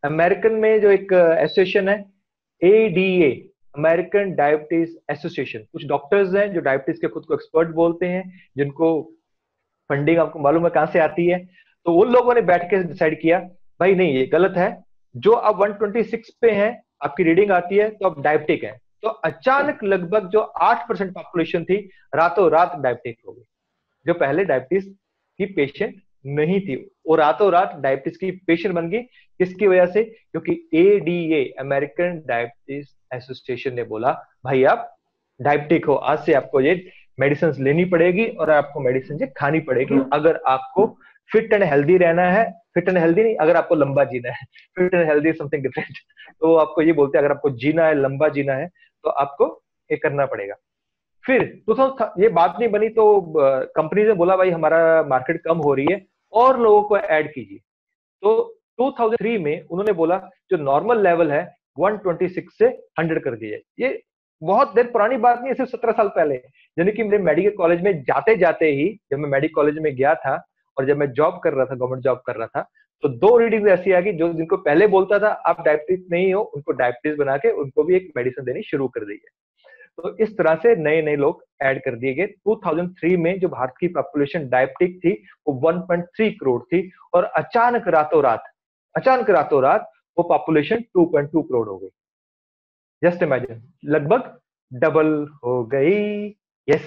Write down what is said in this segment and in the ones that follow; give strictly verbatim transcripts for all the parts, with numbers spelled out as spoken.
American में जो एक एसोसिएशन है, A D A, American diabetes association, कुछ डॉक्टर्स हैं जो डायबिटीज के खुद को एक्सपर्ट बोलते हैं, जिनको फंडिंग आपको मालूम है कहां से आती है। तो उन लोगों ने बैठ के डिसाइड किया, भाई नहीं ये गलत है, जो अब वन ट्वेंटी सिक्स पे है आपकी रीडिंग आती है तो अब डायबिटिक है। तो अचानक लगभग जो आठ परसेंट पॉपुलेशन थी रातों रात डायबिटिक हो गई, जो पहले डायबिटीज की पेशेंट नहीं थी, वो रातों रात डायबिटीज की पेशेंट बन गई। किसकी वजह से? क्योंकि A D A, American diabetes association ने बोला भाई आप डायबिटिक हो, आज से आपको ये मेडिसिन लेनी पड़ेगी और आपको मेडिसिन खानी पड़ेगी अगर आपको फिट एंड हेल्दी रहना है। फिट एंड हेल्दी नहीं, अगर आपको लंबा जीना है, fit and healthy something different. तो आपको ये बोलते हैं अगर आपको जीना है, लंबा जीना है, तो आपको ये करना पड़ेगा। फिर तो ये बात नहीं बनी तो कंपनी ने बोला भाई हमारा मार्केट कम हो रही है और लोगों को ऐड कीजिए। तो दो हज़ार तीन में उन्होंने बोला जो नॉर्मल लेवल है वन ट्वेंटी सिक्स से हंड्रेड कर दिया। ये बहुत देर पुरानी बात नहीं है, सिर्फ सत्रह साल पहले। यानी कि मेरे मेडिकल कॉलेज में जाते जाते ही, जब मैं मेडिकल कॉलेज में गया था और जब मैं जॉब कर रहा था, गवर्नमेंट जॉब कर रहा था, तो दो रीडिंग ऐसी आ गई, जो जिनको पहले बोलता था आप डायबिटीज नहीं हो, उनको डायबिटीज बना के उनको भी एक मेडिसिन देनी शुरू कर दी है। तो इस तरह से नए नए लोग ऐड कर दिए गए। दो हज़ार तीन में जो भारत की पॉपुलेशन डायबिटिक थी वो वन पॉइंट थ्री करोड़ थी, और अचानक रातों रात अचानक रातों रात वो population two point two crore हो गई। जस्ट इमेजिन, लगभग डबल हो गई। यस।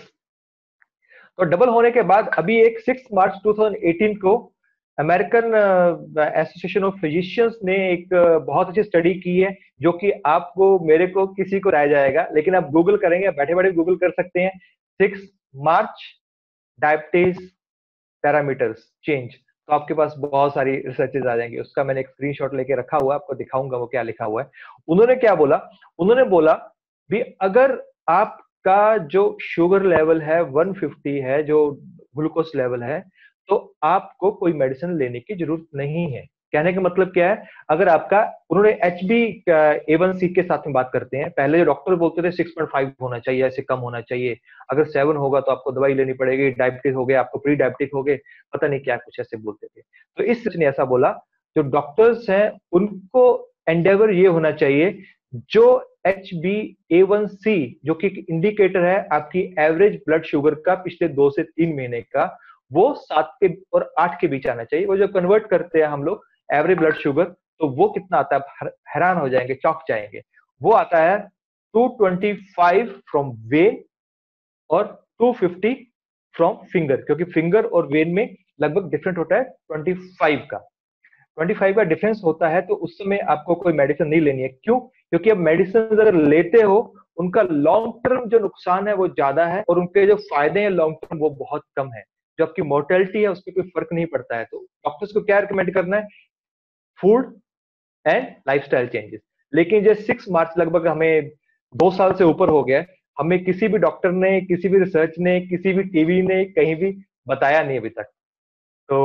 तो डबल होने के बाद अभी एक सिक्स मार्च दो हज़ार अठारह को अमेरिकन एसोसिएशन ऑफ फिजिशियंस ने एक uh, बहुत अच्छी स्टडी की है, जो कि आपको, मेरे को, किसी को राय जाएगा, लेकिन आप गूगल करेंगे, बैठे बैठे गूगल कर सकते हैं, six March diabetes parameters change, तो आपके पास बहुत सारी रिसर्चेज आ जाएंगी। उसका मैंने एक स्क्रीनशॉट लेके रखा हुआ है, आपको दिखाऊंगा वो क्या लिखा हुआ है। उन्होंने क्या बोला? उन्होंने बोला भी अगर आपका जो शुगर लेवल है वन फिफ्टी है, जो ग्लूकोज लेवल है, तो आपको कोई मेडिसिन लेने की जरूरत नहीं है। कहने का मतलब क्या है? अगर आपका, उन्होंने H B A one C के साथ में बात करते हैं, पहले जो डॉक्टर बोलते थे सिक्स पॉइंट फाइव होना चाहिए, ऐसे कम होना चाहिए, अगर सेवन होगा तो आपको दवाई लेनी पड़ेगी, डायबिटीज हो गया, आपको प्री डायबिटिक हो गए, पता नहीं क्या कुछ ऐसे बोलते थे। तो इस ने ऐसा बोला, जो डॉक्टर्स हैं उनको एंडेवर ये होना चाहिए, जो H B A one C जो कि इंडिकेटर है आपकी एवरेज ब्लड शुगर का पिछले दो से तीन महीने का, वो सात के और आठ के बीच आना चाहिए। वो जो कन्वर्ट करते हैं हम लोग एवरेज ब्लड शुगर, तो वो कितना आता है, हैरान हो जाएंगे, चौंक जाएंगे। वो आता है two twenty five from vein और टू फिफ्टी फ्रॉम फिंगर, क्योंकि फिंगर और वेन में लगभग डिफरेंट होता है ट्वेंटी फाइव का। ट्वेंटी फाइव का डिफरेंस होता है, तो उस समय आपको कोई मेडिसिन नहीं लेनी है। क्यों? क्योंकि अब मेडिसिन अगर लेते हो, उनका लॉन्ग टर्म जो नुकसान है वो ज्यादा है, और उनके जो फायदे हैं लॉन्ग टर्म वो बहुत कम है। जो आपकी मोर्टेलिटी है उस पर कोई फर्क नहीं पड़ता है। तो डॉक्टर्स को क्या रिकमेंड करना है? Food and lifestyle changes. लेकिन जो सिक्स मार्च लगभग हमें दो साल से ऊपर हो गया, हमें किसी भी डॉक्टर ने, किसी भी रिसर्च ने, किसी भी टीवी ने कहीं भी बताया नहीं अभी तक। तो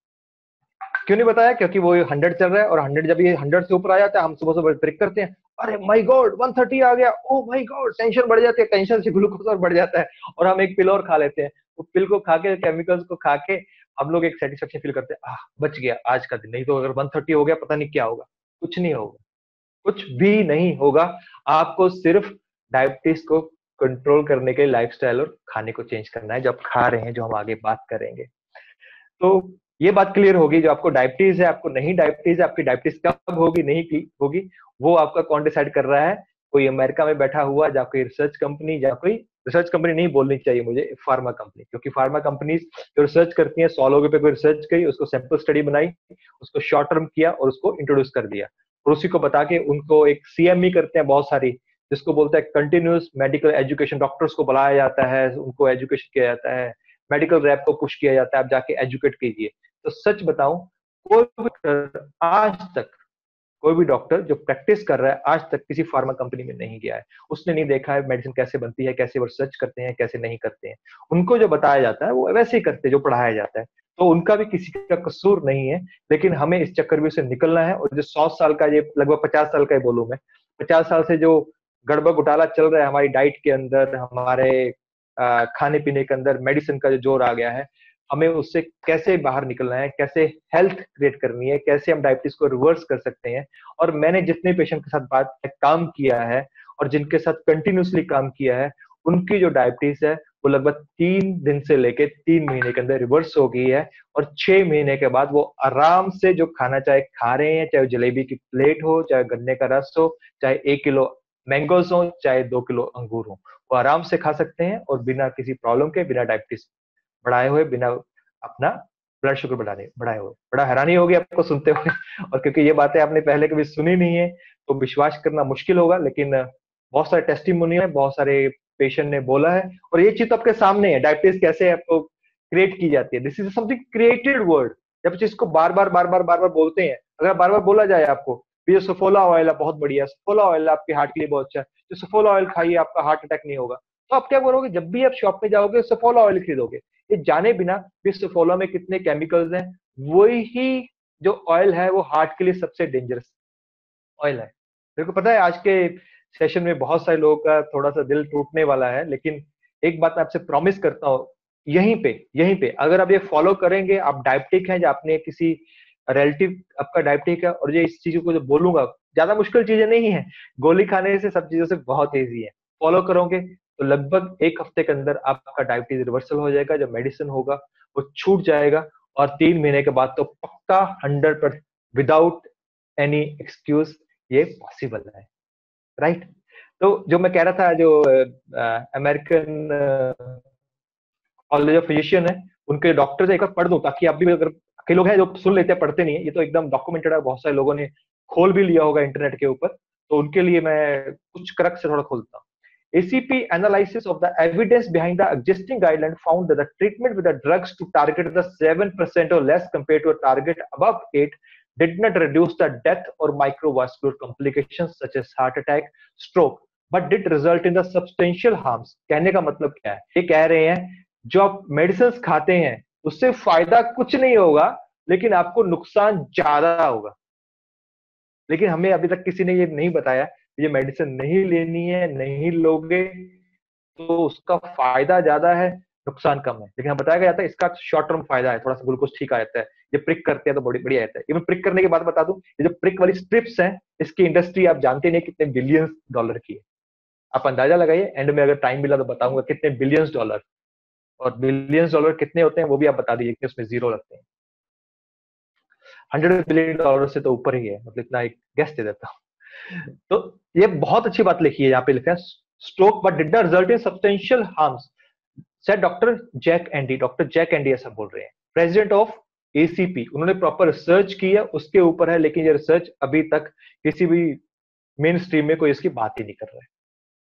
क्यों नहीं बताया? क्योंकि वो हंड्रेड चल रहा है, और हंड्रेड जब ये हंड्रेड से ऊपर आ जाता है, हम सुबह सुबह ट्रिक करते हैं, अरे माय गॉड वन थर्टी आ गया, ओ माय गॉड, टेंशन बढ़ जाती है, टेंशन से ग्लूकोज और बढ़ जाता है, और हम एक पिल और खा लेते हैं। वो पिल को खा के, केमिकल्स को खा के हम लोग एक सेटिस्फेक्शन फील करते हैं, आह बच गया आज का दिन, नहीं तो अगर वन थर्टी हो गया पता नहीं क्या होगा। कुछ नहीं होगा, कुछ भी नहीं होगा। आपको सिर्फ डायबिटीज को कंट्रोल करने के लिए लाइफस्टाइल और खाने को चेंज करना है, जो आप खा रहे हैं, जो हम आगे बात करेंगे। तो ये बात क्लियर होगी, जो आपको डायबिटीज है, आपको नहीं डायबिटीज है, आपकी डायबिटीज कब होगी, नहीं की होगी, वो आपका कौन डिसाइड कर रहा है? कोई अमेरिका में बैठा हुआ, या कोई रिसर्च कंपनी, या कोई रिसर्च कंपनी नहीं बोलनी चाहिए मुझे, फार्मा कंपनी, क्योंकि फार्मा कंपनीज जो रिसर्च करती हैं, सौ लोगों पे कोई रिसर्च की, उसको सैंपल स्टडी बनाई, उसको शॉर्ट टर्म किया और उसको इंट्रोड्यूस कर दिया, और उसी को बता के उनको एक सी एम ई करते हैं बहुत सारी, जिसको बोलते हैं कंटिन्यूस मेडिकल एजुकेशन। डॉक्टर्स को बुलाया जाता है, उनको एजुकेशन किया जाता है, मेडिकल रैप को पुश किया जाता है, आप जाके एजुकेट कीजिए। तो सच बताऊं, कोई भी डॉक्टर आज तक, कोई भी डॉक्टर जो प्रैक्टिस कर रहा है आज तक किसी फार्मा कंपनी में नहीं गया है। उसने नहीं देखा है मेडिसिन कैसे बनती है, कैसे वो रिसर्च करते हैं, कैसे नहीं करते हैं। उनको जो बताया जाता है वो वैसे ही करते हैं जो पढ़ाया जाता है। तो उनका भी किसी का कसूर नहीं है, लेकिन हमें इस चक्कर से निकलना है। और जो सौ साल का, ये लगभग पचास साल का ही बोलूं मैं, पचास साल से जो गड़बड़ घोटाला चल रहा है हमारी डाइट के अंदर, हमारे खाने पीने के अंदर, मेडिसिन का जो जोर आ गया है, हमें उससे कैसे बाहर निकलना है, कैसे हेल्थ क्रिएट करनी है, कैसे हम डायबिटीज को रिवर्स कर सकते हैं। और मैंने जितने पेशेंट के साथ बात काम किया है और जिनके साथ कंटिन्यूसली काम किया है, उनकी जो डायबिटीज है वो लगभग तीन दिन से लेके तीन महीने के अंदर रिवर्स हो गई है। और छह महीने के बाद वो आराम से जो खाना चाहे खा रहे हैं, चाहे जलेबी की प्लेट हो, चाहे गन्ने का रस हो, चाहे एक किलो मैंगोज हो, चाहे दो किलो अंगूर हो, वो आराम से खा सकते हैं और बिना किसी प्रॉब्लम के, बिना डायबिटीज बढ़ाए हुए, बिना अपना ब्लड शुगर बढ़ाने बढ़ाए हुए। बड़ा हैरानी होगी आपको सुनते हुए और क्योंकि ये बातें आपने पहले कभी सुनी नहीं है तो विश्वास करना मुश्किल होगा, लेकिन बहुत सारे टेस्टिमोनी है, बहुत सारे पेशेंट ने बोला है और ये चीज तो आपके सामने है, डायबिटीज कैसे आपको क्रिएट की जाती है। This is something created word. जब जिसको बार बार बार बार बार बार बोलते हैं, अगर बार बार बोला जाए आपको ये सफोला ऑयल है बहुत बढ़िया, सफोला ऑयल आपके हार्ट के लिए बहुत अच्छा है, तो सफोला ऑयल खाइए आपका हार्ट अटैक नहीं होगा, तो आप क्या करोगे, जब भी आप शॉप में जाओगे सफोला ऑयल खरीदोगे, ये जाने बिना कि सफोला में कितने केमिकल्स हैं। वही जो ऑयल है वो हार्ट के लिए सबसे डेंजरस ऑयल है। मेरे को पता है आज के सेशन में बहुत सारे लोगों का थोड़ा सा दिल टूटने वाला है, लेकिन एक बात मैं आपसे प्रॉमिस करता हूँ, यहीं पे यहीं पे अगर आप ये फॉलो करेंगे, आप डायबिटिक हैं या आपने किसी रिलेटिव आपका डायबिटिक है, और ये इस चीजों को जो बोलूंगा ज्यादा मुश्किल चीजें नहीं है, गोली खाने से सब चीजों से बहुत ईजी है, फॉलो करोगे तो लगभग एक हफ्ते के अंदर आपका डायबिटीज रिवर्सल हो जाएगा, जो मेडिसिन होगा वो छूट जाएगा, और तीन महीने के बाद तो पक्का hundred percent without any excuse ये पॉसिबल है, राइट। तो जो मैं कह रहा था, जो अमेरिकन कॉलेज ऑफ फिजिशियन है, उनके डॉक्टर से एक बार पढ़ दो, ताकि आप भी, अगर कई लोग हैं जो सुन लेते हैं पढ़ते नहीं है, ये तो एकदम डॉक्यूमेंटेड है, बहुत सारे लोगों ने खोल भी लिया होगा इंटरनेट के ऊपर, तो उनके लिए मैं कुछ करक से थोड़ा खोलता हूँ। A C P analysis of the evidence behind the existing guideline found that the treatment with the drugs to target the seven percent or less compared to a target above eight did not reduce the death or microvascular complications such as heart attack, stroke, but did result in the substantial harms। कहने का मतलब क्या है, ये कह रहे हैं जो आप मेडिसिन खाते हैं उससे फायदा कुछ नहीं होगा, लेकिन आपको नुकसान ज्यादा होगा। लेकिन हमें अभी तक किसी ने ये नहीं बताया ये मेडिसिन नहीं लेनी है, नहीं लोगे तो उसका फायदा ज्यादा है, नुकसान कम है। लेकिन हम बताया जाता है इसका शॉर्ट टर्म फायदा है, थोड़ा सा ग्लूकोज ठीक आ जाता है, ये प्रिक करते हैं तो बड़ी बढ़िया आता है। इवन प्रिक करने की बात बता दूं, ये जो प्रिक वाली स्ट्रिप्स हैं, इसकी इंडस्ट्री आप जानते नहीं कितने बिलियंस डॉलर की है। आप अंदाजा लगाइए, एंड में अगर टाइम मिला तो बताऊंगा कितने बिलियंस डॉलर, और बिलियंस डॉलर कितने होते हैं वो भी आप बता दीजिए कि उसमें जीरो लगते हैं। हंड्रेड बिलियन डॉलर से तो ऊपर ही है, मतलब इतना एक गेस दे देता हूँ। तो ये बहुत अच्छी बात लिखी है, यहाँ पे लिखा है stroke but did not result in substantial harms, said doctor Jack Andy. Doctor Jack Andy ऐसा बोल रहे हैं, president of A C P। उन्होंने प्रॉपर रिसर्च की है, उसके ऊपर है, लेकिन ये रिसर्च अभी तक किसी भी मेन स्ट्रीम में कोई इसकी बात ही नहीं कर रहा है।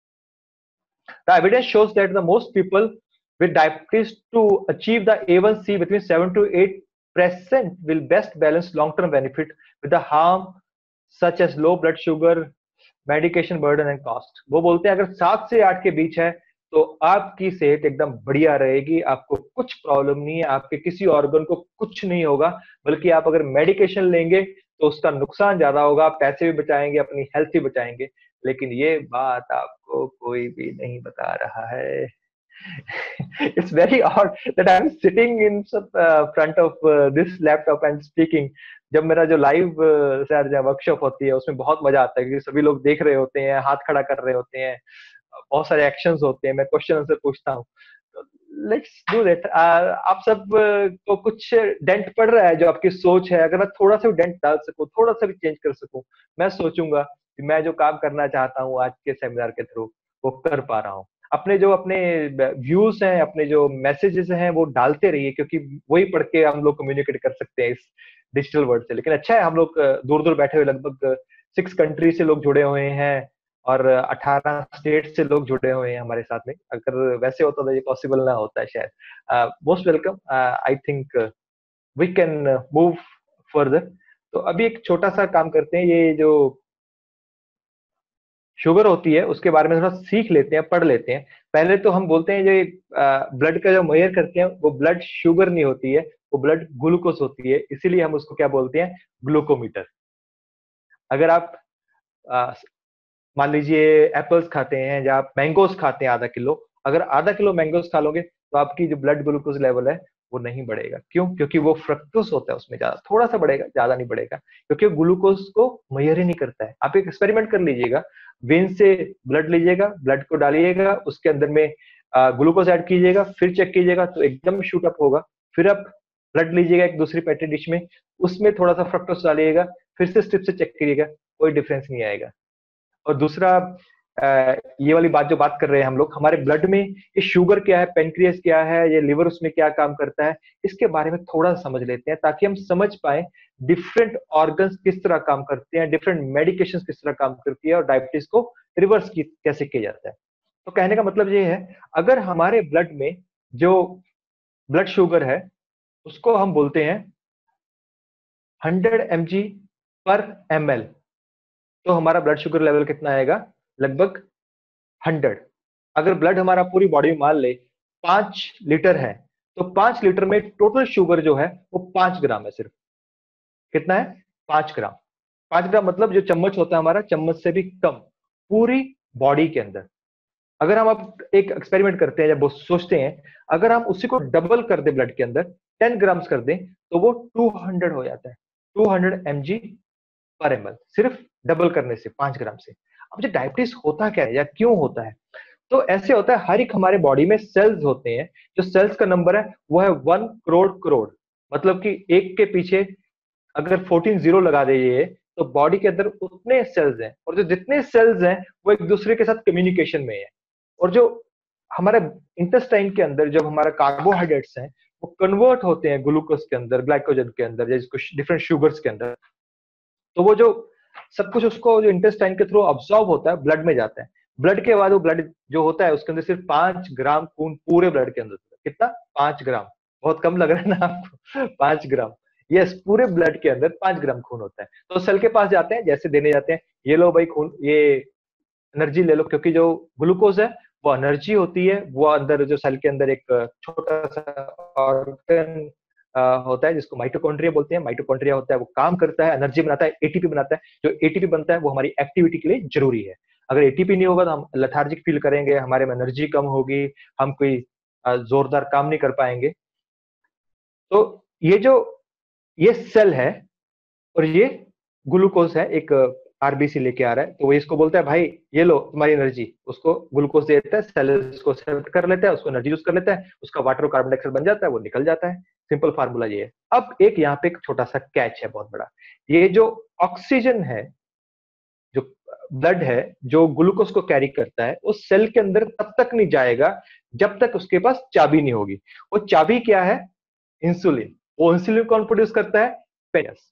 The evidence shows that the most people with diabetes to achieve the A one C between seven to eight percent will best balance long-term benefit with the harm such as low blood sugar, medication burden and cost। वो बोलते हैं अगर सात से आठ के बीच है तो आपकी सेहत एकदम बढ़िया रहेगी, आपको कुछ प्रॉब्लम नहीं है, आपके किसी ऑर्गन को कुछ नहीं होगा, बल्कि आप अगर मेडिकेशन लेंगे तो उसका नुकसान ज्यादा होगा, पैसे भी बचाएंगे, अपनी हेल्थ भी बचाएंगे। लेकिन ये बात आपको कोई भी नहीं बता रहा है। It's very odd that I'm sitting in uh, front of uh, this laptop and speaking। जब मेरा जो लाइव वर्कशॉप होती है उसमें बहुत मजा आता है, क्योंकि सभी लोग देख रहे होते हैं, हाथ खड़ा कर रहे होते हैं, बहुत सारे एक्शंस होते हैं, मैं क्वेश्चन आंसर पूछता हूँ। Let's do that. आप सब को कुछ डेंट पड़ रहा है जो आपकी सोच है, अगर मैं थोड़ा सा भी डेंट डाल सकूं, थोड़ा सा भी चेंज कर सकूं, मैं सोचूंगा कि मैं जो काम करना चाहता हूँ आज के सेमिनार के थ्रू वो कर पा रहा हूँ। अपने जो अपने व्यूज हैं, अपने जो मैसेजेस हैं वो डालते रहिए, क्योंकि वही पढ़ के हम लोग कम्युनिकेट कर सकते हैं इस डिजिटल वर्ल्ड से। लेकिन अच्छा है हम लोग दूर दूर बैठे हुए, लगभग सिक्स कंट्री से लोग जुड़े हुए हैं और अठारह स्टेट से लोग जुड़े हुए हैं हमारे साथ में। अगर वैसे होता तो ये पॉसिबल ना होता है शायद। Most welcome. I think we can move further. तो अभी एक छोटा सा काम करते हैं, ये जो शुगर होती है उसके बारे में थोड़ा सीख लेते हैं, पढ़ लेते हैं। पहले तो हम बोलते हैं जो ब्लड का जो मेजर करते हैं वो ब्लड शुगर नहीं होती है, वो ब्लड ग्लूकोज होती है, इसीलिए हम उसको क्या बोलते हैं, ग्लूकोमीटर। अगर आप आ, मान लीजिए एप्पल्स खाते हैं या आप मैंगोज खाते हैं आधा किलो, अगर आधा किलो मैंगोज खा लोगे तो आपकी जो ब्लड ग्लूकोज लेवल है वो नहीं बढ़ेगा। क्यों? क्योंकि वो फ्रक्टोज होता है उसमें ज्यादा, थोड़ा सा बढ़ेगा, ज्यादा नहीं बढ़ेगा, क्योंकि ग्लूकोज को मेजर ही नहीं करता है। आप एक एक्सपेरिमेंट कर लीजिएगा, वेन से ब्लड लीजिएगा, ब्लड को डालिएगा, उसके अंदर में ग्लूकोज ऐड कीजिएगा, फिर चेक कीजिएगा तो एकदम शूट अप होगा। फिर आप ब्लड लीजिएगा एक दूसरी पेट्री डिश में, उसमें थोड़ा सा फ्रक्टोज डालिएगा, फिर से स्ट्रिप से चेक करिएगा, कोई डिफरेंस नहीं आएगा। और दूसरा, आ, ये वाली बात जो बात कर रहे हैं हम लोग, हमारे ब्लड में ये शुगर क्या है, पेनक्रियास क्या है, ये लिवर उसमें क्या काम करता है, इसके बारे में थोड़ा समझ लेते हैं, ताकि हम समझ पाए डिफरेंट ऑर्गन्स किस तरह काम करते हैं, डिफरेंट मेडिकेशन किस तरह काम करती है, और डायबिटीज को रिवर्स कैसे किया जाता है। तो कहने का मतलब ये है, अगर हमारे ब्लड में जो ब्लड शुगर है उसको हम बोलते हैं हंड्रेड एम जी पर एम एल, तो हमारा ब्लड शुगर लेवल कितना आएगा? लगभग हंड्रेड। अगर ब्लड हमारा पूरी बॉडी में मान ले पांच लीटर है, तो पांच लीटर में टोटल शुगर जो है वो पांच ग्राम है सिर्फ। कितना है? पांच ग्राम। पांच ग्राम मतलब जो चम्मच होता है हमारा, चम्मच से भी कम पूरी बॉडी के अंदर। अगर हम अब एक एक्सपेरिमेंट करते हैं, जब वो सोचते हैं, अगर हम उसी को डबल कर दे ब्लड के अंदर, टेन ग्राम्स कर दें, तो वो टू हंड्रेड हो जाता है, टू हंड्रेड एम जी पर एम एल, सिर्फ डबल करने से, पांच ग्राम से। अब जो डायबिटीज होता क्या है या क्यों होता है? तो ऐसे होता है, हर एक हमारे बॉडी में सेल्स होते हैं, जो सेल्स का नंबर है वो है वन करोड़ करोड़। मतलब कि एक के पीछे अगर फोर्टीन जीरो लगा दीजिए, तो बॉडी के अंदर उतने सेल्स हैं, और जो जितने सेल्स हैं वो एक दूसरे के साथ कम्युनिकेशन में है। और जो हमारे इंटेस्टाइन के अंदर जब हमारा कार्बोहाइड्रेट्स हैं, वो कन्वर्ट होते हैं ग्लूकोज के अंदर, ग्लाइकोजन के अंदर, या जिसको डिफरेंट शुगर्स के अंदर, तो वो जो सब कुछ उसको जो इंटेस्टाइन के थ्रू अब्सॉर्ब होता है, ब्लड में जाता है। ब्लड के बाद वो ब्लड जो होता है उसके अंदर सिर्फ पांच ग्राम खून पूरे ब्लड के अंदर। कितना? पांच ग्राम। बहुत कम लग रहा है ना आपको? पांच ग्राम। यस, पूरे ब्लड के अंदर पांच ग्राम खून होता है। तो सेल के पास जाते हैं, जैसे देने जाते हैं, ये लो भाई खून, ये एनर्जी ले लो, क्योंकि जो ग्लूकोज है वो एनर्जी होती है। वो अंदर जो सेल के अंदर एक छोटा सा ऑर्गन होता है जिसको माइटोकॉन्ड्रिया बोलते हैं। माइटोकॉन्ड्रिया होता है, वो काम करता है, एनर्जी बनाता है, एटीपी बनाता है। जो एटीपी बनता है वो हमारी एक्टिविटी के लिए जरूरी है। अगर एटीपी नहीं होगा तो हम लेथार्जिक फील करेंगे, हमारे में एनर्जी कम होगी, हम कोई जोरदार काम नहीं कर पाएंगे। तो ये जो ये सेल है, और ये ग्लूकोज है, एक आरबीसी लेके आ रहा है, तो वो इसको बोलता है भाई ये लो तुम्हारी एनर्जी। उसको ग्लूकोज देता है, सेल उसको एक्सेप्ट कर लेता है, उसको एनर्जी यूज कर लेता है, उसका वाटर और कार्बन डाइऑक्साइड बन जाता है, वो निकल जाता है। सिंपल फार्मूला ये है। अब एक यहाँ पे एक छोटा सा कैच है बहुत बड़ा। ये जो ऑक्सीजन है, जो ब्लड है, जो ग्लूकोज को कैरी करता है, वो सेल के अंदर तब तक नहीं जाएगा जब तक उसके पास चाबी नहीं होगी। वो चाबी क्या है? इंसुलिन। वो इंसुलिन कौन प्रोड्यूस करता है? पेनस।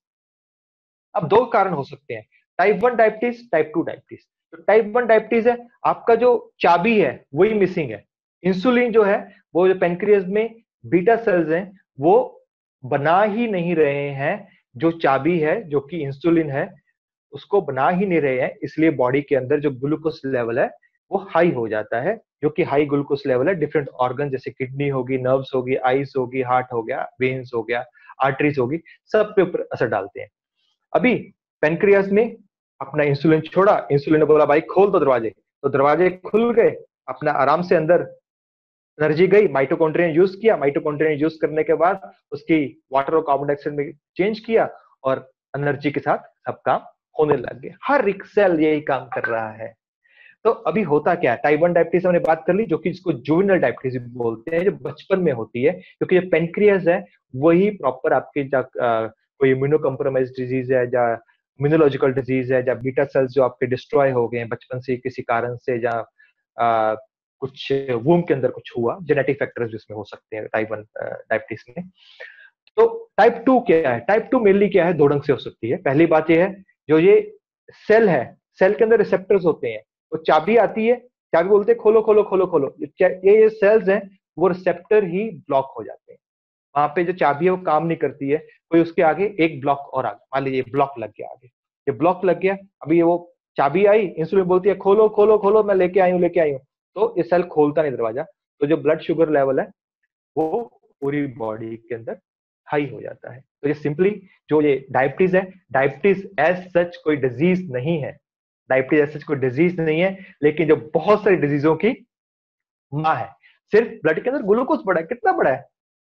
अब दो कारण हो सकते हैं, type one diabetes, type two diabetes. तो टाइप वन डायबिटीज है, आपका जो चाबी है वही मिसिंग है। इंसुलिन जो है, वो जो पेनक्रियास में बीटा सेल्स हैं वो बना ही नहीं रहे हैं, जो चाबी है जो कि इंसुलिन है उसको बना ही नहीं रहे हैं। इसलिए बॉडी के अंदर जो ग्लूकोज लेवल है वो हाई हो जाता है, जो कि हाई ग्लूकोज लेवल है डिफरेंट ऑर्गन, जैसे किडनी होगी, नर्व्स होगी, आईज होगी, हार्ट हो गया, वेन्स हो गया, आर्टरीज होगी, सब पे ऊपर असर डालते हैं। अभी पेनक्रियास ने अपना इंसुलिन छोड़ा, इंसुलिन ने बोला भाई खोल दो दरवाजे, तो दरवाजे खुल गए, अपना आराम से अंदर एनर्जी गई, माइटोकॉन्ड्रिया यूज किया, माइटोकॉन्ड्रिया यूज करने के बाद उसकी वाटर और कार्बन डाइऑक्साइड में चेंज किया, और एनर्जी के साथ सब काम होने लग गए। हर एक सेल यही काम कर रहा है। तो अभी होता क्या है? टाइप वन डायबिटीज हमने बात कर ली, जो कि जिसको जुवेनाइल डायबिटीज बोलते हैं, जो बचपन में होती है, क्योंकि जो पेनक्रियास है वही प्रॉपर आपके जा, आ, कोई इम्यूनो कॉम्प्रोमाइज डिजीज है, या इम्यूनोलॉजिकल डिजीज है, या बीटा सेल्स जो आपके डिस्ट्रॉय हो गए हैं बचपन से किसी कारण से, या आ, कुछ वूम के अंदर कुछ हुआ, जेनेटिक फैक्टर्स जिसमें हो सकते हैं टाइप वन डायबिटीज में। तो टाइप टू क्या है? टाइप टू मेनली क्या है? दो ढंग से हो सकती है। पहली बात यह है, जो ये सेल है, सेल के अंदर रिसेप्टर्स होते हैं, वो चाबी आती है, चाबी बोलते हैं खोलो खोलो खोलो खोलो, ये ये सेल्स हैं, वो रिसेप्टर ही ब्लॉक हो जाते हैं। वहां पे जो चाबी है वो काम नहीं करती है, कोई उसके आगे एक ब्लॉक और आ गया, मान लीजिए ब्लॉक लग गया आगे, ये ब्लॉक लग गया, अभी ये वो चाबी आई, इंसुलिन बोलती है खोलो खोलो खोलो, मैं लेके आई हूँ लेके आई हूँ, तो ये सेल खोलता नहीं दरवाजा, तो जो ब्लड शुगर लेवल है वो पूरी बॉडी के अंदर हाई हो जाता है। तो ये सिंपली जो ये डायबिटीज है, डायबिटीज एज सच कोई डिजीज नहीं है, डायबिटीज एज सच कोई डिजीज नहीं है, लेकिन जो बहुत सारी डिजीजों की माँ है। सिर्फ ब्लड के अंदर ग्लूकोज बढ़ा है, कितना बड़ा है?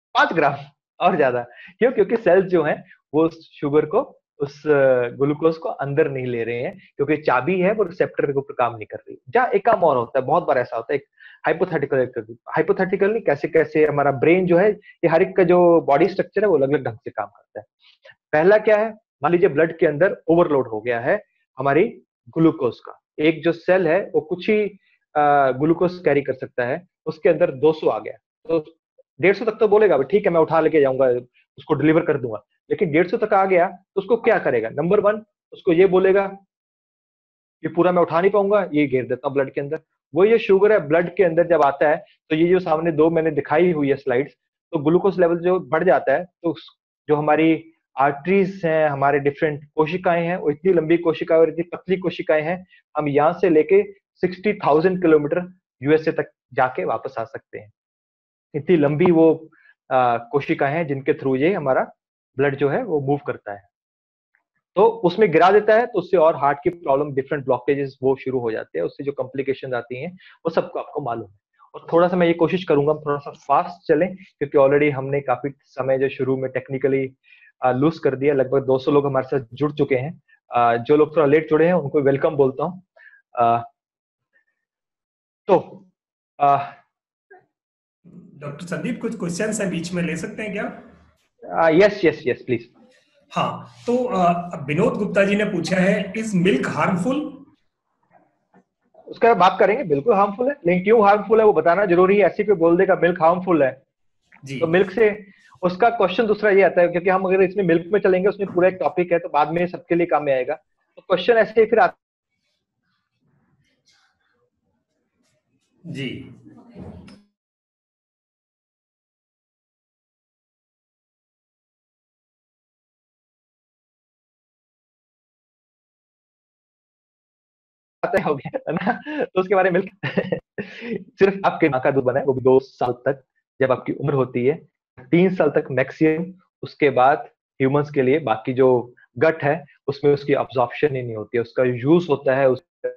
पांच ग्राम, और ज्यादा। क्यों? क्योंकि सेल्स जो हैं वो शुगर को, उस ग्लूकोज को अंदर नहीं ले रहे हैं, क्योंकि चाबी है वो रिसेप्टर के ऊपर काम नहीं कर रही। जहाँ एक काम और होता है, बहुत बार ऐसा होता है, हाइपोथेटिकल हाइपोथेटिकल नहीं, कैसे कैसे हमारा ब्रेन जो है, ये हर एक का जो बॉडी स्ट्रक्चर है वो अलग अलग ढंग से काम करता है। पहला क्या है, मान लीजिए ब्लड के अंदर ओवरलोड हो गया है हमारी ग्लूकोज का, एक जो सेल है वो कुछ ही ग्लूकोज कैरी कर सकता है, उसके अंदर दो सौ आ गया, तो डेढ़ सौ तक तो बोलेगा ठीक है मैं उठा लेके जाऊंगा, उसको डिलीवर कर दूंगा। लेकिन डेढ़ सौ तक आ गया तो उसको क्या करेगा? नंबर वन, उसको ये बोलेगा ये पूरा मैं उठा नहीं पाऊंगा, ये घेर देता हूँ ब्लड के अंदर। वो ये शुगर है ब्लड के अंदर जब आता है, तो ये जो सामने दो मैंने दिखाई हुई है स्लाइड्स, तो ग्लूकोज लेवल जो बढ़ जाता है, तो जो हमारी आर्टरीज हैं, हमारे डिफरेंट कोशिकाएं हैं, वो इतनी लंबी कोशिकाएं और इतनी पतली कोशिकाएं हैं, हम यहाँ से लेके सिक्सटी थाउजेंड किलोमीटर यूएसए तक जाके वापस आ सकते हैं। इतनी लंबी वो कोशिकाएं हैं जिनके थ्रू ये हमारा ब्लड जो है वो मूव करता है। तो उसमें गिरा देता है, तो उससे और हार्ट की प्रॉब्लम, डिफरेंट ब्लॉकेजेस वो शुरू हो जाते हैं, उससे जो कॉम्प्लिकेशन आती हैं वो सबको आपको मालूम है। और थोड़ा सा मैं ये कोशिश करूंगा थोड़ा सा फास्ट चलें, क्योंकि ऑलरेडी हमने काफी समय जो शुरू में टेक्निकली लूज कर दिया, लगभग दो सौ लोग हमारे साथ जुड़ चुके हैं। आ, जो लोग थोड़ा लेट जुड़े हैं उनको वेलकम बोलता हूँ। तो डॉक्टर संदीप, कुछ क्वेश्चन है बीच में ले सकते हैं क्या? Yes yes yes please. हाँ, तो विनोद गुप्ता जी ने पूछा है, इज मिल्क हार्मफुल? उसका बात करेंगे, बिल्कुल हार्मफुल है, लेकिन क्यों हार्मफुल है वो बताना जरूरी है। ऐसे कोई बोल देगा मिल्क हार्मफुल है जी। तो मिल्क से उसका क्वेश्चन दूसरा ये आता है, क्योंकि हम अगर इसमें मिल्क में चलेंगे, उसमें पूरा एक टॉपिक है, तो बाद में सबके लिए काम में आएगा। तो क्वेश्चन ऐसे फिर आता जी हो गया है ना, तो उसके बारे में मिल्क सिर्फ आपके माँ का दूध बना है, वो भी दो साल तक, जब आपकी उम्र होती है तीन साल तक मैक्सिमम। उसके बाद ह्यूमंस के लिए बाकी जो गट है उसमें उसकी अब्जॉर्प्शन ही नहीं होती है, उसका यूज होता है,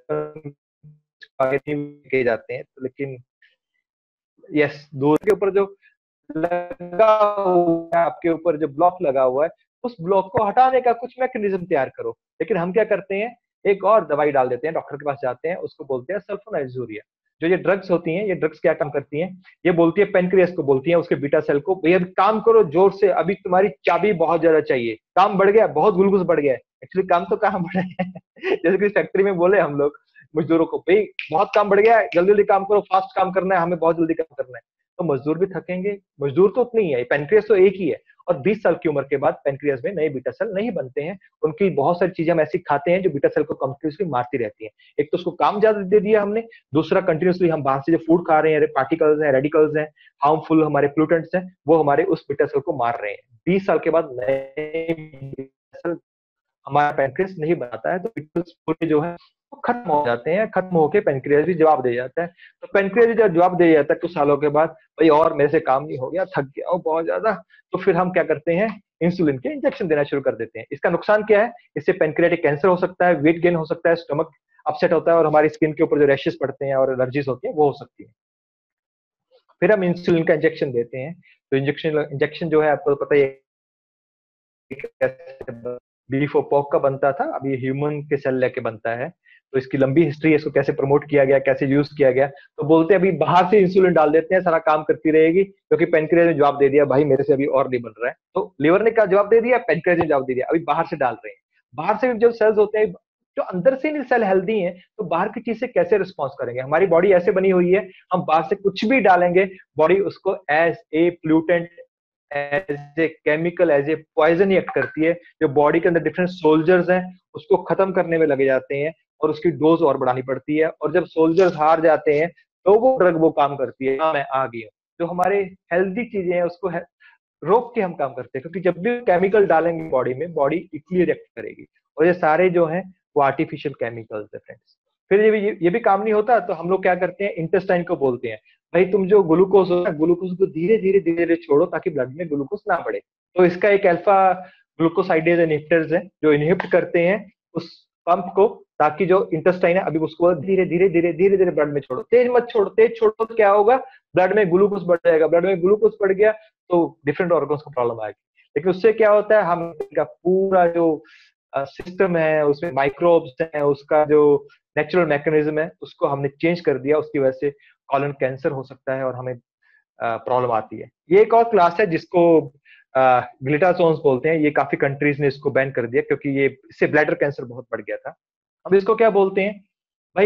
के जाते हैं। तो लेकिन यस, दूध के ऊपर जो लगा हुआ है, आपके ऊपर जो ब्लॉक लगा हुआ है, उस ब्लॉक को हटाने का कुछ मैकेनिज्म तैयार करो। लेकिन हम क्या करते हैं, एक और दवाई डाल देते हैं, डॉक्टर के पास जाते हैं, उसको बोलते हैं सल्फोनाइल्यूरिया। जो ये ड्रग्स होती हैं, ये ड्रग्स क्या काम करती हैं, ये बोलती है पेनक्रियास को, बोलती है उसके बीटा सेल को, भैया काम करो जोर से, अभी तुम्हारी चाबी बहुत ज्यादा चाहिए, काम बढ़ गया, बहुत ग्लूकोज बढ़ गया है। एक्चुअली काम तो कहाँ बढ़ा है जैसे कि फैक्ट्री में बोले हम लोग मजदूरों को, भाई बहुत काम बढ़ गया है, जल्दी जल्दी काम करो, फास्ट काम करना है, हमें बहुत जल्दी काम करना है। तो मजदूर भी थकेंगे, मजदूर तो उतनी ही है, पेनक्रियास तो एक ही है। और बीस साल की उम्र के बाद पेनक्रियास में नए बीटा सेल नहीं बनते हैं। उनकी बहुत सारी चीजें हम ऐसी खाते हैं जो बीटा सेल को कंटिन्यूसली मारती रहती हैं। एक तो उसको काम ज्यादा दे दिया हमने, दूसरा कंटिन्यूसली हम बाहर से जो फूड खा रहे हैं, पार्टिकल्स हैं, रेडिकल्स हैं, हार्मफुल हमारे प्लूटेंट्स हैं, वो हमारे उस बीटा सेल को मार रहे हैं। बीस साल के बाद नए बीटा सेल हमारा पेनक्रियास नहीं बनाता है, तो बीटल्स पूरे जो है वो खत्म हो जाते हैं, खत्म होकर पेनक्रियास भी जवाब दे जाता है। तो पेनक्रियास भी जब जवाब दे जाता है कुछ सालों के बाद, भाई और मेरे से काम नहीं हो गया, थक गया हूँ बहुत ज्यादा, तो फिर हम क्या करते हैं, इंसुलिन के इंजेक्शन देना शुरू कर देते हैं। इसका नुकसान क्या है, इससे पेनक्रियाटिक कैंसर हो सकता है, वेट गेन हो सकता है, स्टमक अपसेट होता है, और हमारी स्किन के ऊपर जो रैशेस पड़ते हैं और एलर्जीज होती है वो हो सकती है। फिर हम इंसुलिन का इंजेक्शन देते हैं। तो इंजेक्शन इंजेक्शन जो है आपको पता ही बीफ और पोर्क का बनता था, अब ये ह्यूमन के सेल लेके बनता है। तो इसकी लंबी हिस्ट्री है, इसको कैसे प्रमोट किया गया, कैसे यूज किया गया। तो बोलते हैं अभी बाहर से इंसुलिन डाल देते हैं, सारा काम करती रहेगी, क्योंकि पेनक्रियास ने जवाब दे दिया भाई मेरे से अभी और नहीं बन रहा है। तो लीवर ने क्या जवाब दे दिया, पेनक्रियास ने जवाब दे दिया, अभी बाहर से डाल रहे हैं। बाहर से जो सेल्स होते हैं, जो अंदर से नहीं सेल हेल्दी है, तो बाहर की चीज से कैसे रिस्पॉन्स करेंगे। हमारी बॉडी ऐसे बनी हुई है, हम बाहर से कुछ भी डालेंगे, बॉडी उसको as a pollutant, as a chemical, as a poison ही एक्ट करती है। जो बॉडी के अंदर डिफरेंट सोल्जर्स हैं उसको खत्म करने में लगे जाते हैं, और उसकी डोज और बढ़ानी पड़ती है। और जब सोल्जर्स हार जाते हैं तो वो ड्रग वो काम करती है, हाँ मैं आ गई हूँ। जो हमारे हेल्दी चीजें हैं उसको रोक के हम काम करते हैं, क्योंकि जब भी केमिकल डालेंगे बॉडी में, बॉडी इक्वली रिएक्ट करेगी। और ये सारे जो हैं वो आर्टिफिशियल केमिकल्स है फ्रेंड्स। फिर ये भी ये भी काम नहीं होता, तो हम लोग क्या करते हैं, इंटेस्टाइन को बोलते हैं, भाई तुम जो ग्लूकोज हो, ग्लूकोज को धीरे धीरे धीरे धीरे छोड़ो ताकि ब्लड में ग्लूकोज ना बढ़े। तो इसका एक अल्फा ग्लूकोसाइडेज इनहिबिटर्स है जो इनहिबिट करते हैं उस पंप को, ताकि जो इंटेस्टाइन है अभी उसको धीरे धीरे धीरे धीरे धीरे ब्लड में छोड़ो, तेज मत छोड़ो, तेज छोड़ो तो क्या होगा, ब्लड में ग्लूकोज बढ़ जाएगा, ब्लड में ग्लूकोज बढ़ गया तो डिफरेंट ऑर्गन्स को प्रॉब्लम आएगी। लेकिन उससे क्या होता है, हम का पूरा जो सिस्टम है उसमें माइक्रोब्स है, उसका जो नेचुरल मैकेनिज्म है उसको हमने चेंज कर दिया, उसकी वजह से कॉलन कैंसर हो सकता है और हमें प्रॉब्लम आती है। ये एक और क्लास है जिसको ग्लिटासोन्स बोलते हैं, ये काफी कंट्रीज ने इसको बैन कर दिया क्योंकि ये इससे ब्लैडर कैंसर बहुत बढ़ गया था। अब इसको क्या बोलते हैं भाई,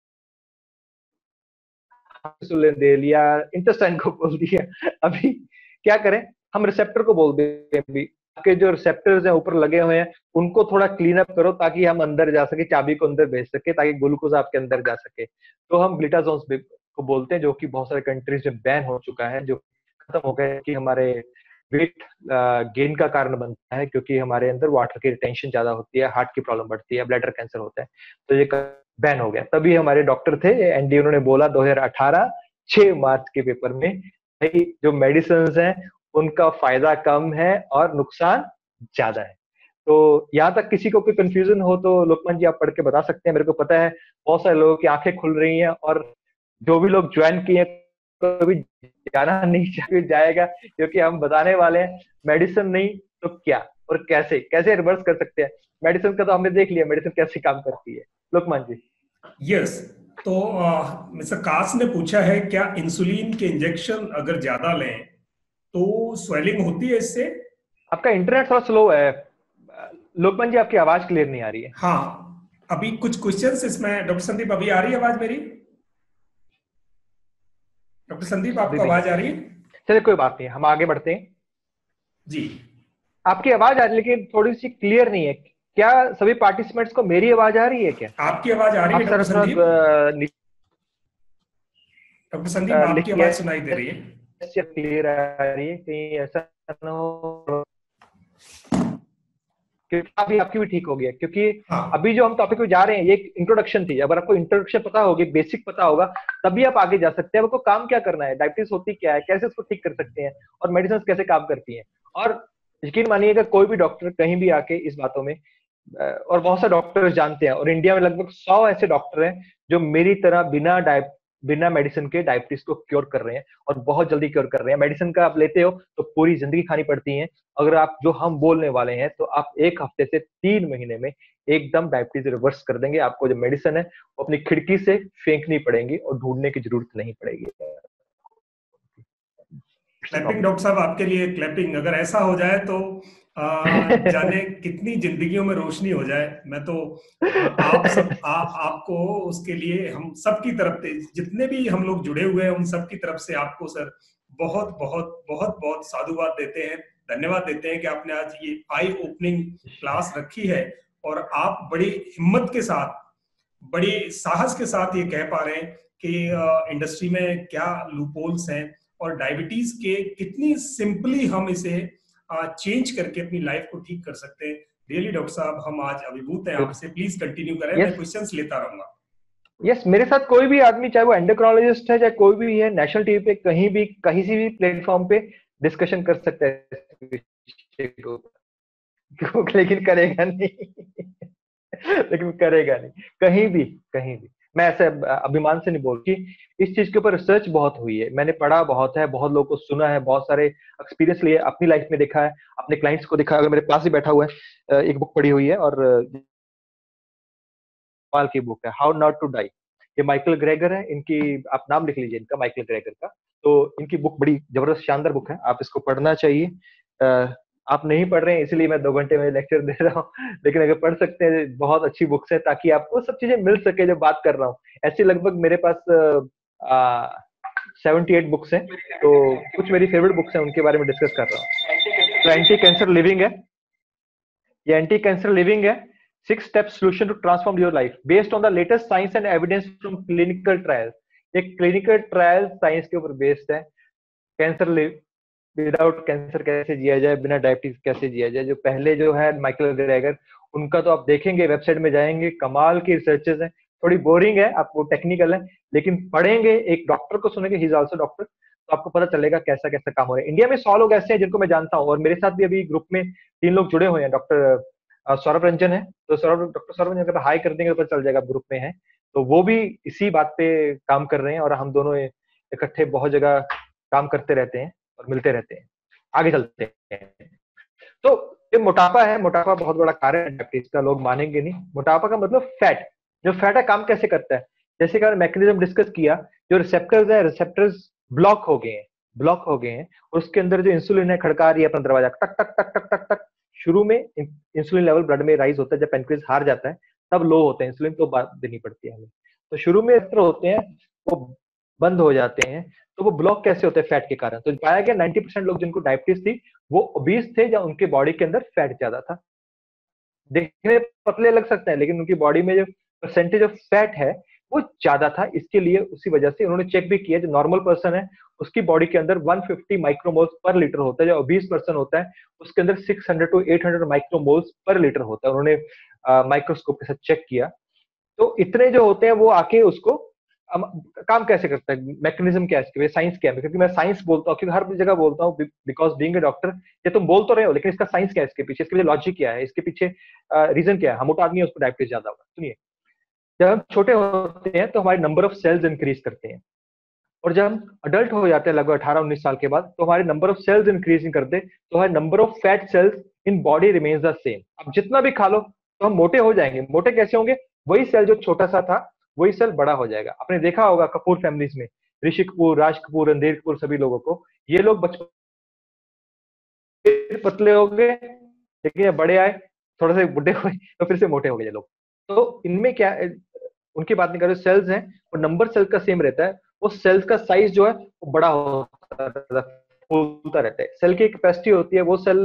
दे लिया, इंटेस्टाइन को बोल दिया, अभी क्या करें, हम रिसेप्टर को बोल दें, अभी आपके जो रिसेप्टर्स हैं ऊपर लगे हुए हैं उनको थोड़ा क्लीन अप करो ताकि हम अंदर जा सके, चाबी को अंदर भेज सके ताकि ग्लूकोज आपके अंदर जा सके। तो हम ग्लिटासोन्स को बोलते हैं, जो कि बहुत सारे कंट्रीज में बैन हो चुका है, जो खत्म हो गया कि हमारे वेट गेन का कारण बनता है क्योंकि हमारे अंदर वाटर की रिटेंशन ज्यादा होती है, हार्ट की प्रॉब्लम बढ़ती है, ब्लैडर कैंसर होता है, तो ये बैन हो गया। तभी हमारे डॉक्टर थे एनडी, उन्होंने बोला दो हज़ार अठारह छह मार्च के पेपर में, भाई जो मेडिसिन हैं उनका फायदा कम है और नुकसान ज्यादा है। तो यहाँ तक किसी को कोई कंफ्यूजन हो तो लोकमान जी आप पढ़ के बता सकते हैं, मेरे को पता है बहुत सारे लोगों की आंखें खुल रही हैं, और जो भी लोग ज्वाइन किए तो भी जाना नहीं जाएगा क्योंकि हम बताने वाले हैं मेडिसिन नहीं तो क्या और कैसे कैसे रिवर्स कर सकते हैं। मेडिसिन का तो हमने देख लिया मेडिसिन कैसे काम करती है। लोकमान जी। यस, तो मिस्टर कास ने पूछा है क्या इंसुलिन के इंजेक्शन अगर ज्यादा लें तो स्वेलिंग होती है इससे? आपका इंटरनेट थोड़ा स्लो है लोकमान जी, आपकी आवाज क्लियर नहीं आ रही है। हाँ, अभी कुछ क्वेश्चंस इसमें। डॉक्टर संदीप अभी आ रही है आवाज मेरी? डॉक्टर संदीप आपको आवाज आ रही है? चलिए कोई बात नहीं, हम आगे बढ़ते हैं जी। आपकी आवाज आ रही है लेकिन थोड़ी सी क्लियर नहीं है। क्या सभी पार्टिसिपेंट्स को मेरी आवाज आ रही है? क्या आपकी आवाज आ रही है डॉक्टर संदीप? डॉक्टर संदीप आपकी आवाज सुनाई दे रही है, क्लियर आ रही है, कहीं ऐसा ना हो क्योंकि अभी आपकी भी ठीक हो गया, क्योंकि हाँ। अभी जो हम टॉपिक पे जा रहे हैं ये इंट्रोडक्शन थी, अगर आपको इंट्रोडक्शन पता होगी, बेसिक पता होगा, तभी आप आगे जा सकते हैं। आपको काम क्या करना है, डायबिटीज होती क्या है, कैसे उसको ठीक कर सकते हैं, और मेडिसिन कैसे काम करती है। और यकीन मानिएगा कोई भी डॉक्टर कहीं भी आके इस बातों में, और बहुत सारे डॉक्टर्स जानते हैं, और इंडिया में लगभग सौ ऐसे डॉक्टर हैं जो मेरी तरह बिना डायब बिना मेडिसिन के डायबिटीज को क्योर कर रहे हैं, और बहुत जल्दी क्योर कर रहे हैं। मेडिसिन का आप लेते हो तो पूरी जिंदगी खानी पड़ती है, अगर आप जो हम बोलने वाले हैं तो आप एक हफ्ते से तीन महीने में एकदम डायबिटीज रिवर्स कर देंगे। आपको जो मेडिसिन है वो अपनी खिड़की से फेंकनी पड़ेगी और ढूंढने की जरूरत नहीं पड़ेगी। क्लैपिंग डॉक्टर साहब आपके लिए, क्लैपिंग। अगर ऐसा हो जाए तो आ, जाने कितनी जिंदगियों में रोशनी हो जाए। मैं तो आप सब आ, आपको उसके लिए हम सब की तरफ से, जितने भी हम लोग जुड़े हुए हैं उन सब की तरफ से आपको सर बहुत बहुत बहुत बहुत साधुवाद देते हैं, धन्यवाद देते हैं कि आपने आज ये आई ओपनिंग क्लास रखी है, और आप बड़ी हिम्मत के साथ, बड़ी साहस के साथ ये कह पा रहे हैं कि इंडस्ट्री में क्या लूपहोल्स हैं और डायबिटीज के कितनी सिंपली हम इसे चेंज करके अपनी लाइफ को ठीक कर सकते हैं। रियली डॉक्टर साहब हम आज अभिभूत हैं आपसे। प्लीज कंटिन्यू करें, yes. मैं क्वेश्चंस लेता रहूंगा। यस yes, मेरे साथ कोई भी आदमी, चाहे वो एंडोक्राइनोलॉजिस्ट है, चाहे कोई भी है, नेशनल टीवी पे कहीं भी कहीं से भी प्लेटफॉर्म पे डिस्कशन कर सकता है, लेकिन करेगा नहीं लेकिन करेगा नहीं कहीं भी कहीं भी। मैं ऐसे अभिमान से नहीं बोल कि इस चीज के ऊपर रिसर्च बहुत हुई है, मैंने पढ़ा बहुत है, बहुत लोगों को सुना है, बहुत सारे एक्सपीरियंस लिए, अपनी लाइफ में देखा है, अपने क्लाइंट्स को देखा है। अगर मेरे पास ही बैठा हुआ है, एक बुक पढ़ी हुई है, और पाल की बुक है हाउ नॉट टू डाई, ये माइकल ग्रेगर है, इनकी आप नाम लिख लीजिए इनका, माइकल ग्रेगर का। तो इनकी बुक बड़ी जबरदस्त शानदार बुक है, आप इसको पढ़ना चाहिए। आप नहीं पढ़ रहे हैं इसलिए मैं दो घंटे में लेक्चर दे रहा हूँ, लेकिन अगर पढ़ सकते हैं बहुत अच्छी बुक्स है, ताकि आपको सब चीजें मिल सके जो बात कर रहा हूँ। ऐसे लगभग मेरे पास सेवेंटी एट बुक्स हैं, तो कुछ मेरी फेवरेट बुक्स हैं, उनके बारे में डिस्कस कर रहा हूँ। तो एंटी कैंसर लिविंग है, ये एंटी कैंसर लिविंग है, six step solution to transform your life based on the latest science and evidence from clinical trial. ये क्लिनिकल ट्रायल साइंस के ऊपर बेस्ड है। कैंसर लिव विदाउट कैंसर कैसे जिया जाए, बिना डायबिटीज कैसे जिया जाए। जो पहले जो है माइकल ग्रेगर, उनका तो आप देखेंगे, वेबसाइट में जाएंगे, कमाल की रिसर्चेस हैं। थोड़ी बोरिंग है, आपको टेक्निकल है, लेकिन पढ़ेंगे, एक डॉक्टर को सुनेंगे, ही इज आल्सो डॉक्टर, तो आपको पता चलेगा कैसा कैसा काम हो रहा है। इंडिया में सौ लोग ऐसे हैं जिनको मैं जानता हूँ, और मेरे साथ भी अभी ग्रुप में तीन लोग जुड़े हुए हैं, डॉक्टर सौरभ रंजन है, तो सौरभ डॉक्टर सौरभ रंजन अगर हाई कर देंगे तो पता चल जाएगा ग्रुप में है, तो वो भी इसी बात पे काम कर रहे हैं और हम दोनों इकट्ठे बहुत जगह काम करते रहते हैं और मिलते रहते हैं। आगे चलते हैं। तो ये मोटापा है, मोटापा बहुत बड़ा कारण है डायबिटीज का, लोग मानेंगे नहीं। मोटापा का मतलब फैट, जो फैट है काम कैसे करता है, जैसे कि मैकेनिज्म डिस्कस किया, जो रिसेप्टर्स है, रिसेप्टर्स ब्लॉक हो गए हैं, ब्लॉक हो गए हैं और उसके अंदर जो इंसुलिन है खड़का रही है अपना दरवाजा, टक टक टक टक टक टक। शुरू में इंसुलिन लेवल ब्लड में राइज होता है, जब पेनक्रियास हार जाता है तब लो होते हैं इंसुलिन, तो बात देनी पड़ती है हमें। तो शुरू में एक्टर होते हैं वो बंद हो जाते हैं, तो वो ब्लॉक कैसे होते हैं, फैट के कारण। तो पाया गया नाइन्टी परसेंट लोग जिनको डायबिटीज थी वो ओबीस थे या उनके बॉडी के अंदर फैट ज्यादा था। देखने पतले लग सकते हैं लेकिन उनकी बॉडी में जो परसेंटेज ऑफ फैट है वो ज्यादा था। इसके लिए उसी वजह से उन्होंने चेक भी किया, जो नॉर्मल पर्सन है उसकी बॉडी के अंदर वन फिफ्टी माइक्रोमोल्स पर लीटर होता है, जो ओबीस पर्सन होता है उसके अंदर six hundred to eight hundred micromoles per litre होता है। उन्होंने माइक्रोस्कोप के साथ चेक किया, तो इतने जो होते हैं वो आके उसको अम, काम कैसे करता है, मैकेनिज्म क्या है इसके, साइंस क्या है, क्योंकि मैं साइंस बोलता हूँ, क्योंकि हर जगह बोलता हूँ बिकॉज बीइंग ए डॉक्टर, ये तुम बोल तो रहे हो लेकिन इसका साइंस क्या है, इसके पीछे, इसके पीछे लॉजिक क्या है, इसके पीछे रीजन क्या है। हम मोटा आदमी है उसको डायबिटीज ज्यादा होगा। सुनिए, जब हम छोटे होते हैं तो हमारे नंबर ऑफ सेल्स इंक्रीज करते हैं, और जब हम अडल्ट हो जाते हैं लगभग अठारह उन्नीस साल के बाद, तो हमारे नंबर ऑफ सेल्स इंक्रीज नहीं करते, तो हमारे number of fat cells in body remains the same. अब जितना भी खा लो तो हम मोटे हो जाएंगे। मोटे कैसे होंगे, वही सेल जो छोटा सा था वही सेल बड़ा हो जाएगा। आपने देखा होगा कपूर फैमिलीज में, ऋषि कपूर, राज कपूर, रणधीर कपूर, सभी लोगों को, ये लोग बचपन पतले हो गए लेकिन ये बड़े आए, थोड़े से बुढ़े हुए तो फिर से मोटे हो गए ये लोग। तो इनमें क्या, उनकी बात नहीं कर रहे, सेल्स हैं और नंबर सेल्स का सेम रहता है, वो सेल्स का साइज जो है वो बड़ा होता रहता है, फूलता रहता है। सेल की कैपेसिटी होती है, वो सेल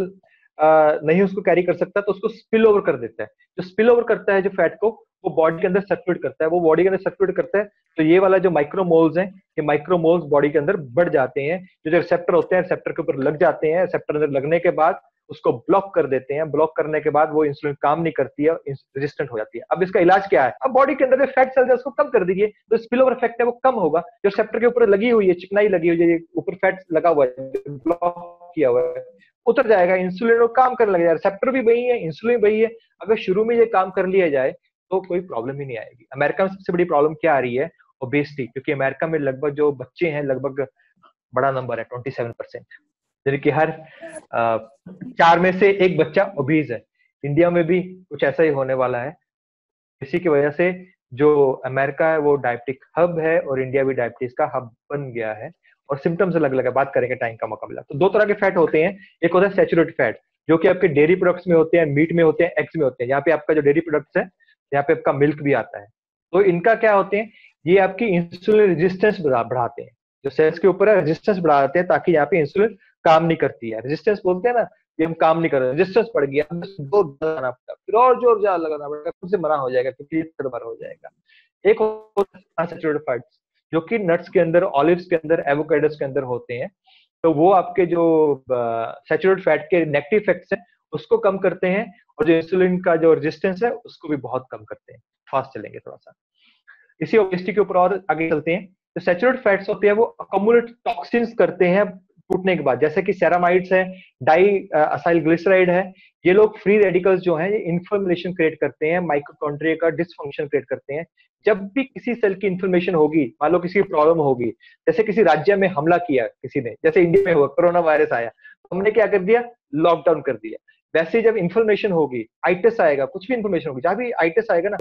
नहीं उसको कैरी कर सकता तो उसको स्पिल ओवर कर देता है। जो स्पिल ओवर करता है जो फैट को, वो बॉडी के अंदर सर्कुलेट करता है, वो बॉडी के अंदर सर्कुलेट करता है, तो ये वाला जो माइक्रोमोल्स है, ये माइक्रोमोल्स बॉडी के अंदर बढ़ जाते हैं। जो जो रिसेप्टर होते हैं रिसेप्टर के ऊपर लग जाते हैं, रिसेप्टर अंदर लगने के बाद उसको ब्लॉक कर देते हैं। ब्लॉक करने के बाद वो इंसुलिन काम नहीं करती है, रेजिस्टेंट हो जाती है। अब इसका इलाज क्या है, अब बॉडी के अंदर जो फैट सेल्स है उसको कम कर दीजिए, तो स्पिल ओवर इफेक्ट है वो कम होगा। जो रिसेप्टर के ऊपर लगी हुई है, चिकनाई लगी हुई है, ऊपर फैट लगा हुआ है, ब्लॉक किया हुआ है, उतर जाएगा, इंसुलिन काम करने लगेगा। रिसेप्टर भी वही है, इंसुलिन वही है। अगर शुरू में ये काम कर लिया जाए तो कोई प्रॉब्लम ही नहीं आएगी। अमेरिका में सबसे बड़ी प्रॉब्लम क्या आ रही है, ओबेसिटी, क्योंकि अमेरिका में लगभग जो बच्चे हैं, लगभग बड़ा नंबर है ट्वेंटी सेवन परसेंट, यानी कि हर आ, चार में से एक बच्चा ओबीज है। इंडिया में भी कुछ ऐसा ही होने वाला है। इसी की वजह से जो अमेरिका है वो डायबिटिक हब है और इंडिया भी डायबिटीज का हब बन गया है। और सिम्टम्स अलग अलग है, बात करेंगे टाइम का मौका मिला तो। दो तरह के फैट होते हैं, एक होता है सैचुरेटेड फैट, जो कि आपके डेयरी प्रोडक्ट्स में होते हैं, मीट में होते हैं, एग्स में होते हैं। यहाँ पे आपका जो डेयरी प्रोडक्ट्स है, यहाँ पे आपका मिल्क भी आता है। तो इनका क्या होते हैं, ये आपकी इंसुलिन रेजिस्टेंस बढ़ाते हैं, जो सेल्स के ऊपर है रेजिस्टेंस बढ़ाते हैं, ताकि यहाँ पे इंसुलिन काम नहीं करती है। रेजिस्टेंस बोलते हैं ना, ये हम काम नहीं कर रहे, रेजिस्टेंस बढ़ गया, जोर लगाना पड़ता, फिर और जोर ज्यादा लगाना पड़ेगा, खुद से मना हो जाएगा क्योंकि भर हो जाएगा। एक होता है अनसैचुरेटेड फैट्स, जो कि नट्स के अंदर, ऑलिव्स के अंदर, एवोकाडोस के अंदर होते हैं। तो वो आपके जो सैचुरेटेड फैट के नेगेटिव इफेक्ट्स हैं उसको कम करते हैं, और जो इंसुलिन का जो रेजिस्टेंस है उसको भी बहुत कम करते हैं। फास्ट चलेंगे थोड़ा सा, इसी ओबेसिटी के ऊपर और आगे चलते हैं। जो सैचुरेटेड फैट्स होते हैं वो अकोमुलेट टॉक्सिन्स करते हैं टूटने के बाद, जैसे कि सेरामाइड्स है, डाई असाइल ग्लिसराइड है। ये लोग फ्री रेडिकल्स जो हैं ये इन्फ्लेमेशन क्रिएट करते हैं, माइटोकॉन्ड्रिया का डिसफंक्शन क्रिएट करते हैं। जब भी किसी सेल की इन्फ्लेमेशन होगी, मान लो किसी प्रॉब्लम होगी, जैसे किसी राज्य में हमला किया किसी ने, जैसे इंडिया में हुआ, कोरोना वायरस आया, हमने क्या कर दिया, लॉकडाउन कर दिया। वैसे जब इन्फ्लेमेशन होगी, आइटिस आएगा, कुछ भी इन्फ्लेमेशन होगी, जहां भी आइटिस आएगा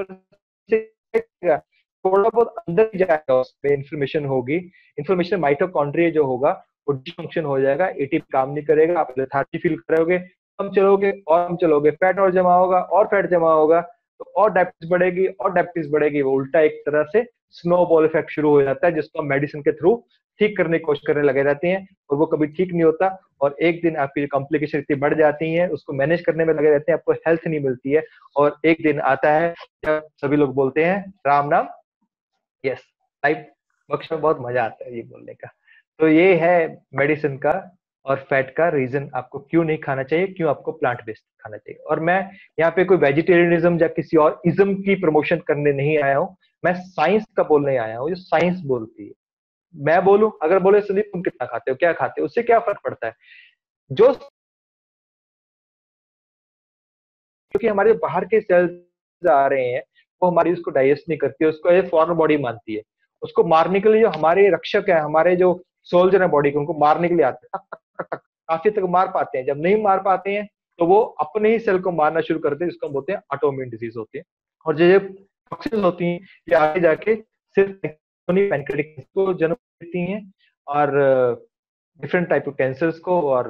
ना, थोड़ा बहुत अंदर जाएगा, उसमें इन्फ्लेमेशन होगी, इन्फ्लेमेशन माइटोकॉन्ड्रिया जो होगा वो डिसफंक्शन हो जाएगा, एटीपी काम नहीं करेगा, आप लेथार्जी फील करोगे, हम चलोगे और हम चलोगे, फैट और जमा होगा और फैट जमा होगा, तो और डायबिटीज बढ़ेगी और डायबिटीज बढ़ेगी। वो उल्टा एक तरह से स्नोबॉल इफेक्ट शुरू हो जाता है, जिसको हम मेडिसिन के थ्रू ठीक करने की कोशिश करने लगे रहते हैं, और वो कभी ठीक नहीं होता। और एक दिन आपकी कॉम्प्लिकेशन इतनी बढ़ जाती है, उसको मैनेज करने में लगे रहते हैं, आपको हेल्थ नहीं मिलती है, और एक दिन आता है जब सभी लोग बोलते हैं राम नाम, यस, लाइफ बख्श में बहुत मजा आता है ये बोलने का। तो ये है मेडिसिन का और फैट का रीजन, आपको क्यों नहीं खाना चाहिए, क्यों आपको प्लांट बेस्ड खाना चाहिए। और मैं यहाँ पे कोई वेजिटेरियनिज्म या किसी और इज्म की प्रमोशन करने नहीं आया हूँ, मैं साइंस का बोलने आया हूँ, जो साइंस बोलती है। मैं बोलूं, अगर बोले संदीप तुम कितना खाते हो, क्या खाते हो, उससे क्या फर्क पड़ता है। जो क्योंकि हमारे बाहर के सेल्स आ रहे हैं वो हमारी उसको डाइजेस्ट नहीं करती है, उसको ये फॉरेन बॉडी मानती है। उसको मारने के लिए जो हमारे रक्षक है, हमारे जो सोल्जर है बॉडी के, उनको मारने के लिए आते हैं, टक टक टक टक, काफी तक मार पाते हैं। जब नहीं मार पाते हैं तो वो अपने ही सेल को मारना शुरू करते हैं, जिसको हम बोलते हैं ऑटोइम्यून डिजीज होती है। और जो ये टॉक्सिन्स होती हैं ये आगे जाके सिर्फ पैनक्रेटिक को जन्म देती हैं और डिफरेंट टाइप ऑफ कैंसर्स को और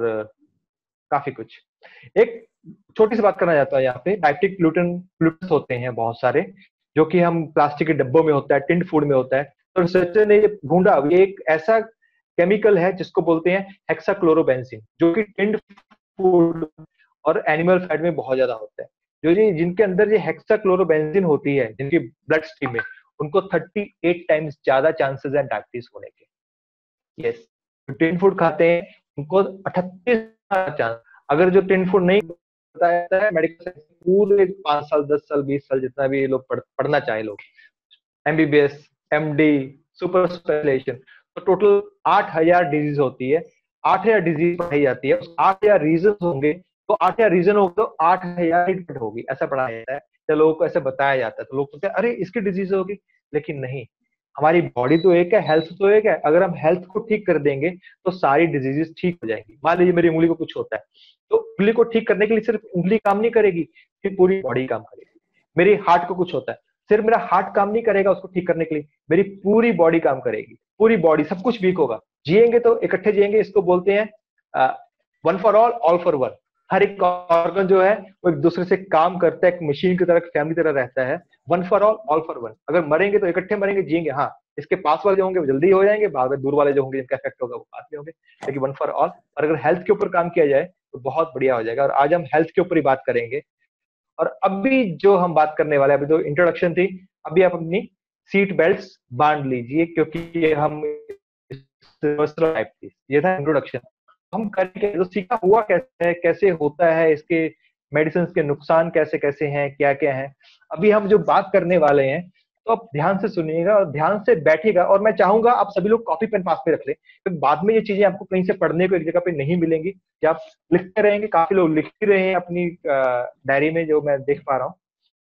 काफी कुछ। एक छोटी सी बात करना चाहता हूँ यहाँ पे, डायबिटिक ग्लूटेन ग्लूटेन्स होते हैं बहुत सारे, जो कि हम प्लास्टिक के डब्बों में होता है, टिन्ड फूड में होता है। तो रिसर्चर ने ये ढूंढा, ये एक ऐसा केमिकल है जिसको बोलते हैं हेक्साक्लोरोबेंजीन, जो कि टिन्ड फूड और एनिमल फैट में बहुत ज्यादा होता है। जो ये जिनके अंदर ये हेक्साक्लोरोबेंजीन होती है, जिनकी ब्लड स्ट्रीम में, उनको अड़तीस टाइम्स ज्यादा चांसेस है डायबिटीज होने के। यस, टिन फूड खाते हैं उनको अठतीस चांस। अगर जो टिन फूड नहीं बताया जाता है मेडिकल साइंस, पूरे पांच साल दस साल बीस साल जितना भी लोग पढ़, पढ़ना चाहे लोग, एमबीबीएस, एमडी, सुपर स्पेशलाइजेशन, तो टोटल आठ हजार डिजीज होती है। आठ हजार डिजीज पढ़ाई जाती है, आठ हजार रीजन होंगे, तो आठ हजार रीजन होगा तो आठ हजार ट्रीटमेंट होगी, ऐसा पढ़ाया जाता है। तो लोगों को ऐसे बताया जाता है, तो लोग सोचते हैं अरे इसकी डिजीज होगी, लेकिन नहीं, हमारी बॉडी तो एक है, हेल्थ तो एक है। अगर हम हेल्थ को ठीक कर देंगे तो सारी डिजीजेस ठीक हो जाएंगी। मान लीजिए मेरी उंगली को कुछ होता है, तो उंगली को ठीक करने के लिए सिर्फ उंगली काम नहीं करेगी, फिर पूरी बॉडी काम करेगी। मेरी हार्ट को कुछ होता है, सिर्फ मेरा हार्ट काम नहीं करेगा उसको ठीक करने के लिए, मेरी पूरी बॉडी काम करेगी। पूरी बॉडी, सब कुछ वीक होगा, जिएंगे तो इकट्ठे जिएंगे। इसको बोलते हैं one for all, all for one. हर एक ऑर्गन जो है वो एक दूसरे से काम करता है, एक मशीन की तरह, फैमिली की तरह रहता है। One for all, all for one. अगर मरेंगे तो इकट्ठे मरेंगे, जिएंगे हाँ, इसके पास वाले जो होंगे वो जल्दी हो जाएंगे, बाद में दूर वाले जो होंगे जिनका इफेक्ट होगा वो बाद में होंगे, लेकिन वन फॉर ऑल। और अगर हेल्थ के ऊपर काम किया जाए तो बहुत बढ़िया हो जाएगा। और आज हम हेल्थ के ऊपर ही बात करेंगे। और अभी जो हम बात करने वाले, अभी तो इंट्रोडक्शन थी, अभी आप अपनी सीट बेल्ट बांध लीजिए, क्योंकि हम ये था इंट्रोडक्शन। हम करेंगे तो सीखा हुआ कैसे है, कैसे होता है, इसके मेडिसिन के नुकसान कैसे कैसे हैं, क्या क्या है, अभी हम जो बात करने वाले हैं। तो आप ध्यान से सुनिएगा और ध्यान से बैठिएगा। और मैं चाहूंगा आप सभी लोग कॉपी पेन पास पे रख लें, क्योंकि बाद में ये चीजें आपको कहीं से पढ़ने को एक जगह पे नहीं मिलेंगी, कि आप लिखते रहेंगे। काफी लोग लिख ही रहे हैं अपनी डायरी में, जो मैं देख पा रहा हूँ।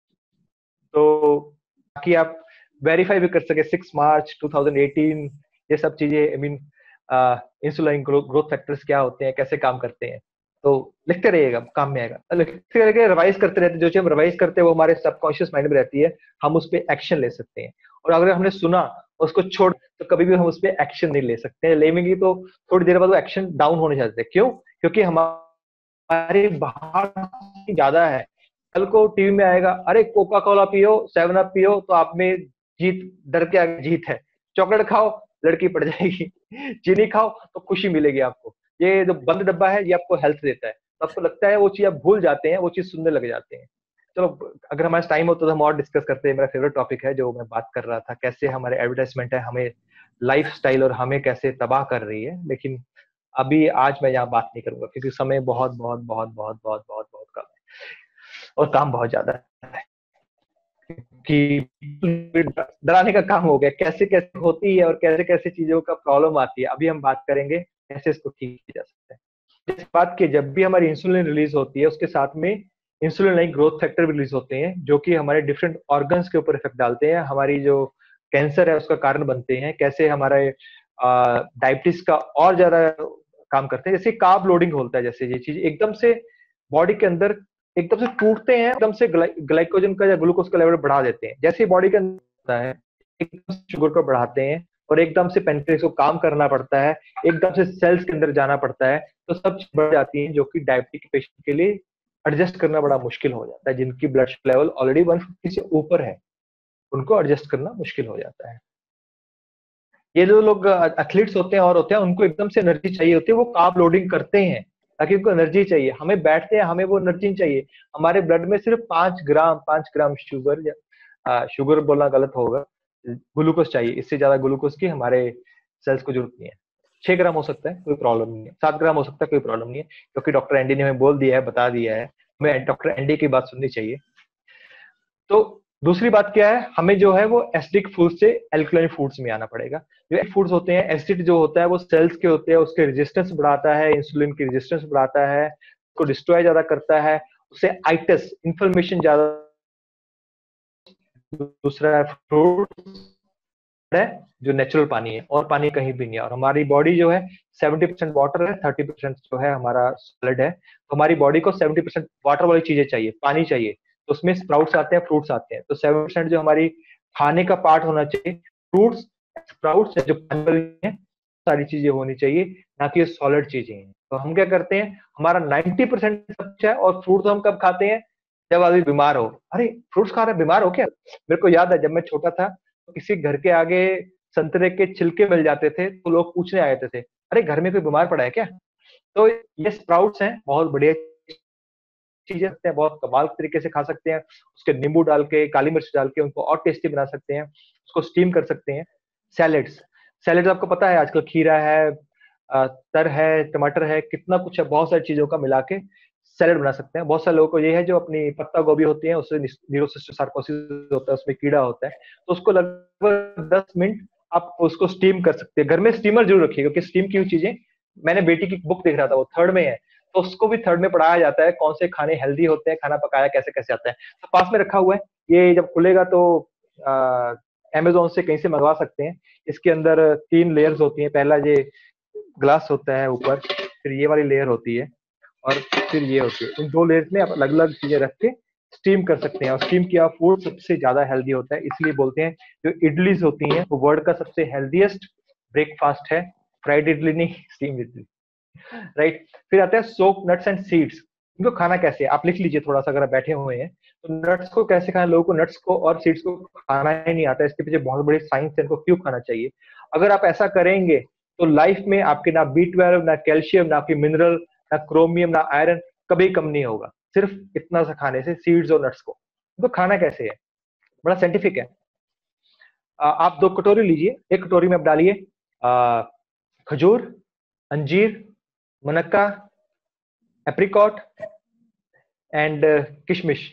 तो ताकि आप वेरीफाई भी कर सके six March two thousand eighteen, ये सब चीजें, I mean insulin growth factors क्या होते हैं, कैसे काम करते हैं। तो लिखते रहिएगा, काम में आएगा। लिखते रहिए, रिवाइज करते रहते हैं। जो चीज हम रिवाइज करते हैं वो हमारे सबकॉन्शियस माइंड में रहती है, हम उस पर एक्शन ले सकते हैं। और अगर हमने सुना उसको छोड़, तो कभी भी हम उस पर एक्शन नहीं ले सकते। लेंगे तो थोड़ी देर बाद वो एक्शन डाउन होने जाते हैं। क्यों? क्योंकि हमारे बाहर ज्यादा है। कल को टीवी में आएगा, अरे कोका कोला पियो, सेवन अप पियो तो आप में जीत, डर के आगे जीत है। चॉकलेट खाओ, लड़की पड़ जाएगी। चीनी खाओ तो खुशी मिलेगी आपको। ये जो बंद डब्बा है ये आपको हेल्थ देता है। तो आपको लगता है वो चीज आप भूल जाते हैं, वो चीज सुनने लग जाते हैं। चलो, अगर हमारा टाइम हो तो हम और डिस्कस करते हैं। मेरा फेवरेट टॉपिक है जो मैं बात कर रहा था, कैसे हमारे एडवर्टाइजमेंट है हमें लाइफ स्टाइल और हमें कैसे तबाह कर रही है। लेकिन अभी आज मैं यहाँ बात नहीं करूंगा, क्योंकि समय बहुत बहुत बहुत बहुत बहुत बहुत बहुत कम है और काम बहुत ज्यादा है। कि डराने का काम हो गया, कैसे कैसे होती है और कैसे कैसे चीजों का प्रॉब्लम आती है। अभी हम बात करेंगे कैसे इसको ठीक किया जा सकता है। इस बात की, जब भी हमारी इंसुलिन रिलीज होती है उसके साथ में इंसुलिन लाइक ग्रोथ फैक्टर भी रिलीज होते हैं, जो कि हमारे डिफरेंट ऑर्गन्स के ऊपर इफेक्ट डालते हैं। हमारी जो कैंसर है उसका कारण बनते हैं। कैसे हमारे डायबिटीज का और ज्यादा काम करते हैं। जैसे कार्ब लोडिंग होता है, जैसे ये चीज एकदम से बॉडी के अंदर एकदम से टूटते हैं, एकदम से ग्लाइकोजन का या ग्लूकोज का लेवल बढ़ा देते हैं। जैसे बॉडी के अंदर होता है, एकदम से शुगर को बढ़ाते हैं और एकदम से पेनक्रियास को काम करना पड़ता है, एकदम से सेल्स के अंदर जाना पड़ता है, तो सब चीज बढ़ जाती है, जो कि डायबिटिक पेशेंट के लिए एडजस्ट करना बड़ा मुश्किल हो जाता है। जिनकी blood level already one fifty से ऊपर है, उनको एडजस्ट करना मुश्किल हो जाता है। ये जो लोग एथलीट्स होते हैं और होते हैं, उनको एकदम से एनर्जी चाहिए होती है, वो कार्ब लोडिंग करते हैं ताकि उनको एनर्जी चाहिए। हमें बैठते हैं, हमें वो एनर्जी चाहिए। हमारे ब्लड में सिर्फ पांच ग्राम पांच ग्राम शुगर, या शुगर बोलना गलत होगा, ग्लूकोज चाहिए। इससे ज्यादा ग्लूकोज की हमारे सेल्स को जरूरत नहीं है। छह ग्राम हो सकता है, कोई प्रॉब्लम नहीं है। सात ग्राम हो सकता है, कोई प्रॉब्लम नहीं है, क्योंकि डॉक्टर एंडी ने हमें बोल दिया है, बता दिया है, हमें डॉक्टर एंडी की बात सुननी चाहिए। तो दूसरी बात क्या है, हमें जो है वो एसिडिक फूड से एल्कलाइन फूड्स में आना पड़ेगा। जो फूड्स होते हैं, एसिड जो होता है वो सेल्स के होते हैं, उसके रेजिस्टेंस बढ़ाता है, इंसुलिन की रेजिस्टेंस बढ़ाता है, उसको डिस्ट्रॉय ज्यादा करता है, उससे आइटस इंफ्लेमेशन ज्यादा। दूसरा है फ्रूट है जो नेचुरल पानी है, और पानी कहीं भी नहीं है। और हमारी बॉडी जो है सेवेंटी परसेंट वाटर है, थर्टी परसेंट जो है हमारा सॉलिड है। तो हमारी बॉडी को सेवेंटी परसेंट वाटर वाली चीजें चाहिए, पानी चाहिए। तो उसमें स्प्राउट्स आते हैं, फ्रूट्स आते हैं। तो सेवन परसेंट जो हमारी खाने का पार्ट होना चाहिए, फ्रूट्स स्प्राउट्स जो पानी वाली है, सारी चीजें होनी चाहिए, ना कि सॉलिड चीजें हैं। तो हम क्या करते हैं, हमारा नाइन्टी परसेंट सब है। और फ्रूट हम कब खाते हैं, जब आदमी बीमार हो। अरे फ्रूट्स खा रहे बीमार हो क्या? मेरे को याद है जब मैं छोटा था, तो किसी घर के आगे संतरे के छिलके मिल जाते थे, तो लोग पूछने आए थे, अरे घर में कोई बीमार पड़ा है क्या? तो ये स्प्राउट्स हैं, बहुत बढ़िया चीजें हैं, बहुत कमाल तरीके से खा सकते हैं। उसके नींबू डाल के, काली मिर्च डाल के उनको और टेस्टी बना सकते हैं। उसको स्टीम कर सकते हैं। सैलेड्स, सैलेड आपको पता है आजकल खीरा है, अ, तर है, टमाटर है, कितना कुछ है, बहुत सारी चीजों का मिला के सैलेड बना सकते हैं। बहुत सारे लोगों को ये है जो अपनी पत्ता गोभी होती है, उससे न्यूरोसिस्टिक सार्कोसिस होता है, उसमें कीड़ा होता है, तो उसको लगभग दस मिनट आप उसको स्टीम कर सकते हैं। घर में स्टीमर जरूर रखिए, क्योंकि स्टीम की हुई चीजें, मैंने बेटी की बुक देख रहा था, वो थर्ड में है, तो उसको भी थर्ड में पढ़ाया जाता है कौन से खाने हेल्दी होते हैं, खाना पकाया कैसे कैसे आता है। तो पास में रखा हुआ है, ये जब खुलेगा तो अमेजोन से कहीं से मंगवा सकते हैं। इसके अंदर तीन लेयर्स होती हैं, पहला ये ग्लास होता है ऊपर, फिर ये वाली लेयर होती है, और फिर ये होती है। इन दो लेयर्स में आप अलग अलग चीजें रख के स्टीम कर सकते हैं। और स्टीम किया फूड सबसे ज्यादा हेल्दी होता है, इसलिए बोलते हैं जो इडलीज होती हैं वो वर्ल्ड का सबसे हेल्दीएस्ट ब्रेकफास्ट है। फ्राइड इडली नहीं, स्टीम इडली, राइट। फिर आता है सोक नट्स एंड सीड्स। इनको खाना कैसे है, आप लिख लीजिए थोड़ा सा अगर आप बैठे हुए हैं। तो नट्स को कैसे खाना, लोगों को नट्स को और सीड्स को खाना ही नहीं आता, इसके पीछे बहुत बड़ी साइंस है, इनको क्यों खाना चाहिए। अगर आप ऐसा करेंगे तो लाइफ में आपके ना बी ट्वेल्व, ना कैल्शियम, ना आपकी मिनरल, ना क्रोमियम, ना आयरन कभी कम नहीं होगा, सिर्फ इतना सा खाने से, सीड्स और नट्स को। तो खाना कैसे है, बड़ा साइंटिफिक है। आ, आप दो कटोरी लीजिए, एक कटोरी में आप डालिए खजूर, अंजीर, मुनक्का, एप्रिकॉट एंड किशमिश।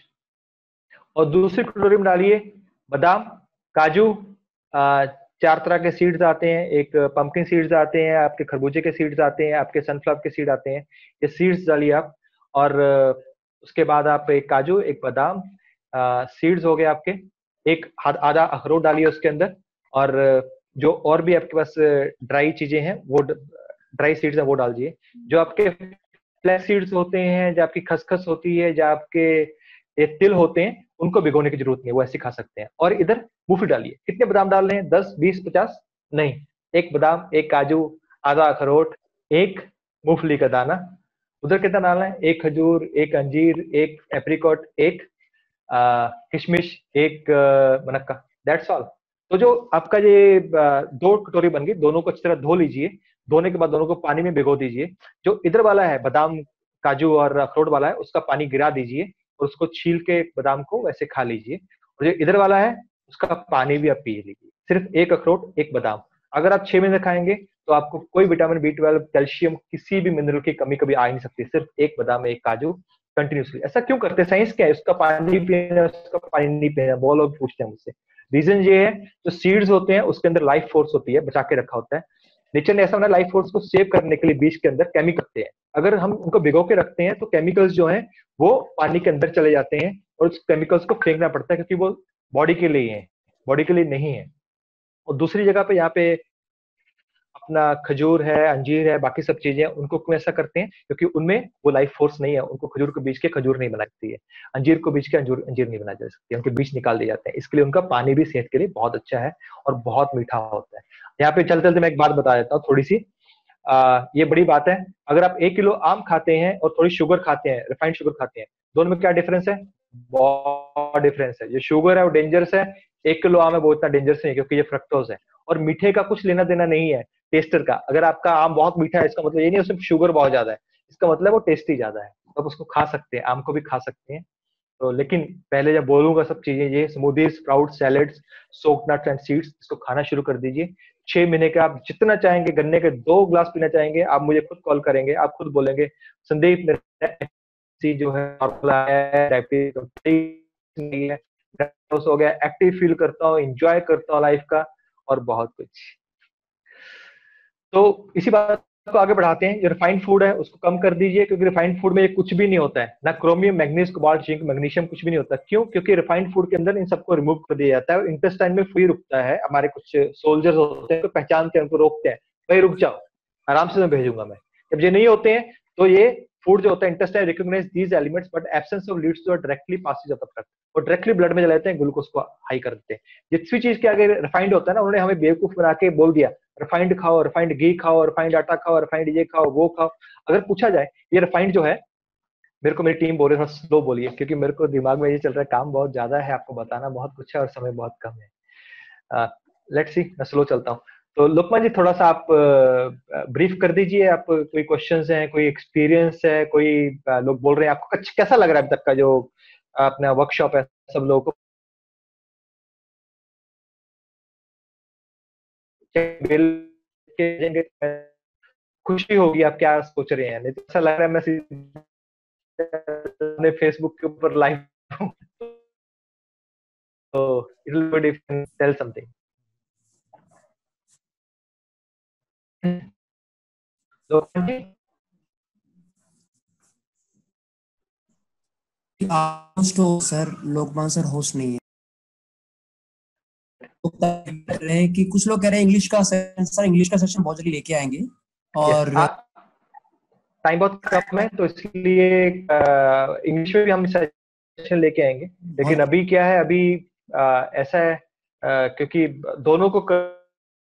और दूसरी कटोरी में डालिए बादाम, काजू, आ, चार तरह के सीड्स आते हैं, एक पंपकिन सीड्स आते हैं, आपके खरबूजे के सीड्स आते हैं, आपके सनफ्लावर के सीड आते हैं, ये सीड्स डालिए आप। और उसके बाद आप एक काजू, एक बादाम, सीड्स हो गए आपके, एक आधा अखरोट डालिए उसके अंदर। और जो और भी आपके पास ड्राई चीजें हैं, वो ड्राई सीड्स है वो डाल दिए। जो आपके फ्लैक्स सीड्स होते हैं, जो आपकी खसखस होती है, जो आपके ये तिल होते हैं, उनको भिगोने की जरूरत नहीं है, वो ऐसे खा सकते हैं। और इधर मूंगफली डालिए। कितने बादाम डाल रहे हैं, दस, बीस, पचास? नहीं, एक बादाम, एक काजू, आधा अखरोट, एक मूंगफली का दाना। उधर कितना डालना है, एक खजूर, एक अंजीर, एक एप्रिकॉट, एक किशमिश, एक मुनक्का, दैट्स ऑल। तो जो आपका ये दो कटोरी बन गई, दोनों को अच्छी तरह धो लीजिए। धोने के बाद दोनों को पानी में भिगो दीजिए। जो इधर वाला है बादाम, काजू और अखरोट वाला है, उसका पानी गिरा दीजिए, और उसको छील के बादाम को वैसे खा लीजिए। और जो इधर वाला है उसका पानी भी आप पी लीजिए। सिर्फ एक अखरोट, एक बादाम। अगर आप छह महीने खाएंगे तो आपको कोई विटामिन बी ट्वेल्व, कैल्शियम, किसी भी मिनरल की कमी कभी आ ही नहीं सकती। सिर्फ एक बादाम, एक काजू कंटिन्यूसली। ऐसा क्यों करते हैं, साइंस क्या है, उसका पानी पीना, उसका पानी नहीं पीना, बहुत लोग पूछते हैं मुझसे। रीजन ये है, जो सीड्स होते हैं उसके अंदर लाइफ फोर्स होती है, बचा के रखा होता है। नेचर ने ऐसा बना लाइफ फोर्स को सेव करने के लिए बीज के अंदर केमिकल रखते हैं। अगर हम उनको भिगो के रखते हैं तो केमिकल्स जो हैं वो पानी के अंदर चले जाते हैं, और उस केमिकल्स को फेंकना पड़ता है, क्योंकि वो बॉडी के लिए है, बॉडी के लिए नहीं है। और दूसरी जगह पे यहाँ पे अपना खजूर है, अंजीर है, बाकी सब चीजें, उनको क्यों ऐसा करते हैं, क्योंकि उनमें वो लाइफ फोर्स नहीं है। उनको खजूर को बीज के खजूर नहीं बना सकती है, अंजीर को बीज के अंजूर अंजीर नहीं बना जा सकती है, उनके बीज निकाल दिए जाते हैं। इसके लिए उनका पानी भी सेहत के लिए बहुत अच्छा है और बहुत मीठा होता है। यहाँ पे चलते चलते मैं एक बात बता देता हूँ थोड़ी सी। आ, ये बड़ी बात है, अगर आप एक किलो आम खाते हैं और थोड़ी शुगर खाते हैं, रिफाइंड शुगर खाते हैं, दोनों में क्या डिफरेंस है? बहुत डिफरेंस है। जो शुगर है वो डेंजरस है, एक किलो आम है वो इतना डेंजरस नहीं है, क्योंकि ये फ्रक्टोज है। और मीठे का कुछ लेना देना नहीं है टेस्टर का। अगर आपका आम बहुत मीठा है, इसका मतलब ये नहीं उसमें शुगर बहुत ज्यादा है, इसका मतलब वो टेस्टी ज्यादा है। तो आप उसको खा सकते हैं, आम को भी खा सकते हैं। तो लेकिन पहले जब बोलूंगा सब चीजें, ये smoothies, sprout, salads, soak nuts and seeds, इसको खाना शुरू कर दीजिए। छह महीने के आप जितना चाहेंगे, गन्ने के दो ग्लास पीना चाहेंगे, आप मुझे खुद कॉल करेंगे, आप खुद बोलेंगे संदीप मेरा जो है डायबिटीज हो गया, एक्टिव फील करता हूँ, एंजॉय करता हूँ लाइफ का, और बहुत कुछ। तो इसी बात को आगे बढ़ाते हैं। जो रिफाइंड फूड है उसको कम कर दीजिए, क्योंकि रिफाइंड फूड में ये कुछ भी नहीं होता है, ना chromium, manganese, cobalt, zinc, magnesium, कुछ भी नहीं होता। क्यों? क्योंकि रिफाइंड फूड के अंदर इन सबको रिमूव कर दिया जाता है, इंटेस्टाइन में फ्री रुकता है। हमारे कुछ सोल्जर्स होते हैं, तो पहचानते हैं, उनको रोकते हैं, भाई रुक जाओ, आराम से मैं भेजूंगा मैं। जब ये नहीं होते हैं तो ये फूड जो होता है, intestine recognise these elements but absence of leads to directly passage of the blood, और डायरेक्टली ब्लड में चले जाते हैं, ग्लूकोज को हाई कर देते हैं। जिस भी चीज के आगे रिफाइंड होता है ना, उन्होंने हमें बेवकूफ बना के बोल दिया रिफाइंड खाओ, रिफाइंड घी खाओ, रिफाइंड आटा खाओ, रिफाइंड ये खाओ वो खाओ। अगर पूछा जाए ये रिफाइंड जो है, मेरे को मेरी टीम बोल रही है थोड़ा स्लो बोलिए, क्योंकि मेरे को दिमाग में ये चल रहा है काम बहुत ज्यादा है, आपको बताना बहुत कुछ है और समय बहुत कम है। लेट्स सी, मैं स्लो चलता हूँ। तो लोकमान जी थोड़ा सा आप ब्रीफ कर दीजिए, आप कोई क्वेश्चंस हैं, कोई एक्सपीरियंस है, कोई आ, लोग बोल रहे हैं, आपको कैसा लग रहा है अभी तक का जो अपना वर्कशॉप है, सब लोगों को खुशी होगी, आप क्या सोच रहे हैं? नहीं तो ऐसा लग रहा है मैं सीधे फेसबुक के ऊपर लाइव तो it will be different, tell something. तो सर लोकमान सर होस्ट नहीं है, तो कह रहे हैं कि कुछ लोग कह रहे हैं इंग्लिश का सेशन, सर इंग्लिश का सेशन बहुत जल्दी लेके आएंगे। और टाइम बहुत कम है तो इसलिए इंग्लिश में भी हम सेशन लेके आएंगे, लेकिन अभी क्या है, अभी आ, ऐसा है आ, क्योंकि दोनों को कर...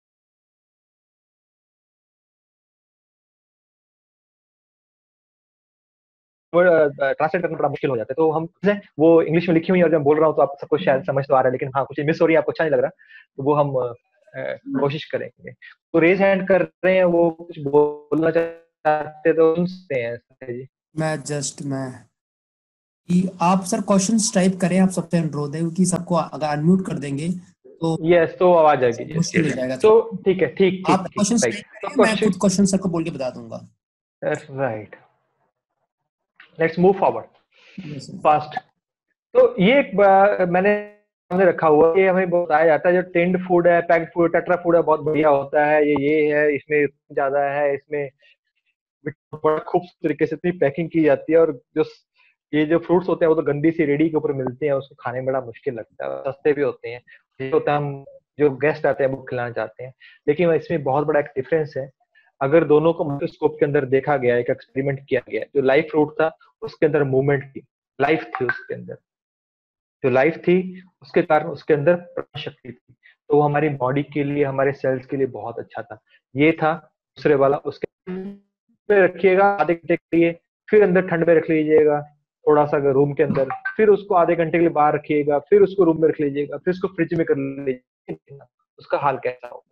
ट्रांसलेट करना बड़ा मुश्किल हो जाता है, तो हम वो इंग्लिश में लिखी हुई है और जब बोल रहा हूँ तो आप सबको शायद समझ तो आ रहा है, लेकिन हाँ कुछ मिस हो रही है, आपको अच्छा नहीं लग रहा, तो वो हम कोशिश करेंगे। तो रेज हैंड कर रहे हैं, वो कुछ बोलना चाहते तो सुनते हैं जी। मैं जस्ट मैं कि आप सर क्वेश्चंस टाइप करें, आप सबसे अनुरोध है, क्योंकि सबको अगर अनम्यूट कर देंगे तो यस तो आवाज आएगी, मुश्किल हो जाएगा। तो ठीक है, ठीक ठीक आप क्वेश्चंस टाइप करें, मैं खुद क्वेश्चन सर को बोल के बता दूंगा। Right, let's move forward fast. तो ये एक मैंने सामने रखा हुआ है, ये हमें बताया जाता है जो टिन्ड फूड है, पैक्ड फूड, टेट्रा फूड है, बहुत बढ़िया होता है, ये ये है, इसमें ज्यादा है, इसमें बड़ा खूबसूरत तरीके से इतनी पैकिंग की जाती है, और जो ये जो फ्रूट्स होते हैं वो तो गंदी सी रेडी के ऊपर मिलते हैं, उसको खाने में बड़ा मुश्किल लगता है, सस्ते भी होते हैं, ये होता है हम जो गेस्ट आते हैं वो खिलाना चाहते हैं। लेकिन इसमें बहुत बड़ा एक डिफरेंस है, अगर दोनों को माइक्रोस्कोप के अंदर देखा गया, एक एक्सपेरिमेंट किया गया, जो लाइव फ्रूट था उसके अंदर मूवमेंट थी, लाइफ थी उसके अंदर, जो लाइफ थी उसके कारण उसके अंदर प्राण शक्ति थी, तो वो हमारी बॉडी के लिए, हमारे सेल्स के लिए बहुत अच्छा था। ये था दूसरे वाला, उसके में रखिएगा आधे घंटे के लिए, फिर अंदर ठंड में रख लीजिएगा थोड़ा सा रूम के अंदर, फिर उसको आधे घंटे के लिए बाहर रखिएगा, फिर उसको रूम में रख लीजिएगा, फिर उसको फ्रिज में कर लीजिएगा, उसका हाल कैसा होगा।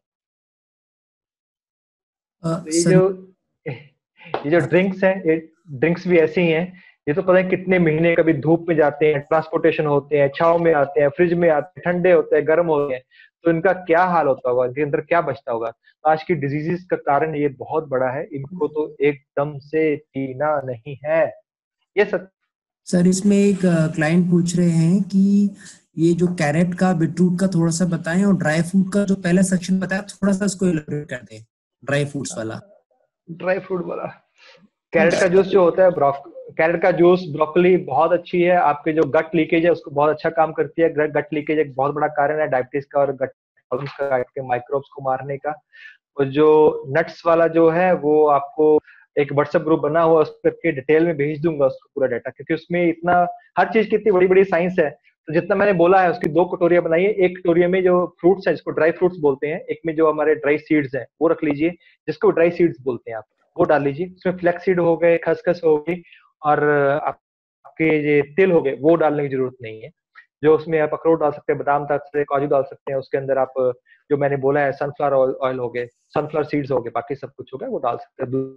ये जो ये जो ड्रिंक्स हैं, ये ड्रिंक्स भी ऐसे ही हैं, ये तो पता है कितने महीने कभी धूप में जाते हैं, ट्रांसपोर्टेशन होते हैं, छाव में आते हैं, फ्रिज में आते हैं, ठंडे होते हैं, गर्म होते हैं, तो इनका क्या हाल होता होगा, इनके अंदर क्या बचता होगा। तो आज की डिजीजेस का कारण ये बहुत बड़ा है, इनको तो एकदम से पीना नहीं है। ये सब सर इसमें एक क्लाइंट पूछ रहे हैं कि ये जो कैरेट का, बीटरूट का थोड़ा सा बताएं, और ड्राई फ्रूट का जो पहला सेक्शन बताया थोड़ा सा इसको इलैबोरेट कर दें, ड्राई फ्रूट्स वाला। ड्राई फ्रूट वाला कैरेट का जूस जो होता है, ब्रोक कैरेट का जूस, ब्रोकली बहुत अच्छी है, आपके जो गट लीकेज है उसको बहुत अच्छा काम करती है। गट लीकेज एक बहुत बड़ा कारण है डायबिटीज का और गट का, के माइक्रोब्स को मारने का। और जो नट्स वाला जो है वो आपको एक व्हाट्सएप ग्रुप बना हुआ, उस पर डिटेल में भेज दूंगा उसको पूरा डाटा, क्योंकि उसमें इतना हर चीज की इतनी बड़ी बड़ी साइंस है। तो जितना मैंने बोला है उसकी दो कटोरियां बनाइए, एक कटोरिया में जो फ्रूट्स है जिसको ड्राई फ्रूट्स बोलते हैं, एक में जो हमारे ड्राई सीड्स हैं वो रख लीजिए, जिसको ड्राई सीड्स बोलते हैं आप, वो डाल लीजिए। उसमें फ्लैक्स सीड हो गए, खसखस हो गई, और आपके ये तिल हो गए, वो डालने की जरूरत नहीं है। जो उसमें आप अखरोट डाल सकते हैं, बादाम डाल सकते हैं, काजू डाल सकते हैं, उसके अंदर आप जो मैंने बोला है सनफ्लावर ऑयल हो गए, सनफ्लावर सीड्स हो गए, बाकी सब कुछ हो गया वो डाल सकते हैं,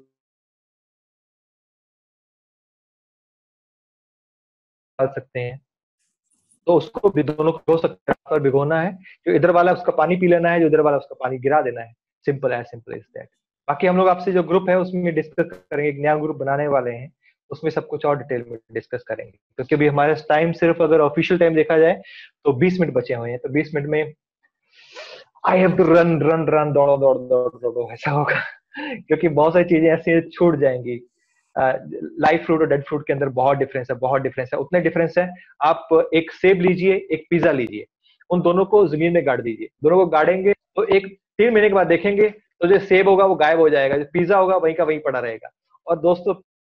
डाल सकते हैं। तो उसको भी दोनों को धो सकते हैं, पर भिगोना है, जो इधर वाला उसका पानी पी लेना है, जो इधर वाला उसका पानी गिरा देना है। सिंपल है, सिंपल इज दैट। बाकी हम लोग आपसे जो ग्रुप है उसमें डिस्कस करेंगे, एक नया ग्रुप बनाने वाले हैं, उसमें सब कुछ और डिटेल में डिस्कस करेंगे, क्योंकि अभी हमारे टाइम सिर्फ अगर ऑफिशियल टाइम देखा जाए तो बीस मिनट बचे हुए हैं, तो बीस मिनट में I have to run run run दौड़ो दौड़ दौड़ दौड़ो ऐसा होगा, क्योंकि बहुत सारी चीजें ऐसी छूट जाएंगी। लाइव फ्रूट और डेड फ्रूट के अंदर बहुत डिफरेंस है, बहुत डिफरेंस है, उतने डिफरेंस है। आप एक सेब लीजिए, एक पिज्जा लीजिए, उन दोनों को जमीन में गाड़ दीजिए, दोनों को गाड़ेंगे तो एक तीन महीने के बाद देखेंगे तो जो सेब होगा वो गायब हो जाएगा, जो पिज्जा होगा वहीं का वहीं पड़ा रहेगा। और दोस्तों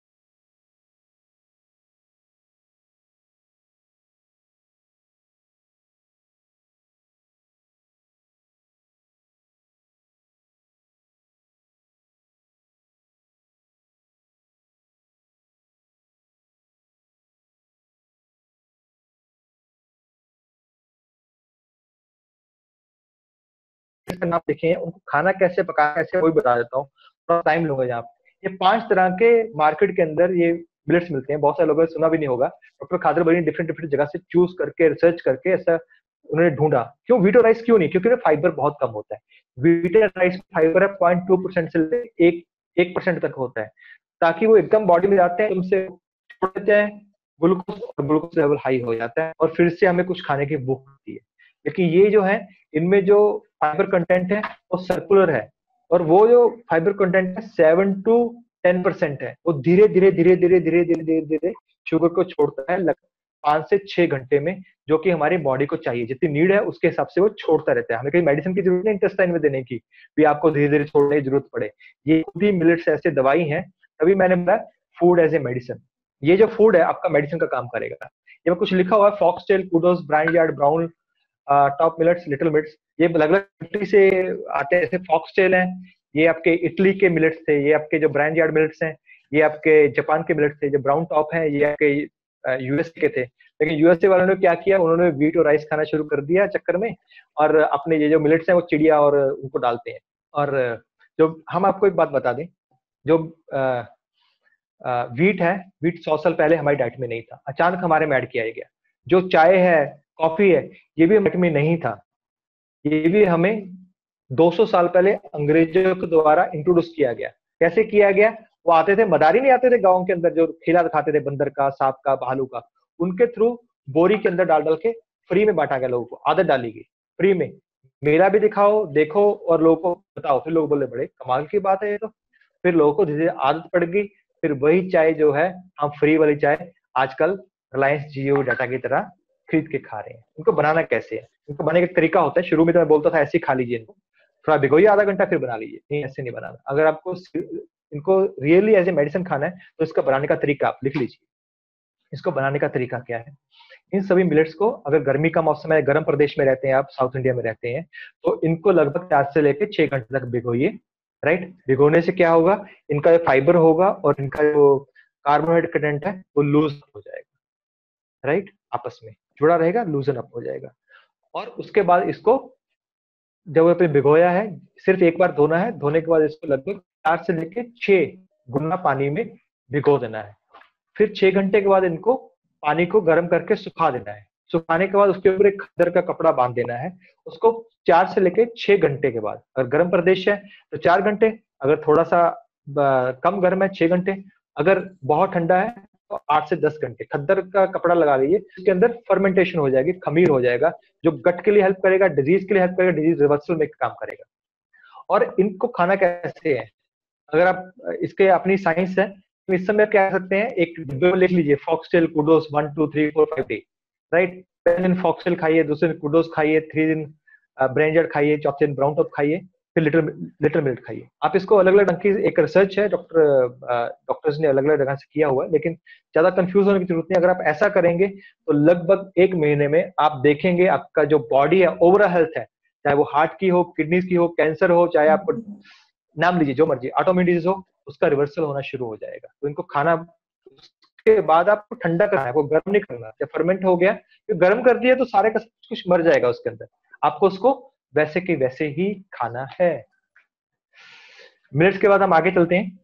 का नाम देखें, उनको खाना कैसे पकाना कैसे वही बता देता हूँ, थोड़ा टाइम लूंगा यहाँ पे। ये पांच तरह के मार्केट के अंदर ये मिलेट्स मिलते हैं, बहुत सारे लोगों ने सुना भी नहीं होगा। डॉक्टर खादर बड़ी डिफरेंट डिफरेंट जगह से चूज करके रिसर्च करके ऐसा उन्होंने ढूंढा। क्यों वीट और राइस क्यों नहीं? क्योंकि फाइबर बहुत कम होता है। वीट और राइस फाइबर है पॉइंट टू परसेंट से एक एक परसेंट तक होता है, ताकि वो एकदम बॉडी में जाते हैं, तुमसे छोड़ देते हैं ग्लूकोज, और ग्लूकोज लेवल हाई हो जाता है और फिर से हमें कुछ खाने की भूख होती है। लेकिन ये जो है, इनमें जो फाइबर कंटेंट है वो सर्कुलर है, और वो जो फाइबर कंटेंट है सेवन टू टेन परसेंट है। वो धीरे धीरे धीरे धीरे धीरे धीरे धीरे धीरे शुगर को छोड़ता है पांच से छह घंटे में, जो कि हमारी बॉडी को चाहिए, जितनी नीड है उसके हिसाब से वो छोड़ता रहता है। हमें कहीं मेडिसिन की जरूरत नहीं इंटेस्टाइन में देने की, भी आपको धीरे धीरे छोड़ने की जरूरत पड़े। ये खुद ही मिलेट्स ऐसे दवाई है, तभी मैंने बोला फूड एज ए मेडिसिन। ये जो फूड है आपका मेडिसिन का काम करेगा। ये कुछ लिखा हुआ है, foxtail, kodos, barnyard, brown, top millets, little millets, ये अलग अलग कंट्री से आते हैं। जैसे फॉक्सटेल है, ये आपके इटली के मिलेट्स थे। ये आपके जो ब्रांड यार्ड मिलेट्स हैं, ये आपके जापान के मिलेट्स थे। जो ब्राउन टॉप है, ये आपके यूएसए के थे। लेकिन यूएसए वालों ने क्या किया, उन्होंने व्हीट और राइस खाना शुरू कर दिया चक्कर में, और अपने ये जो मिलेट्स हैं वो चिड़िया और उनको डालते हैं। और जो हम आपको एक बात बता दें, जो व्हीट है, व्हीट सौ साल पहले हमारी डाइट में नहीं था, अचानक हमारे में ऐड किया गया। जो चाय है, कॉफी है, ये भी डाइट में नहीं था, ये भी हमें दो सौ साल पहले अंग्रेजों के द्वारा इंट्रोड्यूस किया गया। कैसे किया गया? वो आते थे, मदारी नहीं आते थे गांव के अंदर, जो खिला खाते थे बंदर का, सांप का, भालू का, उनके थ्रू बोरी के अंदर डाल डाल के फ्री में बांटा गया लोगों को, आदत डाली गई फ्री में। मेला भी दिखाओ, देखो और लोगों को बताओ, फिर लोग बोले बड़े कमाल की बात है ये तो। फिर लोगों को धीरे धीरे आदत पड़ गई, फिर वही चाय जो है, हम फ्री वाली चाय आजकल रिलायंस जियो डाटा की तरह खरीद के खा रहे हैं। इनको बनाना कैसे है? इनको बनाने का तरीका होता है। शुरू में तो मैं बोलता था ऐसे ही खा लीजिए, इनको थोड़ा भिगोइए आधा घंटा फिर बना लीजिए। नहीं, ऐसे नहीं बनाना। अगर आपको इनको रियली एज ए मेडिसिन खाना है तो इसका बनाने का तरीका आप लिख लीजिए। इसको बनाने का तरीका क्या है? इन सभी मिलेट्स को, अगर गर्मी का मौसम है, गर्म प्रदेश में रहते हैं आप, साउथ इंडिया में रहते हैं, तो इनको लगभग चार से लेकर छह घंटे तक भिगोइए। राइट? भिगोने से क्या होगा, इनका जो फाइबर होगा और इनका जो कार्बोहाइड्रेट कंटेंट है वो लूज हो जाएगा। राइट? आपस में जुड़ा रहेगा, लूजन अप हो जाएगा। और उसके बाद इसको जब आपने भिगोया है, सिर्फ एक बार धोना है। धोने के बाद इसको लगभग चार से लेकर छह गुना पानी में भिगो देना है। फिर छह घंटे के बाद इनको पानी को गर्म करके सुखा देना है। सुखाने के बाद उसके ऊपर एक खद्दर का कपड़ा बांध देना है। उसको चार से लेकर छह घंटे के बाद, अगर गर्म प्रदेश है तो चार घंटे, अगर थोड़ा सा कम गर्म है छह घंटे, अगर बहुत ठंडा है तो आठ से दस घंटे खद्दर का कपड़ा लगा लीजिए। इसके अंदर फर्मेंटेशन हो जाएगी, खमीर हो जाएगा, जो गट के लिए हेल्प करेगा, डिजीज के लिए हेल्प करेगा, डिजीज रिवर्सल में काम करेगा। और इनको खाना कैसे है, अगर आप इसके अपनी साइंस है तो इस समय क्या कर सकते हैं, एक डिब्बे में लिख लीजिए foxtail, kodos one two three four five day. Right? पहले दिन फॉक्सटेल खाइए, दूसरे दिन कुडोस खाइए, थ्री दिन ब्रेंजर खाइए, चौथे दिन ब्राउन टॉप खाइए, फिर लिटिल लिटिल मिलेट खाइए। आप इसको अलग अलग ढंग की, एक रिसर्च है, डॉक्टर डॉक्टर्स ने अलग अलग जगह से किया हुआ है, लेकिन ज्यादा कंफ्यूज होने की जरूरत नहीं। अगर आप ऐसा करेंगे तो लगभग एक महीने में आप देखेंगे आपका जो बॉडी है, ओवरऑल हेल्थ है, चाहे वो हार्ट की हो, किडनीज की हो, कैंसर हो, चाहे आपको नाम लीजिए जो मर्जी, ऑटोइम्यून डिजीज हो, उसका रिवर्सल होना शुरू हो जाएगा। तो इनको खाना, उसके बाद आपको ठंडा करना है, वो गर्म नहीं करना। जब फर्मेंट हो गया, तो गर्म कर दिया तो सारे का कुछ मर जाएगा उसके अंदर। आपको उसको वैसे के वैसे ही खाना है। मिनट्स के बाद हम आगे चलते हैं।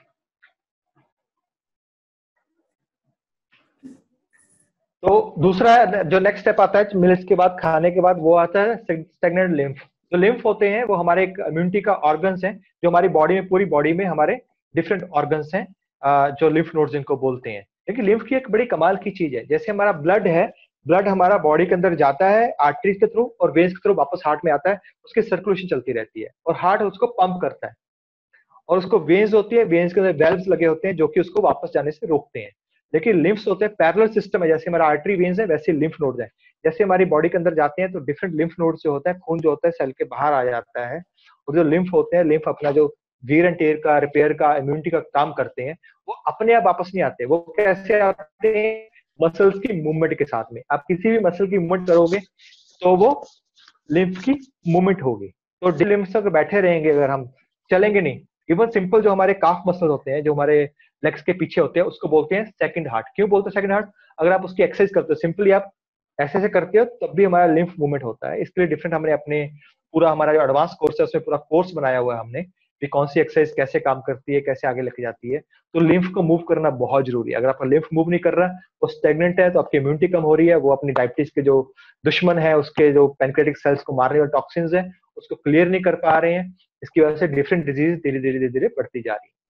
तो दूसरा जो नेक्स्ट स्टेप आता है मिनट्स के बाद, खाने के बाद, वो आता है स्टैग्नेंट लिम्फ। जो लिम्फ होते हैं वो हमारे एक इम्यूनिटी का ऑर्गन्स हैं, जो हमारी बॉडी में, पूरी बॉडी में हमारे डिफरेंट ऑर्गन्स हैं, जो लिम्फ नोड्स इनको बोलते हैं। लेकिन लिम्फ की एक बड़ी कमाल की चीज है, जैसे हमारा ब्लड है, ब्लड हमारा बॉडी के अंदर जाता है आर्टरीज के थ्रू और वेन्स के थ्रू वापस हार्ट में आता है, उसकी सर्कुलेशन चलती रहती है और हार्ट उसको पंप करता है। और उसको वेन्स होती है, वेन्स के अंदर वेल्व्स लगे होते हैं जो कि उसको वापस जाने से रोकते हैं। लेकिन लिम्फ्स होते हैं पैरेलल सिस्टम है, जैसे हमारा आर्टरी वेन्स है वैसे लिम्फ नोड्स है। जैसे हमारी बॉडी के अंदर जाते हैं तो डिफरेंट लिम्फ नोड से होता है, खून जो होता है सेल के बाहर आ जाता है, और जो लिम्फ होते हैं, लिम्फ अपना जो वीर एंड टेयर का, रिपेयर का, इम्यूनिटी का काम करते हैं, वो अपने आप वापस नहीं आते। वो कैसे आते हैं? मसल्स की मूवमेंट के साथ में। आप किसी भी मसल की मूवमेंट करोगे तो वो लिम्फ की मूवमेंट होगी। तो लिम्फ्स अगर बैठे रहेंगे, अगर हम चलेंगे नहीं, इवन सिंपल जो हमारे काफ मसल होते हैं, जो हमारे लेग्स के पीछे होते हैं, उसको बोलते हैं सेकंड हार्ट। क्यों बोलते हैं सेकंड हार्ट? अगर आप उसकी एक्सरसाइज करते हो, सिंपली आप ऐसे ऐसे करते हो, तब भी हमारा लिम्फ मूवमेंट होता है। इसके लिए डिफरेंट हमने अपने पूरा हमारा जो एडवांस कोर्स है उसमें पूरा कोर्स बनाया हुआ है हमने कि कौन सी एक्सरसाइज कैसे काम करती है, कैसे आगे लेके जाती है। तो लिम्फ को मूव करना बहुत जरूरी है। अगर आपका लिम्फ मूव नहीं कर रहा, वो स्टेगनेंट है, तो आपकी इम्यूनिटी कम हो रही है, वो अपनी डायबिटीज के जो दुश्मन है, उसके जो पैनक्रियाटिक सेल्स को मारने वाले टॉक्सिन्स है, उसको क्लियर नहीं कर पा रहे हैं। इसकी वजह से डिफरेंट डिजीज धीरे धीरे धीरे धीरे बढ़ती जा रही है।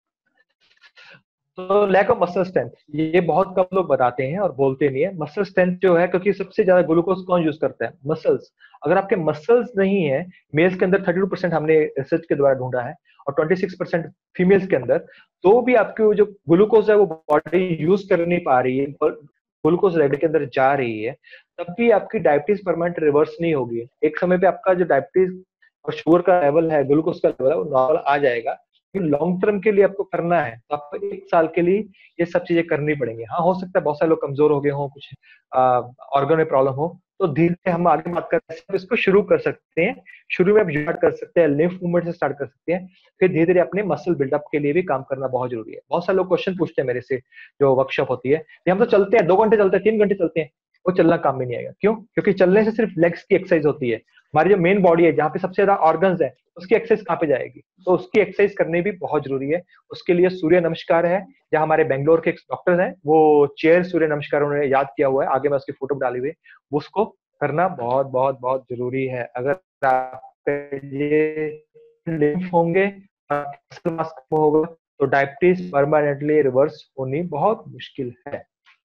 तो लैक ऑफ मसल स्ट्रेंथ, ये बहुत कम लोग बताते हैं और बोलते नहीं है। मसल स्ट्रेंथ जो है, क्योंकि सबसे ज्यादा ग्लूकोज कौन यूज करता है? मसल्स। अगर आपके मसल्स नहीं है, मेल्स के अंदर थर्टी टू परसेंट हमने रिसर्च के द्वारा ढूंढा है, और ट्वेंटी सिक्स परसेंट फीमेल्स के अंदर, तो भी आपकी जो ग्लूकोज है वो बॉडी यूज कर नहीं पा रही है, ग्लूकोज रेडी के अंदर जा रही है, तब भी आपकी डायबिटीज परमानेंट रिवर्स नहीं होगी। एक समय पे आपका जो डायबिटीज और शुगर का लेवल है, ग्लूकोज का लेवल है, वो नॉर्मल आ जाएगा। लॉन्ग टर्म के लिए आपको करना है तो आपको एक साल के लिए ये सब चीजें करनी पड़ेंगी। हाँ, हो सकता है बहुत सारे लोग कमजोर हो गए हों, कुछ ऑर्गन में प्रॉब्लम हो, तो धीरे धीरे हम आगे बात कर सकते हैं, इसको शुरू कर सकते हैं। शुरू में आप स्टार्ट कर सकते हैं, लिम्फ मूवमेंट से स्टार्ट कर सकते हैं, फिर धीरे धीरे अपने मसल बिल्डअप के लिए भी काम करना बहुत जरूरी है। बहुत सारे लोग क्वेश्चन पूछते हैं मेरे से जो वर्कशॉप होती है, हम तो चलते हैं, दो घंटे चलते हैं, तीन घंटे चलते हैं, वो चलना काम में नहीं आएगा। क्यों? क्योंकि चलने से सिर्फ लेग्स की एक्सरसाइज होती है। हमारी जो मेन बॉडी है, जहाँ पे सबसे ज्यादा ऑर्गन्स है, उसकी एक्सरसाइज कहाँ पे जाएगी? तो उसकी एक्सरसाइज करनी भी बहुत जरूरी है। उसके लिए सूर्य नमस्कार है, जहाँ हमारे बेंगलोर के डॉक्टर हैं, वो चेयर सूर्य नमस्कार उन्होंने याद किया हुआ है, आगे मैं उसकी फोटो डाली हुई है, उसको करना बहुत बहुत बहुत जरूरी है। अगर ये लिम्फ होंगे, होगा, तो डायबिटीज परमानेंटली रिवर्स होनी बहुत मुश्किल है।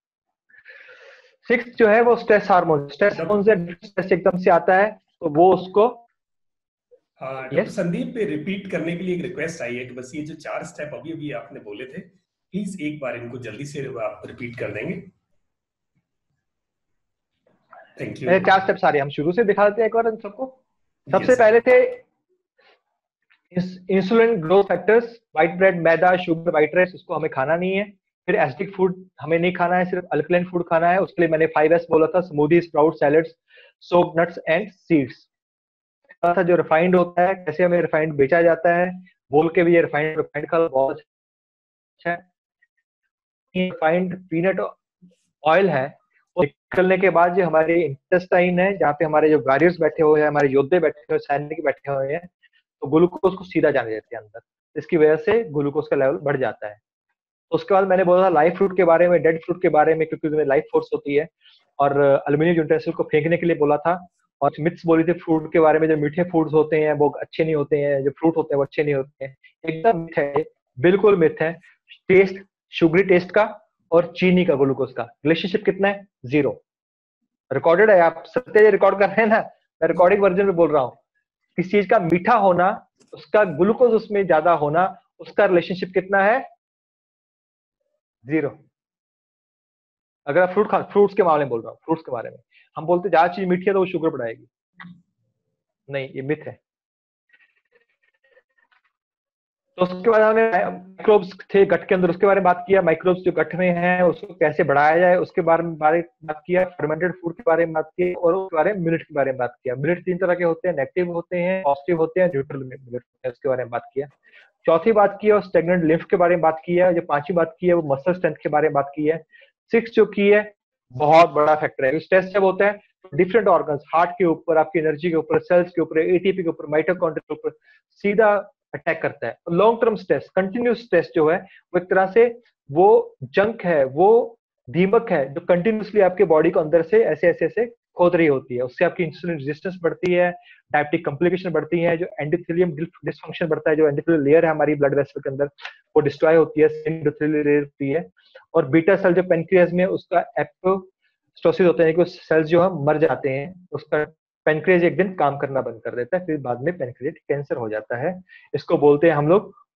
सिक्स जो है वो स्ट्रेस हार्मोन। स्ट्रेस हार्मोन से स्ट्रेस एकदम से आता है तो वो उसको डॉक्टर संदीप पे रिपीट करने के लिए एक रिक्वेस्ट आई है कि बस ये जो चार स्टेप अभी अभी आपने बोले थे, प्लीज एक बार इनको जल्दी से आप रिपीट कर देंगे। Thank you. चार स्टेप्स आ रहे हैं, हम शुरू से दिखा देते हैं एक बार सबको। सबसे पहले थे insulin growth factors, white bread, maida, sugar, white rice, उसको हमें खाना नहीं है। फिर एसिडिक फूड हमें नहीं खाना है, सिर्फ अल्कलाइन फूड खाना है। उसके लिए मैंने फाइव एस बोला था, smoothie, sprout, salads, soaked nuts and seeds. था जो रिफाइंड होता है, कैसे हमें रिफाइंड बेचा जाता है, बोल के भी ये रिफाइंड रिफाइंड का बहुत अच्छा है। रिफाइंड पीनट ऑयल है, वो निकलने के बाद जो हमारे इंटेस्टाइन है, जहाँ पे हमारे जो वॉरियर्स बैठे हुए हैं, हमारे योद्धे बैठे हुए, सैनिक बैठे हुए हैं, तो ग्लूकोज को सीधा जाने देते हैं अंदर, इसकी वजह से ग्लूकोज का लेवल बढ़ जाता है। उसके बाद मैंने बोला था लाइव फ्रूट के बारे में, डेड फ्रूट के बारे में, क्योंकि उसमें लाइफ फोर्स होती है, और एल्यूमिनियम यूटेंसिल को फेंकने के लिए बोला था। और मिथ्स बोली थी फ्रूट के बारे में, जो मीठे फ्रूट्स होते हैं वो अच्छे नहीं होते हैं, जो फ्रूट होते हैं वो अच्छे नहीं होते हैं। एकदम मिथ है, बिल्कुल मिथ है। टेस्ट, शुगरी टेस्ट का और चीनी का, ग्लूकोज का रिलेशनशिप कितना है? जीरो। रिकॉर्डेड है, आप सत्य रिकॉर्ड कर रहे हैं ना, मैं रिकॉर्डिंग वर्जन में बोल रहा हूँ। किसी चीज का मीठा होना, उसका ग्लूकोज उसमें ज्यादा होना, उसका रिलेशनशिप कितना है? जीरो। अगर आप फ्रूट खा, फ्रूट्स के मामले में बोल रहा हूँ, फ्रूट्स के बारे में हम बोलते ज्यादा चीज मीठी है तो वो शुगर बढ़ाएगी, नहीं, ये मिथ है। तो उसके बाद हमने माइक्रोब्स थे गट के अंदर, उसके बारे में बात किया। माइक्रोब्स जो गट में है उसको कैसे बढ़ाया जाए, उसके बारे में बारे बात किया। फर्मेंटेड फूड के बारे में बात की, और उसके बारे में मिलेट के बारे में बात किया। मिलेट तीन तरह के होते हैं, नेगेटिव होते हैं, पॉजिटिव होते हैं, न्यूट्रल मिलेट होते हैं, उसके बारे में बात किया। चौथी बात की है और स्टेगनेंट लिम्फ के बारे में बात की है। जो पांचवी बात की है वो मसल स्ट्रेंथ के बारे में बात की है। सिक्स जो की है बहुत बड़ा फैक्टर है। स्ट्रेस जब होता है डिफरेंट ऑर्गन्स, हार्ट के ऊपर, आपकी एनर्जी के ऊपर, सेल्स के ऊपर, एटीपी के ऊपर, माइटोकॉन्ड्रिया के ऊपर सीधा अटैक करता है। Long term stress, continuous stress जो है वो एक तरह से वो जंक है, वो दीमक है जो कंटिन्यूसली आपके बॉडी को अंदर से ऐसे ऐसे ऐसे खोद रही होती है। उससे आपकी इंसुलिन रेजिस्टेंस बढ़ती है, डायबिटिक कॉम्प्लिकेशन बढ़ती है, जो एंडोथेलियम डिसफंक्शन बढ़ता है, जो एंडोथेलियल लेयर है हमारी ब्लड वेसल के अंदर वो डिस्ट्रॉय होती है, एंडोथेलियल लेयर होती है। और बीटा सेल जो पेनक्रियाज में उसका एपोप्टोसिस होता है कि सेल्स जो है मर जाते हैं, उसका पेनक्रियाज एक दिन काम करना बंद कर देता है, फिर बाद में पेनक्रियाटिक कैंसर हो जाता है। इसको बोलते हैं हम लोग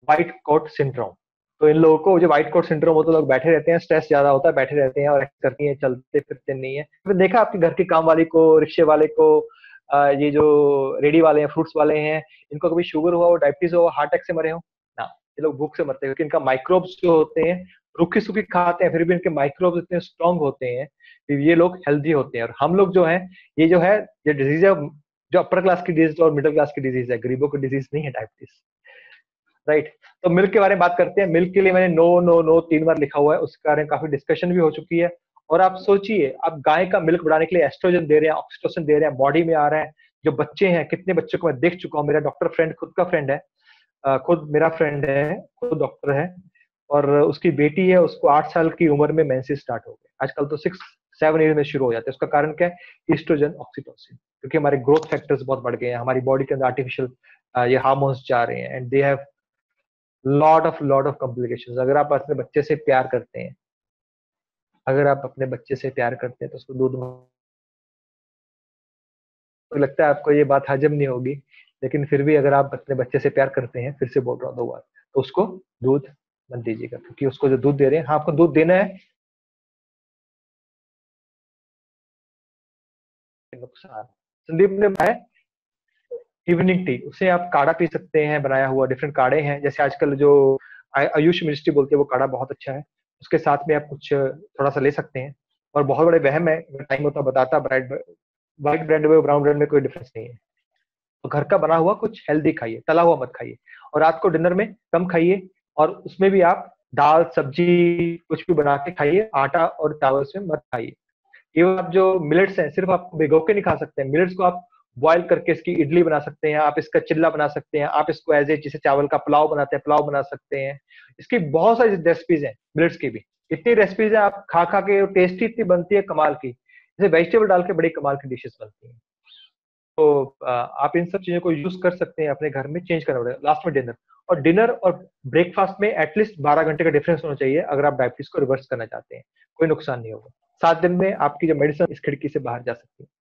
व्हाइट कोट सिंड्रोम। तो इन लोगों को जो व्हाइट कोट सिंड्रोम होता है, लोग बैठे रहते हैं, स्ट्रेस ज्यादा होता है, बैठे रहते हैं और एक्ट करती हैं, चलते फिरते नहीं है। फिर देखा आपके घर के काम वाली को, रिक्शे वाले को, आ, ये जो रेडी वाले हैं, फ्रूट्स वाले हैं, इनको कभी शुगर हुआ हो, डायबिटीज हुआ, हार्ट अटैक से मरे हो ना? ये लोग भूख से मरते हैं, क्योंकि इनका माइक्रोब्स जो होते हैं, रूखी सूखी खाते हैं, फिर भी इनके माइक्रोब्स इतने स्ट्रांग होते हैं कि ये लोग हेल्दी होते हैं। और हम लोग जो है, ये जो है, ये डिजीज है जो अपर क्लास की डिजीज और मिडिल क्लास की डिजीज है, गरीबों की डिजीज नहीं है डायबिटीज, राइट। तो मिल्क के बारे में बात करते हैं। मिल्क के लिए मैंने नो नो नो तीन बार लिखा हुआ है, उसके बारे में काफी डिस्कशन भी हो चुकी है। और आप सोचिए, आप गाय का मिल्क बढ़ाने के लिए एस्ट्रोजन दे रहे हैं, ऑक्सीटोसिन दे रहे हैं, बॉडी में आ रहा है। जो बच्चे हैं, कितने बच्चों को मैं देख चुका हूँ, मेरा डॉक्टर फ्रेंड, खुद का फ्रेंड है, अ, खुद मेरा फ्रेंड है, खुद डॉक्टर है, और उसकी बेटी है, उसको आठ साल की उम्र में मेंसेस स्टार्ट हो गए। आजकल तो सिक्स सेवन ईयर में शुरू हो जाते हैं। उसका कारण क्या है? ईस्ट्रोजन, ऑक्सीटोसिन, क्योंकि हमारे ग्रोथ फैक्टर्स बहुत बढ़ गए हैं, हमारी बॉडी के अंदर आर्टिफिशियल ये हार्मोन्स जा रहे हैं, and they have lot of lot of complications. अगर आप अपने बच्चे से प्यार करते हैं, अगर आप अपने बच्चे से प्यार करते हैं तो उसको दूध, तो लगता है आपको ये बात हजम नहीं होगी, लेकिन फिर भी अगर आप अपने बच्चे से प्यार करते हैं, फिर से बोल रहा हूँ दो बार, तो उसको दूध मत दीजिएगा, क्योंकि उसको जो दूध दे रहे हैं, हाँ आपको दूध देना है, नुकसान। संदीप ने बताया इवनिंग टी, उसे आप काढ़ा पी सकते हैं, बनाया हुआ डिफरेंट काढ़े हैं, जैसे आजकल जो आय- आयुष मिनिस्ट्री बोलती है, वो काढ़ा बहुत अच्छा है। उसके साथ में आप कुछ थोड़ा सा ले सकते हैं। और बहुत बड़े वहम है, टाइम होता बताता, ब्रेड, व्हाइट ब्रेड में ब्राउन ब्रेड में कोई डिफरेंस नहीं है। तो घर का बना हुआ कुछ हेल्दी खाइए, तला हुआ मत खाइए। और रात को डिनर में कम खाइए, और उसमें भी आप दाल सब्जी कुछ भी बना के खाइए, आटा और चावल से मत खाइए। ये आप जो मिलेट्स हैं, सिर्फ आप भिगो के नहीं खा सकते हैं, मिलेट्स को आप बॉईल करके इसकी इडली बना सकते हैं, आप इसका चिल्ला बना सकते हैं, आप इसको एज ए, जैसे चावल का पुलाव बनाते हैं, पुलाव बना सकते हैं। इसकी बहुत सारी रेसिपीज हैं, मिलेट्स की भी इतनी रेसिपीज है, आप खा खा के टेस्टी इतनी बनती है कमाल की, जैसे वेजिटेबल डाल के बड़ी कमाल की डिशेस बनती हैं। तो आ, आप इन सब चीजों को यूज कर सकते हैं, अपने घर में चेंज करना पड़ेगा। लास्ट में डिनर, और डिनर और ब्रेकफास्ट में एटलीस्ट बारह घंटे का डिफरेंस होना चाहिए, अगर आप डायबिटीज को रिवर्स करना चाहते हैं। कोई नुकसान नहीं होगा, सात दिन में आपकी जो मेडिसिन इस खिड़की से बाहर जा सकती है।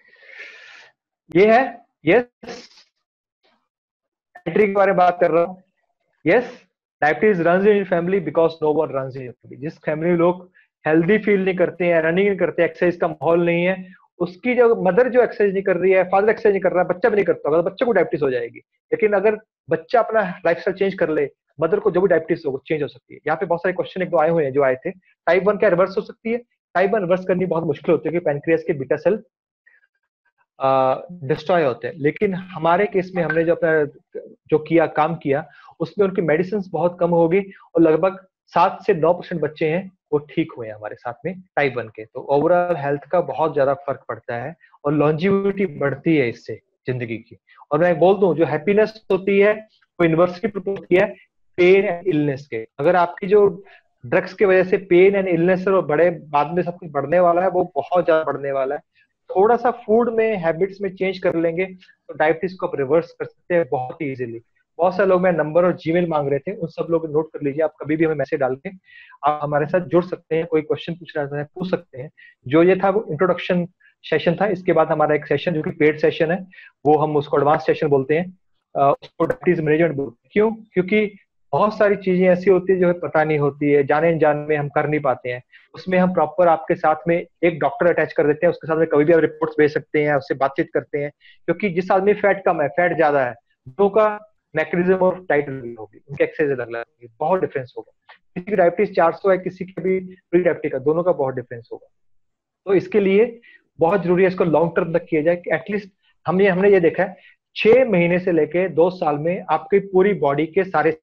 ये है यस, एंट्री के बारे में बात कर रहा हूँ। Yes, diabetes runs in family because no one runs in family. जिस फैमिली में लोग हेल्दी फील नहीं करते हैं, रनिंग नहीं करते, एक्सरसाइज का माहौल नहीं है, उसकी जो मदर जो एक्सरसाइज नहीं कर रही है, फादर एक्सरसाइज नहीं कर रहा है, बच्चा भी नहीं करता होगा, तो बच्चे को डायबिटीज हो जाएगी। लेकिन अगर बच्चा अपना लाइफस्टाइल चेंज कर ले, मदर को जो भी डायबिटीज हो चेंज हो सकती है। यहाँ पे बहुत सारे क्वेश्चन एक दो आए हुए हैं जो आए थे। टाइप वन क्या रिवर्स हो सकती है? टाइप वन रिवर्स करनी बहुत मुश्किल होती है, क्योंकि पैनक्रियास के बीटा सेल डिस्ट्रॉय होते हैं। लेकिन हमारे केस में हमने जो अपना जो किया काम किया, उसमें उनकी मेडिसिन बहुत कम होगी, और लगभग सात से नौ परसेंट बच्चे हैं वो ठीक हुए हैं हमारे साथ में टाइप वन के। तो ओवरऑल हेल्थ का बहुत ज्यादा फर्क पड़ता है, और लॉन्जिविटी बढ़ती है इससे जिंदगी की। और मैं बोल दूं, जो हैप्पीनेस होती है वो यूनिवर्सिटी प्रपोज किया है पेन एंड इलनेस के। अगर आपकी जो ड्रग्स की वजह से पेन एंड इलनेस और बड़े बाद में सब कुछ बढ़ने वाला है, वो बहुत ज्यादा बढ़ने वाला है। थोड़ा सा फूड में हैबिट्स में चेंज कर लेंगे तो डायबिटीज को आप रिवर्स कर सकते हैं बहुत ही इजीली। बहुत सारे लोग मेरा नंबर और जीमेल मांग रहे थे, उन सब लोग नोट कर लीजिए, आप कभी भी हमें मैसेज डाल के आप हमारे साथ जुड़ सकते हैं, कोई क्वेश्चन पूछना है पूछ सकते हैं। जो ये था वो इंट्रोडक्शन सेशन था। इसके बाद हमारा एक सेशन जो कि पेड सेशन है, वो हम उसको एडवांस सेशन बोलते हैं, अ, उसको डायबिटीज मैनेजमेंट बोलते हैं। क्यों? क्योंकि बहुत सारी चीजें ऐसी होती है जो पता नहीं होती है, जाने अनजाने में हम कर नहीं पाते हैं। उसमें हम प्रॉपर आपके साथ में एक डॉक्टर अटैच कर देते हैं, उसके साथ में कभी भी आप रिपोर्ट्स भेज सकते हैं, उससे बातचीत करते हैं। क्योंकि जिस आदमी फैट कम है, फैट ज्यादा है, दोनों का मैकेनिज्म और डाइट होगी, उनके एक्सरसाइज अलग अलग, बहुत डिफरेंस होगा। किसी की डायबिटीज चार सौ है, किसी की भी प्री डायबिटिक है, दोनों का बहुत डिफरेंस होगा। तो इसके लिए बहुत जरूरी है इसको लॉन्ग टर्म तक किया जाए कि एटलीस्ट हमने हमने ये देखा है, छह महीने से लेके दो साल में आपकी पूरी बॉडी के सारे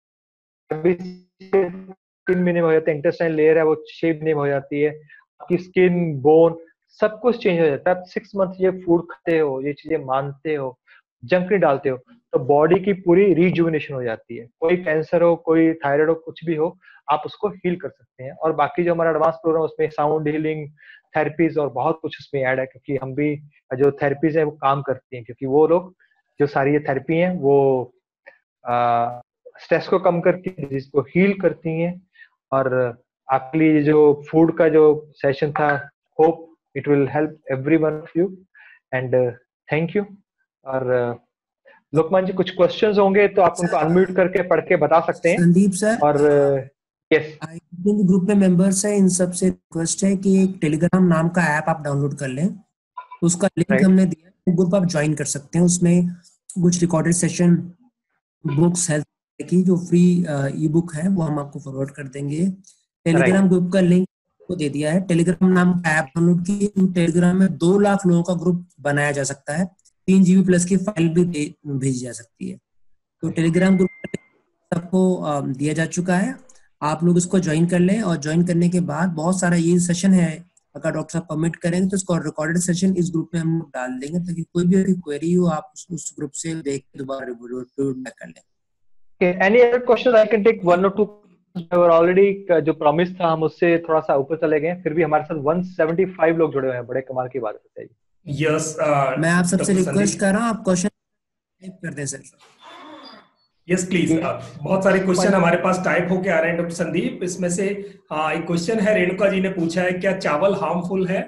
तीन महीने में हो जाते हैं, इंटेस्टाइन लेयर है वो छह महीने में हो जाती है, आपकी स्किन बोन सब कुछ चेंज हो जाता है। आप सिक्स मंथ ये फूड खाते हो, ये चीजें मानते हो, जंक नहीं डालते हो, तो बॉडी की पूरी रिजुविनेशन हो जाती है। कोई कैंसर हो, कोई थायराइड हो, कुछ भी हो, आप उसको हील कर सकते हैं। और बाकी जो हमारा एडवांस प्रोग्राम उसमें साउंड हीलिंग थेरेपीज और बहुत कुछ उसमें ऐड है, क्योंकि हम भी जो थेरेपीज है वो काम करती हैं, क्योंकि वो लोग जो सारी ये थेरेपी है वो स्ट्रेस को कम करती है, डिजीज को हील करती हैं। और आपके लिए जो फूड का जो सेशन था, hope it will help every one of you, and thank you. और लोकमान जी कुछ क्वेश्चंस होंगे तो आप उनको अनम्यूट करके पढ़ के बता सकते हैं। संदीप सर, और यस, ग्रुप में मेंबर्स है, इन सब से रिक्वेस्ट है कि एक टेलीग्राम नाम का ऐप आप डाउनलोड कर लें, उसका लिंक राइट, हमने दिया है, ग्रुप आप ज्वाइन कर सकते हैं। उसमें कुछ रिकॉर्डेड सेशन, बुक्स, हेल्थ की जो फ्री ई बुक है वो हम आपको फॉरवर्ड कर देंगे। टेलीग्राम ग्रुप का लिंक को दे दिया है। टेलीग्राम नाम का ऐप डाउनलोड कीजिए। टेलीग्राम में दो लाख लोगों का ग्रुप बनाया जा सकता है, तीन जीबी प्लस की फाइल भी भेजी जा सकती है। तो टेलीग्राम ग्रुप सबको दिया जा चुका है, आप लोग इसको ज्वाइन कर लें। और ज्वाइन करने के बाद बहुत सारा ये सेशन है, अगर डॉक्टर साहब परमिट करेंगे तो इसको रिकॉर्डेड सेशन इस ग्रुप में हम डाल देंगे, ताकि कोई भी क्वेरी हो आप उस, उस ग्रुप से देख के दोबारा रिव्यू बैक कर लें। Any other question? I can take one और टू। ऑलरेडी जो प्रॉमिस था हम उससे थोड़ा सा ऊपर चले गए, फिर भी हमारे साथ एक सौ पचहत्तर लोग जुड़े हुए हैं, बड़े कमाल की बात है। यस, मैं आप सबसे रिक्वेस्ट कर रहा हूँ, आप क्वेश्चन टाइप कर दें सर। यस प्लीज, बहुत सारे क्वेश्चन हमारे पास टाइप होके आ रहे हैं डॉक्टर संदीप। इसमें से आ, एक क्वेश्चन है, रेणुका जी ने पूछा है, क्या चावल हार्मफुल है?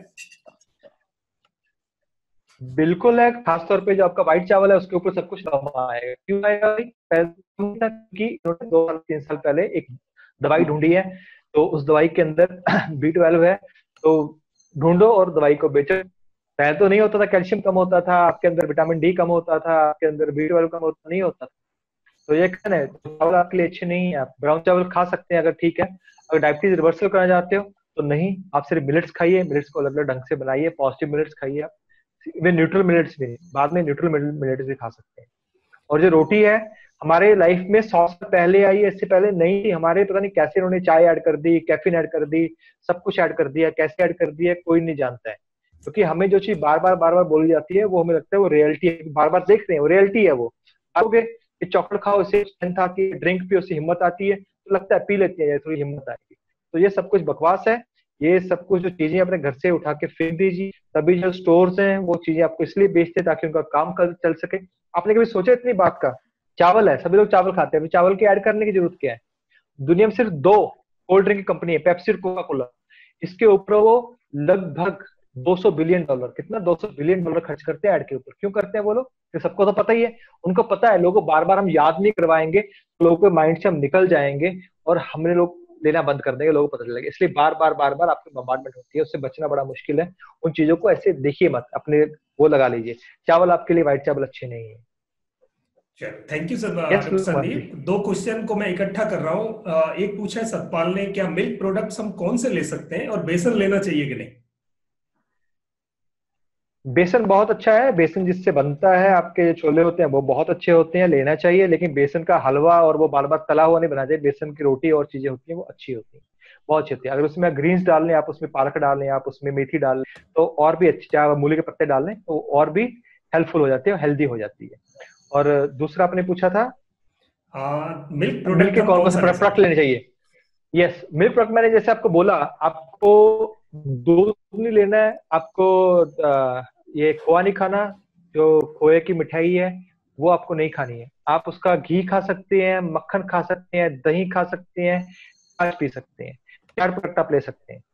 बिल्कुल है, खासतौर पे जो आपका व्हाइट चावल है उसके ऊपर सब कुछ लगा आएगा। क्यों आएगा? क्योंकि इन्होंने दो साल तीन साल पहले एक दवाई ढूंढी है, तो उस दवाई के अंदर बी ट्वेल्व है, तो ढूंढो और दवाई को बेचो। पहले तो नहीं होता था, कैल्शियम कम होता था आपके अंदर, विटामिन डी कम होता था आपके अंदर, बी ट्वेल्व कम होता नहीं होता था। तो ये कहना है चावल आपके लिए अच्छे नहीं है। आप ब्राउन चावल खा सकते हैं अगर ठीक है। अगर डायबिटीज रिवर्सल करना चाहते हो तो नहीं, आप सिर्फ मिलेट्स खाइए, मिलेट्स को अलग अलग ढंग से बनाइए, पॉजिटिव मिलेट्स खाइए आप, वे न्यूट्रल मिलेट्स भी, बाद में न्यूट्रल मिलेट्स भी खा सकते हैं। और जो रोटी है हमारे लाइफ में सौ साल पहले आई है, इससे पहले नहीं थी। हमारे पता नहीं कैसे उन्होंने चाय ऐड कर दी, कैफीन ऐड कर दी, सब कुछ ऐड कर दिया, कैसे ऐड कर दिया कोई नहीं जानता है। क्योंकि हमें जो चीज बार बार बार बार बोली जाती है वो हमें लगता है वो रियलिटी है, बार बार देख रहे हैं वो रियलिटी है। वो आओगे कि चॉकलेट खाओ, इससे स्ट्रेंथ आती है, ड्रिंक पियो उससे हिम्मत आती है, तो लगता है पी लेती है थोड़ी हिम्मत आएगी। तो ये सब कुछ बकवास है। ये सब कुछ जो चीजें अपने घर से उठा के फेंक दीजिए। तभी जो स्टोर्स हैं वो चीजें आपको इसलिए बेचते हैं ताकि उनका काम कर चल सके। आपने कभी सोचा इतनी बात का? चावल है, सभी लोग चावल खाते हैं, अभी चावल की ऐड करने की जरूरत क्या है? दुनिया में सिर्फ दो कोल्ड ड्रिंक की कंपनी है, पेप्सी और कोका कोला। इसके ऊपर वो लगभग दो सौ बिलियन डॉलर, कितना दो सौ बिलियन डॉलर खर्च करते हैं ऐड के ऊपर। क्यों करते हैं वो लोग? तो सबको तो पता ही है, उनको पता है लोगों को बार बार हम याद नहीं करवाएंगे, लोगों के माइंड से हम निकल जाएंगे और हमने लोग लेना बंद कर देंगे, लोगों को पता चलेगा। इसलिए बार बार बार बार आपकी बम्बार्डमेंट होती है, उससे बचना बड़ा मुश्किल है। उन चीजों को ऐसे देखिए मत, अपने वो लगा लीजिए। चावल आपके लिए, व्हाइट चावल अच्छे नहीं है। Thank you sir doctor Sandeep. दो क्वेश्चन को मैं इकट्ठा कर रहा हूँ। एक पूछा है सतपाल ने, क्या मिल्क प्रोडक्ट्स हम कौन से ले सकते हैं और बेसन लेना चाहिए कि नहीं? बेसन बहुत अच्छा है, बेसन जिससे बनता है आपके छोले होते हैं वो बहुत अच्छे होते हैं, लेना चाहिए। लेकिन बेसन का हलवा और वो बार बार तला हुआ नहीं बनाना चाहिए। बेसन की रोटी और चीजें होती हैं वो अच्छी होती हैं, बहुत अच्छी होती है। अगर उसमें ग्रीन्स डाल लें आप, उसमें पालक डाल लें आप, उसमें मेथी डाल लें तो और भी अच्छी, चाहे मूली के पत्ते डाल लें तो और भी हेल्पफुल हो जाती है, हेल्दी हो जाती है। और दूसरा आपने पूछा था मिल्क प्रोडक्ट मिल्क के कौन कौन से प्रोडक्ट लेने चाहिए। यस, मिल्क प्रोडक्ट मैंने जैसे आपको बोला, आपको दूध नहीं लेना है, आपको आ, ये खोआ नहीं खाना, जो खोए की मिठाई है वो आपको नहीं खानी है। आप उसका घी खा सकते हैं, मक्खन खा सकते हैं, दही खा सकते हैं, छाछ पी सकते हैं, चार प्रोडक्ट आप ले सकते हैं।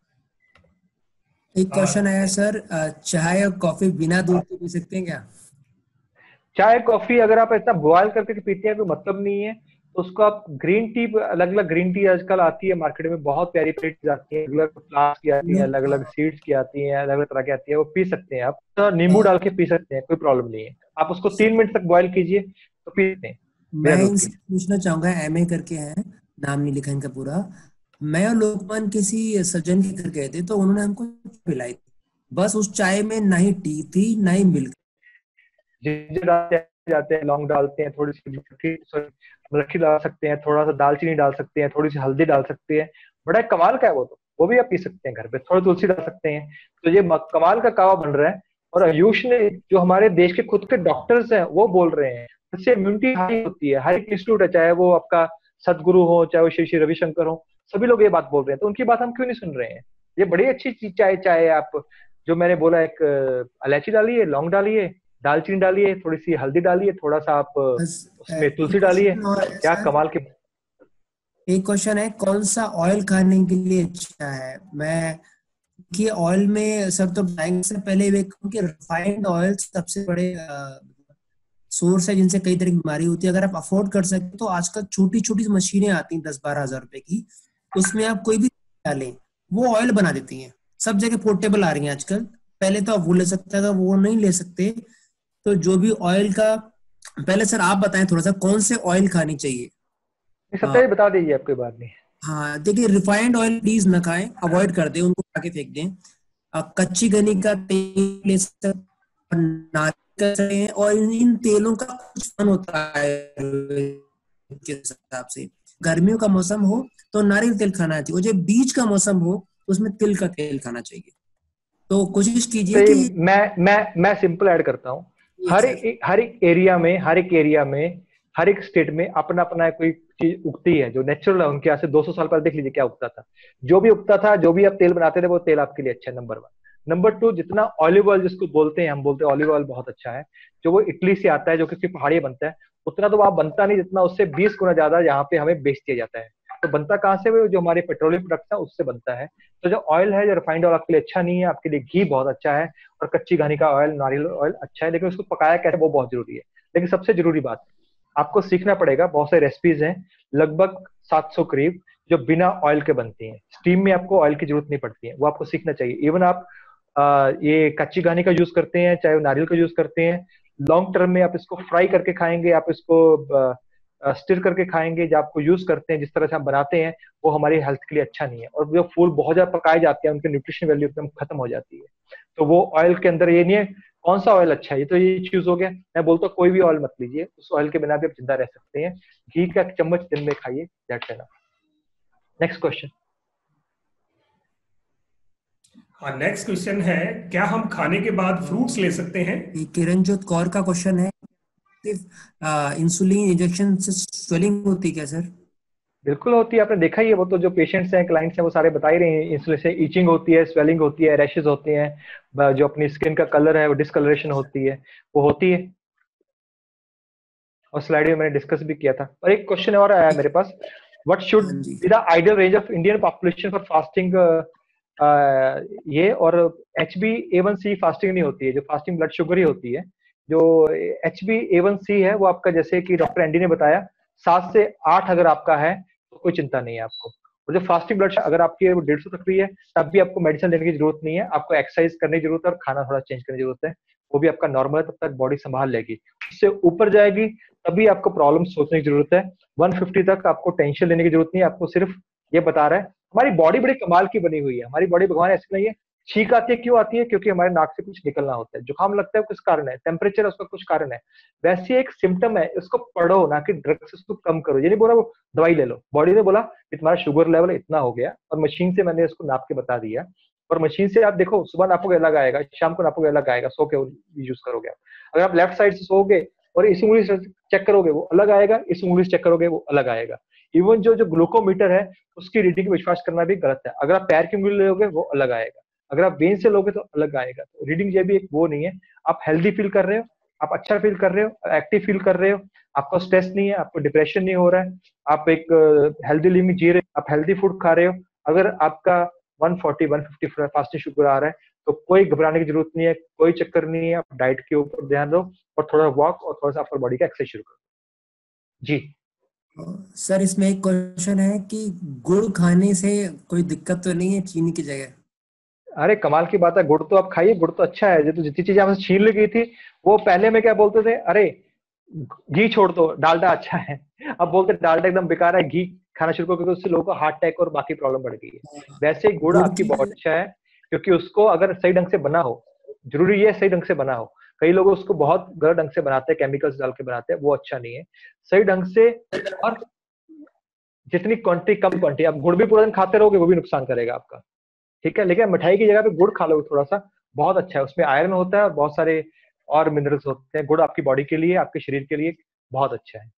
एक क्वेश्चन आया सर, चाय और कॉफी बिना दूध के पी सकते हैं क्या? चाय कॉफी अगर आप इतना बॉयल करके पीते हैं कोई मतलब नहीं है, तो उसको आप ग्रीन टी, अलग अलग ग्रीन टी आजकल आती है मार्केट में, बहुत प्यारी प्यारी टी आती है, अलग अलग फ्लावर्स की आती है, अलग अलग सीड्स की आती है, अलग अलग तरह की आती है, वो पी सकते हैं आप। तो नींबू डाल के पी सकते हैं, कोई प्रॉब्लम नहीं है। आप उसको तीन मिनट तक बॉयल कीजिए तो पी सकते हैं। मैं इनसे पूछना चाहूंगा, एमए करके हैं, नाम नहीं लिखा इनका पूरा। मैं और लोकमान किसी सज्जन के घर गए थे तो उन्होंने हमको पिलाई, बस उस चाय में ना ही टी थी ना ही मिल्क। जिंजर डालते जाते हैं, लौंग डालते हैं, थोड़ी सी मक्खी डाल सकते हैं, थोड़ा सा दालचीनी डाल सकते हैं, थोड़ी सी हल्दी डाल सकते हैं, बड़ा कमाल का है वो। तो वो भी आप पी सकते हैं घर पे, थोड़ी तुलसी डाल सकते हैं। तो ये कमाल का कावा बन रहा है। और आयुष ने, जो हमारे देश के खुद के डॉक्टर्स हैं, वो बोल रहे हैं इससे इम्यूनिटी हाई होती है। हर एक इंस्टीट्यूट है, चाहे वो आपका सदगुरु हो, चाहे वो श्री श्री रविशंकर हो, सभी लोग ये बात बोल रहे हैं। तो उनकी बात हम क्यों नहीं सुन रहे हैं? ये बड़ी अच्छी चीज चाय चाय आप जो मैंने बोला, एक इलायची डालिए, लौंग डालिए, दालचीनी डालिए, थोड़ी सी हल्दी डालिए, थोड़ा सा आप उसमें तुलसी डालिए, क्या कमाल के। एक क्वेश्चन है, कौन सा ऑयल खाने के लिए अच्छा है? मैं कि ऑयल में सर तो बताएंगे से पहले वे कि रिफाइंड ऑयल सबसे बड़े सोर्स है जिनसे कई तरह की बीमारी होती है। अगर आप अफोर्ड कर सकते तो आजकल छोटी छोटी मशीनें आती हैं दस बारह हजार रुपए की, उसमें आप कोई भी डालें वो ऑयल बना देती हैं। सब जगह पोर्टेबल आ रही हैं आजकल, पहले तो आप वो ले सकते थे, वो नहीं ले सकते। तो जो भी ऑयल का, पहले सर आप बताएं थोड़ा सा कौन से ऑयल खानी चाहिए। सत्या जी बता दीजिए, आपकी बात नहीं। हाँ देखिए, रिफाइंड ऑयल प्लीज ना खाएं, अवॉइड कर दें, उनको खा के फेंक दें। आप कच्ची घनी का तेल ले सकते हैं, नारियल का हैं, और इन, इन तेलों का कुछ फन होता है के हिसाब से। गर्मियों का मौसम हो तो नारियल तेल खाना चाहिए, और जब बीच का मौसम हो तो उसमें तिल का तेल खाना चाहिए। तो कोशिश कीजिए तो कि मैं मैं मैं सिंपल ऐड करता हूँ। हर एक हर एक एरिया में हर एक एरिया में हर एक स्टेट में अपना अपना कोई चीज उगती है जो नेचुरल है। उनके यहाँ से दो सौ साल पहले देख लीजिए क्या उगता था। जो भी उगता था, जो भी आप तेल बनाते थे, वो तेल आपके लिए अच्छा है, नंबर वन। नंबर टू, जितना ऑलिव ऑयल जिसको बोलते हैं, हम बोलते हैं ऑलिव ऑयल बहुत अच्छा है, जो वो इटली से आता है, जो कि पहाड़ी बनता है, उतना तो वहां बनता नहीं जितना उससे बीस गुना ज्यादा यहाँ पे हमें बेच दिया जाता है। तो बनता कहाँ से? वो जो हमारे पेट्रोलियम प्रोडक्ट्स है उससे बनता है। तो जो ऑयल है, जो रिफाइंड ऑयल आपके लिए अच्छा नहीं है, आपके लिए घी बहुत अच्छा है, और कच्ची घानी का ऑयल, नारियल ऑयल अच्छा है, लेकिन उसको पकाया कैसे वो बहुत जरूरी है। लेकिन सबसे जरूरी बात, आपको सीखना पड़ेगा। बहुत सारी रेसिपीज हैं, लगभग सात सौ करीब, जो बिना ऑयल के बनती हैं। स्टीम में आपको ऑयल की जरूरत नहीं पड़ती है, वो आपको सीखना चाहिए। इवन आप आ, ये कच्ची घानी का यूज करते हैं, चाहे वो नारियल का यूज करते हैं, लॉन्ग टर्म में आप इसको फ्राई करके खाएंगे, आप इसको स्टिर करके खाएंगे, जो आपको यूज करते हैं, जिस तरह से हम बनाते हैं, वो हमारी हेल्थ के लिए अच्छा नहीं है। और जो फूल बहुत ज्यादा पकाए जाते हैं, उनकी न्यूट्रिशन वैल्यू एकदम खत्म हो जाती है। तो वो ऑयल के अंदर ये नहीं है कौन सा ऑयल अच्छा है, ये तो ये चीज हो गया। मैं बोलता हूँ कोई भी ऑयल मत लीजिए, उस ऑयल के बिना भी आप जिंदा रह सकते हैं। घी का एक चम्मच दिन में खाइए, दैट्स एनफ। Next question. हाँ, नेक्स्ट क्वेश्चन है, क्या हम खाने के बाद फ्रूट्स ले सकते हैं? किरणजोत कौर का क्वेश्चन है, इंसुलिन इंजेक्शन से स्वेलिंग होती है क्या सर? बिल्कुल होती है, आपने देखा ही है। वो तो जो पेशेंट्स हैं, क्लाइंट्स हैं, वो सारे बता ही रहे हैं। इंसुलिन से ईचिंग होती है, स्वेलिंग होती है, रैशेज होते हैं, जो अपनी स्किन का कलर है वो डिसकलरेशन होती है, वो होती है। और स्लाइड में मैंने डिस्कस भी किया था। और एक क्वेश्चन और आया है मेरे पास, व्हाट शुड हाँ जी। Be the ideal range of Indian population for fasting? ये और H B A one C fasting नहीं होती है, जो फास्टिंग ब्लड शुगर ही होती है। जो H B A one C है वो आपका, जैसे कि डॉक्टर एंडी ने बताया, सात से आठ अगर आपका है तो कोई चिंता नहीं है आपको। और जो फास्टिंग ब्लड अगर आपकी है वो डेढ़ सौ तक भी है, तब भी आपको मेडिसिन लेने की जरूरत नहीं है। आपको एक्सरसाइज करने की जरूरत है और खाना थोड़ा चेंज करने की जरूरत है, वो भी आपका नॉर्मल है, तब तक बॉडी संभाल लेगी। उससे ऊपर जाएगी तभी आपको प्रॉब्लम सोचने की जरूरत है। एक सौ पचास तक आपको टेंशन लेने की जरूरत नहीं है। आपको सिर्फ ये बता रहा है, हमारी बॉडी बड़ी कमाल की बनी हुई है। हमारी बॉडी भगवान ऐसी नहीं है। छींक आती है, क्यों आती है? क्योंकि हमारे नाक से कुछ निकलना होता है। जुकाम लगता है, कुछ कारण है, टेम्परेचर है, उसका कुछ कारण है। वैसे एक सिम्टम है, उसको पढ़ो ना कि ड्रग से उसको कम करो। ये नहीं बोला वो दवाई ले लो। बॉडी ने बोला कि तुम्हारा शुगर लेवल इतना हो गया, और मशीन से मैंने इसको नाप के बता दिया। और मशीन से आप देखो, सुबह नापोगे अलग आएगा, शाम को नापोगे अलग आएगा, सो के यूज करोगे। अगर आप लेफ्ट साइड से सोओगे और इस उंगली से चेक करोगे वो अलग आएगा, इस उंगली से चेक करोगे वो अलग आएगा। इवन जो जो ग्लूकोमीटर है उसकी रीडिंग पे विश्वास करना भी गलत है। अगर आप पैर की उंगली लोगे वो अलग आएगा, अगर आप वेन से लोगे तो अलग आएगा। तो रीडिंग ये भी एक वो नहीं है। आप हेल्दी फील कर रहे हो, आप अच्छा फील कर रहे हो, एक्टिव फील कर रहे हो, आपको स्ट्रेस नहीं है, आपको डिप्रेशन नहीं हो रहा है, आप एक हेल्दी लिविंग जी रहे हो, आप हेल्दी फूड खा रहे हो। अगर आपका एक सौ चालीस एक सौ पचास फास्टिंग शुगर आ रहा है तो कोई घबराने की जरूरत नहीं है, कोई चक्कर नहीं है। आप डाइट के ऊपर ध्यान दो और थोड़ा वॉक और थोड़ा सा अपर बॉडी का एक्सरसाइज शुरू करो। जी सर इसमें एक क्वेश्चन है कि गुड़ खाने से कोई दिक्कत तो नहीं है चीनी की जगह? अरे कमाल की बात है, गुड़ तो आप खाइए, गुड़ तो अच्छा है। जो तो जितनी चीजें आपसे छीन ली गई थी, वो पहले में क्या बोलते थे, अरे घी छोड़ दो, डालडा अच्छा है। अब बोलते डालडा एकदम बेकार है, घी खाना शुरू करो, क्योंकि उससे लोगों को हार्ट अटैक और बाकी प्रॉब्लम बढ़ गई है। वैसे ही गुड़ गुड़ आपकी की बहुत अच्छा है, क्योंकि उसको अगर सही ढंग से बना हो, जरूरी है सही ढंग से बना हो। कई लोग उसको बहुत गलत ढंग से बनाते हैं, केमिकल्स डाल के बनाते हैं, वो अच्छा नहीं है। सही ढंग से, और जितनी क्वांटिटी कम क्वांटिटी। आप गुड़ भी पूरा दिन खाते रहोगे वो भी नुकसान करेगा आपका, ठीक है। लेकिन मिठाई की जगह पे गुड़ खा लो थोड़ा सा, बहुत अच्छा है। उसमें आयरन होता है और बहुत सारे और मिनरल्स होते हैं। गुड़ आपकी बॉडी के लिए, आपके शरीर के लिए बहुत अच्छा है।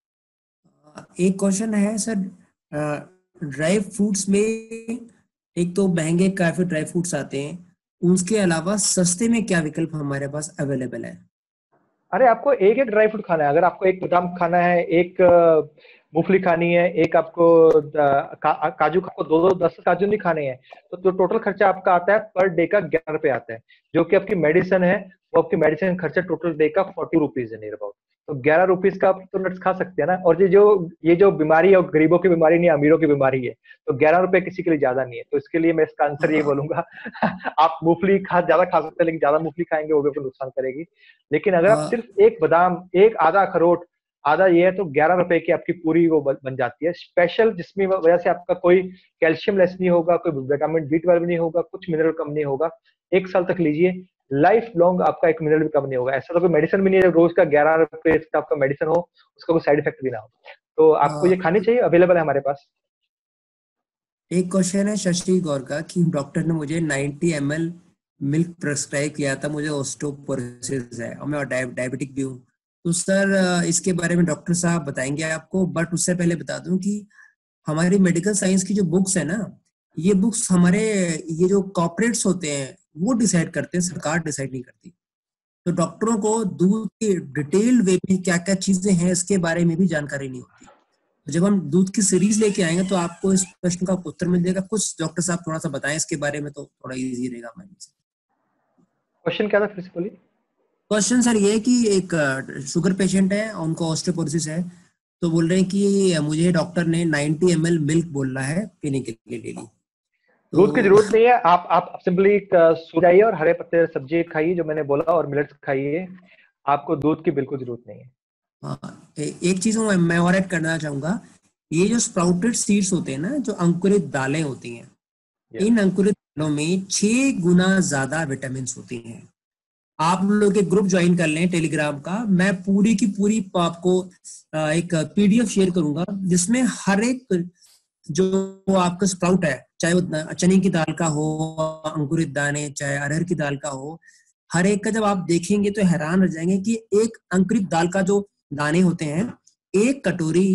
एक क्वेश्चन है सर, ड्राई फ्रूट्स में एक तो महंगे काफी ड्राई फ्रूट्स आते हैं, उसके अलावा सस्ते में क्या विकल्प हमारे पास अवेलेबल है? अरे आपको एक एक ड्राई फ्रूट खाना है, अगर आपको एक बादाम खाना है, एक मूंगफली खानी है, एक आपको का, काजू, आपको दो दो दस काजू नहीं खाने हैं, तो, तो टोटल खर्चा आपका आता है पर डे का ग्यारह रुपए आता है। जो कि आपकी मेडिसिन है, वो आपकी मेडिसिन खर्चा टोटल डे का फोर्टी रुपीज है नियर अबाउट। तो ग्यारह रुपीज का आप तो नट्स खा सकते हैं ना। और ये जो ये जो बीमारी है, गरीबों की बीमारी नहीं, अमीरों की बीमारी है, तो ग्यारह रुपए किसी के लिए ज्यादा नहीं है। तो इसके लिए मैं इसका आंसर ये बोलूंगा आप मूंगफली खा ज्यादा खा सकते हैं, लेकिन ज्यादा मूंगफली खाएंगे वो भी आपको नुकसान करेगी। लेकिन अगर आप सिर्फ एक बादाम, एक आधा अखरोट, आधा ये है, तो ग्यारह रुपए की आपकी पूरी वो बन जाती है स्पेशल, जिसमें वजह से आपका कोई कैल्शियम लेस नहीं होगा, कोई विटामिन बी ट्वेल्व नहीं होगा, कुछ मिनरल कम नहीं होगा। एक साल तक लीजिए, लाइफ लॉन्ग आपका एक मिनरल भी कम नहीं होगा। ऐसा तो कोई मेडिसिन भी नहीं है रोज का ग्यारह रुपए का आपका मेडिसिन हो, उसका कोई साइड इफेक्ट भी ना हो। तो आपको ये खानी चाहिए, अवेलेबल है हमारे पास। एक क्वेश्चन है शशि गौर का कि डॉक्टर ने मुझे नब्बे एम एल मिल्क प्रेस्क्राइब किया था, मुझे ऑस्टियोपोरोसिस है और मैं डायबिटिक भी हूँ, तो सर इसके बारे में डॉक्टर साहब बताएंगे आपको। बट उससे पहले बता दूं कि हमारी मेडिकल साइंस की जो बुक्स है ना, ये बुक्स हमारे ये जो कॉर्पोरेट्स होते हैं वो डिसाइड करते हैं, सरकार डिसाइड नहीं करती। तो डॉक्टरों को दूध के डिटेल वे में क्या क्या चीजें हैं इसके बारे में भी जानकारी नहीं होती। तो जब हम दूध की सीरीज लेके आएंगे तो आपको इस प्रश्न का उत्तर मिल जाएगा। कुछ डॉक्टर साहब थोड़ा सा बताएं इसके बारे में, तो थोड़ा इजी रहेगा हमारे लिए। क्वेश्चन क्या था फिर से बोलिए। क्वेश्चन सर ये है कि एक शुगर पेशेंट है, उनको ऑस्टियोपोरोसिस है, तो बोल रहे हैं कि मुझे डॉक्टर ने नब्बे एम एल मिल्क बोला है पीने के लिए डेली। तो दूध की जरूरत नहीं है, आप आप सिंपली सो जाइए और हरे पत्ते सब्जी खाइए जो मैंने बोला, और मिलेट्स खाइए, आपको दूध की बिल्कुल जरूरत नहीं है। हाँ, एक चीज मैं और ऐड करना चाहूंगा, ये जो स्प्राउटेड सीड्स होते हैं ना, जो अंकुरित दालें होती हैं, इन अंकुरित दालों में छह गुना ज्यादा विटामिन होती हैं। आप लोग एक ग्रुप ज्वाइन कर लें टेलीग्राम का, मैं पूरी की पूरी आपको एक पीडीएफ शेयर करूंगा जिसमें हर एक जो आपका स्प्राउट है, चाहे वो चने की दाल का हो, अंकुरित दाने, चाहे अरहर की दाल का हो, हर एक का जब आप देखेंगे तो हैरान रह जाएंगे कि एक अंकुरित दाल का जो दाने होते हैं, एक कटोरी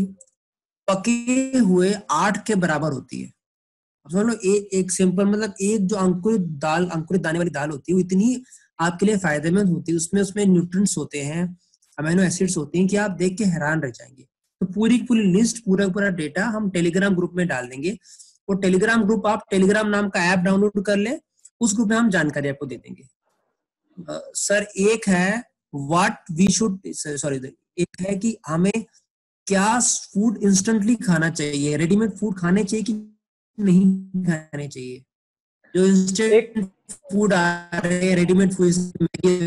पके हुए आठ के बराबर होती है। समझ लो, एक एक सिंपल मतलब एक जो अंकुरित दाल, अंकुरित दाने वाली दाल होती है, वो इतनी आपके लिए फायदेमंद होती है, उसमें उसमें न्यूट्रिएंट्स होते हैं, अमीनो एसिड्स होती हैं कि आप देख के हैरान रह जाएंगे। तो पूरी पूरी लिस्ट, पूरा पूरा डेटा हम टेलीग्राम ग्रुप में डाल देंगे। वो टेलीग्राम ग्रुप, आप टेलीग्राम नाम का ऐप डाउनलोड कर लें, उस ग्रुप में हम जानकारी आपको दे देंगे। uh, सर एक है व्हाट वी शुड, सॉरी, एक है कि हमें क्या फूड इंस्टेंटली खाना चाहिए, रेडीमेड फूड खाने चाहिए कि नहीं खाने चाहिए। जो इंस्टेंट फूड आ रहे हैं, रेडीमेड फूड,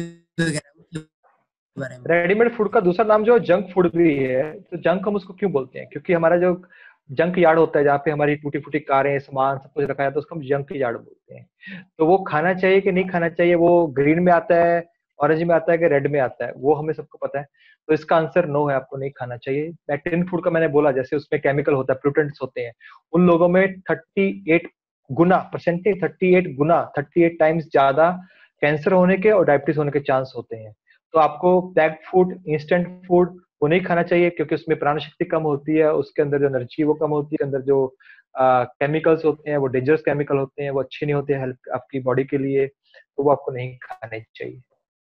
रेडीमेड फूड का दूसरा नाम जो जंक फूड भी है। तो जंक हम उसको क्यों बोलते हैं? क्योंकि हमारा जो जंक यार्ड होता है, जहाँ पे हमारी टूटी फूटी कारें, सामान सब कुछ रखा जाता है, उसको हम जंक यार्ड बोलते हैं। तो वो खाना चाहिए कि नहीं खाना चाहिए, वो ग्रीन में आता है, ऑरेंज में आता है कि रेड में आता है, वो हमें सबको पता है। तो इसका आंसर नो है, आपको नहीं खाना चाहिए। टिन फूड का मैंने बोला, जैसे उसमें केमिकल होता है, प्लूटेंट्स होते हैं, उन लोगों में थर्टी एट गुना परसेंटेज थर्टी एट गुना थर्टी एट टाइम्स ज्यादा कैंसर होने के और डायबिटीज होने के चांस होते हैं। तो आपको पैक्ड फूड, इंस्टेंट फूड वो नहीं खाना चाहिए, क्योंकि उसमें प्राण शक्ति कम होती है, उसके अंदर जो एनर्जी वो कम होती है, अंदर जो केमिकल्स होते हैं वो डेंजरस केमिकल होते हैं, वो अच्छे नहीं होते हैं हेल्थ आपकी बॉडी के लिए, तो वो आपको नहीं खाने चाहिए।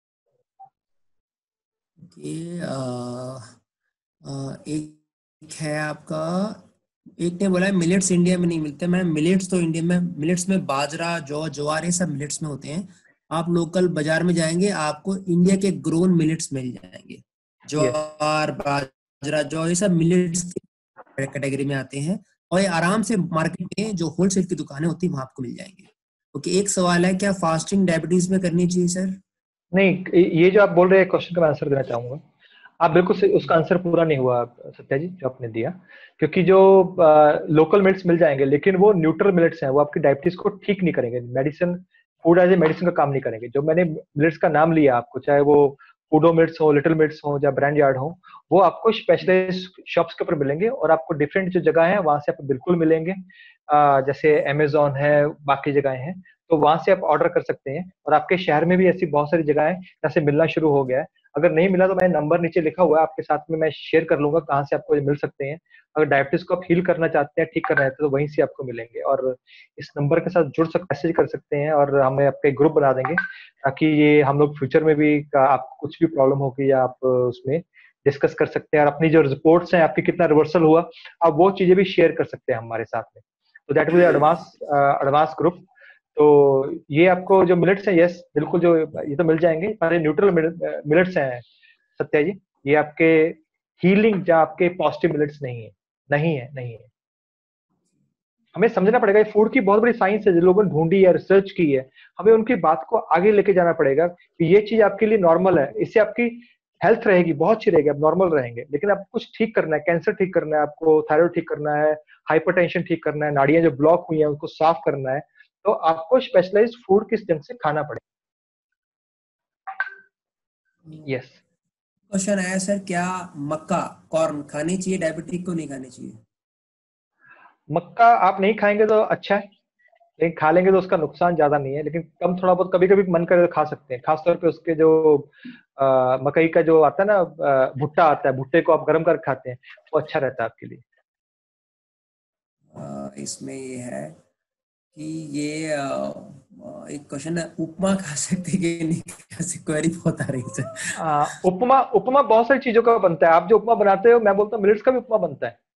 ये आ, आ, एक है आपका, एक ने बोला है मिलेट्स इंडिया में नहीं मिलते। मैं मिलेट्स तो इंडिया में, मिलेट्स में बाजरा, जौ, ज्वार, ये सब मिलेट्स में होते हैं। आप लोकल बाजार में जाएंगे, आपको इंडिया के ग्रोन मिलेट्स मिल जाएंगे। ज्वार, बाजरा, जौ, ये सब मिलेट्स की कैटेगरी में आते हैं और ये आराम से मार्केट में जो होलसेल की दुकानें होती है वहां आपको मिल जाएंगे। ओके, एक सवाल है, क्या फास्टिंग डायबिटीज में करनी चाहिए सर? नहीं, ये जो आप बोल रहे हैं क्वेश्चन का मैं आंसर देना चाहूंगा। आप बिल्कुल सही, उसका आंसर पूरा नहीं हुआ सत्या जी जो आपने दिया, क्योंकि जो लोकल मिलेट्स मिल जाएंगे, लेकिन वो न्यूट्रल मिलेट्स हैं, वो आपकी डायबिटीज को ठीक नहीं करेंगे। Medicine, food as a medicine का काम नहीं करेंगे। जो मैंने मिलेट्स का नाम लिया आपको, चाहे वो फूडो मिलेट्स हो, लिटिल मिलेट्स हो, या ब्रांड यार्ड हो, वो आपको स्पेशलाइज्ड शॉप्स के ऊपर मिलेंगे, और आपको डिफरेंट जो जगह है वहां से आपको बिल्कुल मिलेंगे। आ, जैसे अमेजोन है, बाकी जगह हैं, तो वहां से आप ऑर्डर कर सकते हैं। और आपके शहर में भी ऐसी बहुत सारी जगह है जैसे मिलना शुरू हो गया है। अगर नहीं मिला तो मैं नंबर नीचे लिखा हुआ है आपके साथ में, मैं शेयर कर लूंगा कहाँ से आपको ये मिल सकते हैं। अगर डायबिटीज को आप हील करना चाहते हैं, ठीक करना चाहते हैं, तो वहीं से आपको मिलेंगे। और इस नंबर के साथ जुड़ सकते, मैसेज कर सकते हैं, और हमें आपके ग्रुप बना देंगे ताकि ये हम लोग फ्यूचर में भी आपको कुछ भी प्रॉब्लम होगी या आप उसमें डिस्कस कर सकते हैं। और अपनी जो रिपोर्ट्स हैं, आपकी कितना रिवर्सल हुआ, आप वो चीजें भी शेयर कर सकते हैं हमारे साथ में। तो that will advance advance group. तो ये आपको जो मिलेट्स हैं, यस बिल्कुल, जो ये तो मिल जाएंगे, सारे न्यूट्रल मिलेट्स हैं सत्या जी। ये आपके हीलिंग या आपके पॉजिटिव मिलेट्स नहीं है, नहीं है, नहीं है। हमें समझना पड़ेगा, ये फूड की बहुत बड़ी साइंस है जो लोगों ने ढूंढी है, रिसर्च की है। हमें उनकी बात को आगे लेके जाना पड़ेगा कि ये चीज आपके लिए नॉर्मल है, इससे आपकी हेल्थ रहेगी, बहुत अच्छी रहेगी, आप नॉर्मल रहेंगे। लेकिन आपको कुछ ठीक करना है, कैंसर ठीक करना है, आपको थायराइड ठीक करना है, हाइपरटेंशन ठीक करना है, नाड़ियां जो ब्लॉक हुई हैं उनको साफ करना है, तो आपको स्पेशलाइज्ड फूड किस ढंग से खाना पड़ेगा। यस। क्वेश्चन आया सर, क्या मक्का कॉर्न खानी चाहिए डायबिटिक को, नहीं खानी चाहिए? मक्का आप नहीं खाएंगे तो अच्छा है, लेकिन खा लेंगे तो उसका नुकसान ज्यादा नहीं है। लेकिन कम थोड़ा बहुत कभी कभी मन करे तो खा सकते हैं, खासतौर पे उसके जो आ, मकई का जो आता है ना, आ, भुट्टा आता है, भुट्टे को आप गर्म कर खाते हैं, वो अच्छा रहता है आपके लिए। आ, इसमें ये है कि ये आ, एक क्वेश्चन है, उपमा खा सकते कि नहीं खा सकते, क्वेरी बहुत आ रही है सर। आ, उपमा उपमा बहुत सारी चीजों का बनता है। आप जो उपमा बनाते हो, मैं बोलता हूँ मिलेट्स का भी उपमा बनता है,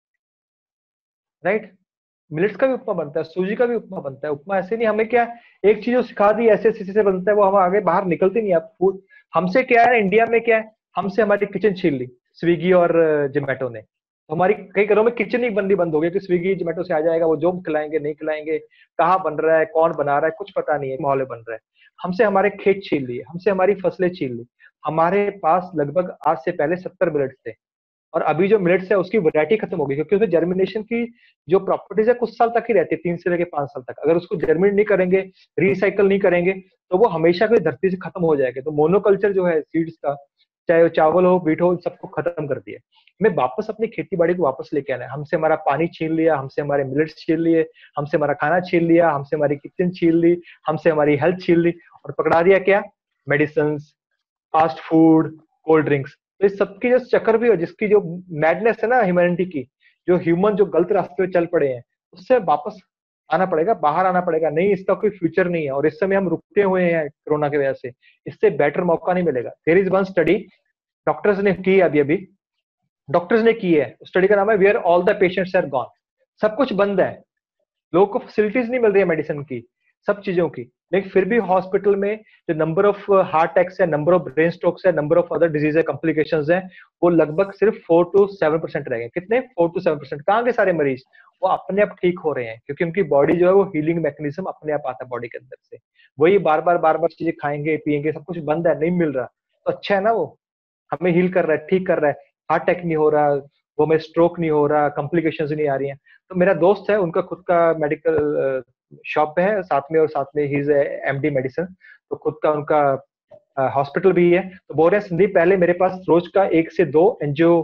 राइट। मिलेट्स का भी उपमा बनता है, सूजी का भी उपमा बनता है। उपमा ऐसे नहीं, हमें क्या एक चीज जो सिखा दी ऐसे ऐसे से बनता है, वो हम आगे बाहर निकलती नहीं। आप फूड हमसे क्या है, इंडिया में क्या है, हमसे हमारी किचन छीन ली स्विगी और जोमेटो ने। तो हमारी कई घरों में किचन ही बननी बंद हो गई कि स्विगी जोमेटो से आ जाएगा, वो जो खिलाएंगे नहीं खिलाएंगे, कहाँ बन रहा है, कौन बना रहा है, कुछ पता नहीं है, माहौल बन रहा है। हमसे हमारे खेत छीन लिए, हमसे हमारी फसलें छीन ली। हमारे पास लगभग आज से पहले सत्तर मिनट थे, और अभी जो मिलेट्स है उसकी वैरायटी खत्म हो गई, क्योंकि उसमें जर्मिनेशन की जो प्रॉपर्टीज है कुछ साल तक ही रहती है, तीन से लेकर पांच साल तक। अगर उसको जर्मिनेट नहीं करेंगे, रिसाइकल नहीं करेंगे, तो वो हमेशा के धरती से खत्म हो जाएगा। तो मोनोकल्चर जो है सीड्स का, चाहे वो चावल हो, व्हीट हो, सबको खत्म कर दिया। हमें वापस अपनी खेती बाड़ी को वापस लेके आना है। हमसे हमारा पानी छीन लिया, हमसे हमारे मिलेट्स छीन लिए, हमसे हमारा खाना छीन लिया, हमसे हमारी किचन छीन ली, हमसे हमारी हेल्थ छीन ली, और पकड़ा दिया क्या, medicine, fast food, cold drinks. तो इस सबकी जो चक्कर भी हो, जिसकी जो मैडनेस है ना ह्यूमैनिटी की, जो ह्यूमन जो गलत रास्ते पे चल पड़े हैं, उससे वापस आना पड़ेगा, बाहर आना पड़ेगा। नहीं, इसका कोई फ्यूचर नहीं है, और इस समय हम रुके हुए हैं कोरोना की वजह से। इससे बेटर मौका नहीं मिलेगा। There is one study doctors ने की है, अभी अभी डॉक्टर्स ने की है, स्टडी का नाम है where all the patients are gone. सब कुछ बंद है, लोगों को फैसिलिटीज नहीं मिल रही है मेडिसिन की, सब चीजों की, लेकिन फिर भी हॉस्पिटल में जो नंबर ऑफ हार्ट अटैक्स है, नंबर ऑफ ब्रेन स्ट्रोक्स है, नंबर ऑफ अदर डिजीज है, कॉम्प्लिकेशंस है, वो लगभग सिर्फ फोर टू सेवन परसेंट रह गए। कितने? Four two seven percent. कहाँ के सारे मरीज? वो अपने आप ठीक हो रहे हैं, क्योंकि उनकी बॉडी जो है वो हीलिंग मैकेनिज्म अपने आप आता है बॉडी के अंदर से। वही बार बार बार बार चीजें खाएंगे पिएंगे, सब कुछ बंद है, नहीं मिल रहा, तो अच्छा है ना, वो हमें हील कर रहा है, ठीक कर रहा है, हार्ट अटैक नहीं हो रहा, वो में स्ट्रोक नहीं हो रहा, कॉम्प्लिकेशंस नहीं आ रही हैं। तो मेरा दोस्त है, उनका खुद का मेडिकल शॉप है साथ में, और साथ में ही इज एमडी मेडिसिन, तो खुद का उनका हॉस्पिटल भी है। तो बोल रहे हैं संदीप, पहले मेरे पास रोज का एक से दो एंजियो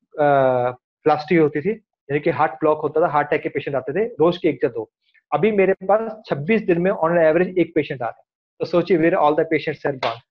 प्लास्टी होती थी, यानी कि हार्ट ब्लॉक होता था, हार्ट अटैक के पेशेंट आते थे, रोज के एक से दो। अभी मेरे पास छब्बीस दिन में ऑन एवरेज एक पेशेंट आता है। तो सोचिए, where all the patients are gone.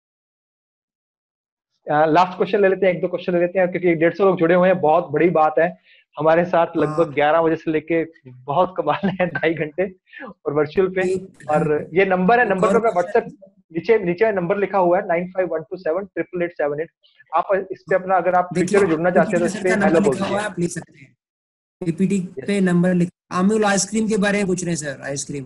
Last question ले लेते हैं, एक दो क्वेश्चन ले लेते हैं, क्योंकि डेढ़ सौ लोग जुड़े हुए हैं, बहुत बड़ी बात है। हमारे साथ लगभग ग्यारह बजे से लेके बहुत कमाल है, ढाई घंटे और वर्चुअल पे। और ये नंबर है, नंबर पे व्हाट्सएप नीचे नीचे नंबर लिखा हुआ है nine five one two seven triple eight seven eight. आप इस पे अपना, अगर आप फ्यूचर में जुड़ना चाहते हैं तो इस पे हेलो बोल दीजिए, आप ले सकते हैं। पीपीटी पे नंबर लिख। अमूल आइसक्रीम के बारे में पूछ रहे हैं सर, आइसक्रीम।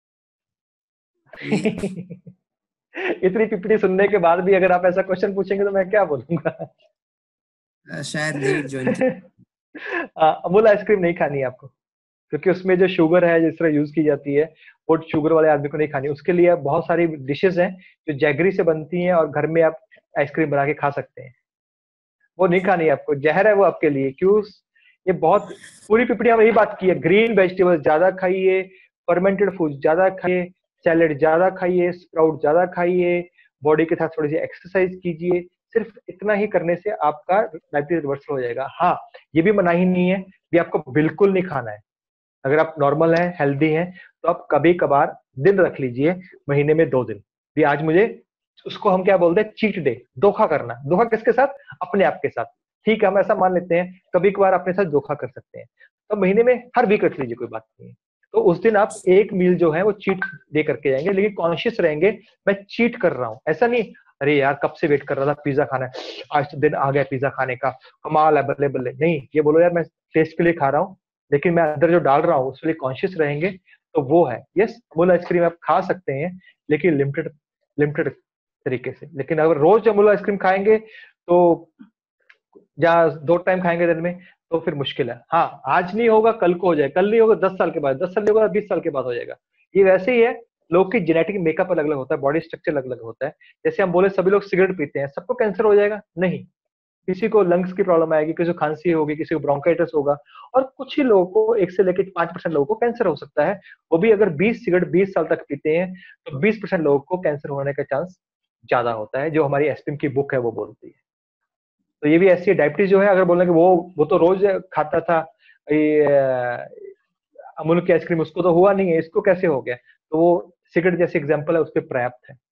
इतनी पीपीटी सुनने के बाद भी अगर आप ऐसा क्वेश्चन पूछेंगे तो मैं क्या बोलूंगा। शायद लेट ज्वाइन किया। अमूल आइसक्रीम नहीं खानी है आपको, क्योंकि उसमें जो शुगर है जिस तरह यूज की जाती है, वो शुगर वाले आदमी को नहीं खानी। उसके लिए बहुत सारी डिशेस हैं जो जैगरी से बनती हैं, और घर में आप आइसक्रीम बना के खा सकते हैं, वो नहीं खानी है आपको, जहर है वो आपके लिए। क्यों? ये बहुत पूरी पिपड़िया में यही बात की है, ग्रीन वेजिटेबल्स ज्यादा खाइए, फर्मेंटेड फूड ज्यादा खाइए, सैलेड ज्यादा खाइए, स्प्राउट ज्यादा खाइए, बॉडी के साथ थोड़ी सी एक्सरसाइज कीजिए। सिर्फ इतना ही करने से आपका डायबिटीज रिवर्सल हो जाएगा। हाँ, ये भी मनाही नहीं है कि आपको बिल्कुल नहीं खाना है। अगर आप नॉर्मल हैं, हेल्दी हैं, तो आप कभी कभार दिन रख लीजिए, महीने में दो दिन भी, आज मुझे उसको हम क्या बोलते हैं, चीट डे, धोखा करना। धोखा किसके साथ? अपने आप के साथ। ठीक है, हम ऐसा मान लेते हैं कभी कभार अपने साथ धोखा कर सकते हैं, तो महीने में हर वीक रख लीजिए, कोई बात नहीं है। तो उस दिन आप एक मील जो है वो चीट डे करके जाएंगे, लेकिन कॉन्शियस रहेंगे मैं चीट कर रहा हूँ। ऐसा नहीं अरे यार कब से वेट कर रहा था पिज्जा खाना है, आज तो दिन आ गया पिज्जा खाने का, कमाल है, बल्ले बल्ले। नहीं, ये बोलो यार मैं टेस्ट के लिए खा रहा हूँ, लेकिन मैं अंदर जो डाल रहा हूँ उसके लिए कॉन्शियस रहेंगे, तो वो है। यस, अमूल आइसक्रीम आप खा सकते हैं, लेकिन लिमिटेड लिमिटेड तरीके से। लेकिन अगर रोज अमूल आइसक्रीम खाएंगे तो, या दो टाइम खाएंगे दिन में, तो फिर मुश्किल है। हाँ, आज नहीं होगा कल को हो जाएगा, कल नहीं होगा दस साल के बाद, दस साल नहीं होगा बीस साल के बाद हो जाएगा। ये वैसे ही है, लोग की जेनेटिक मेकअप अलग अलग होता है, बॉडी स्ट्रक्चर अलग अलग होता है। जैसे हम बोले सभी लोग सिगरेट पीते हैं, सबको कैंसर हो जाएगा? नहीं, किसी को लंग्स की प्रॉब्लम आएगी, किसी को खांसी होगी, किसी को ब्रोंकाइटिस होगा, और कुछ ही लोगों को, एक से लेकर पांच परसेंट लोगों को कैंसर हो सकता है। वो भी अगर बीस सिगरेट बीस साल तक पीते हैं, तो बीस परसेंट लोगों को कैंसर होने का चांस ज्यादा होता है, जो हमारी एस्पिम की बुक है वो बोलती है। तो ये भी ऐसी डायबिटीज जो है, अगर बोलना कि वो वो तो रोज खाता था ये अमूल की आइसक्रीम, उसको तो हुआ नहीं है, इसको कैसे हो गया? तो वो सिगरेट जैसे एग्जांपल है, उस पर पर्याप्त है।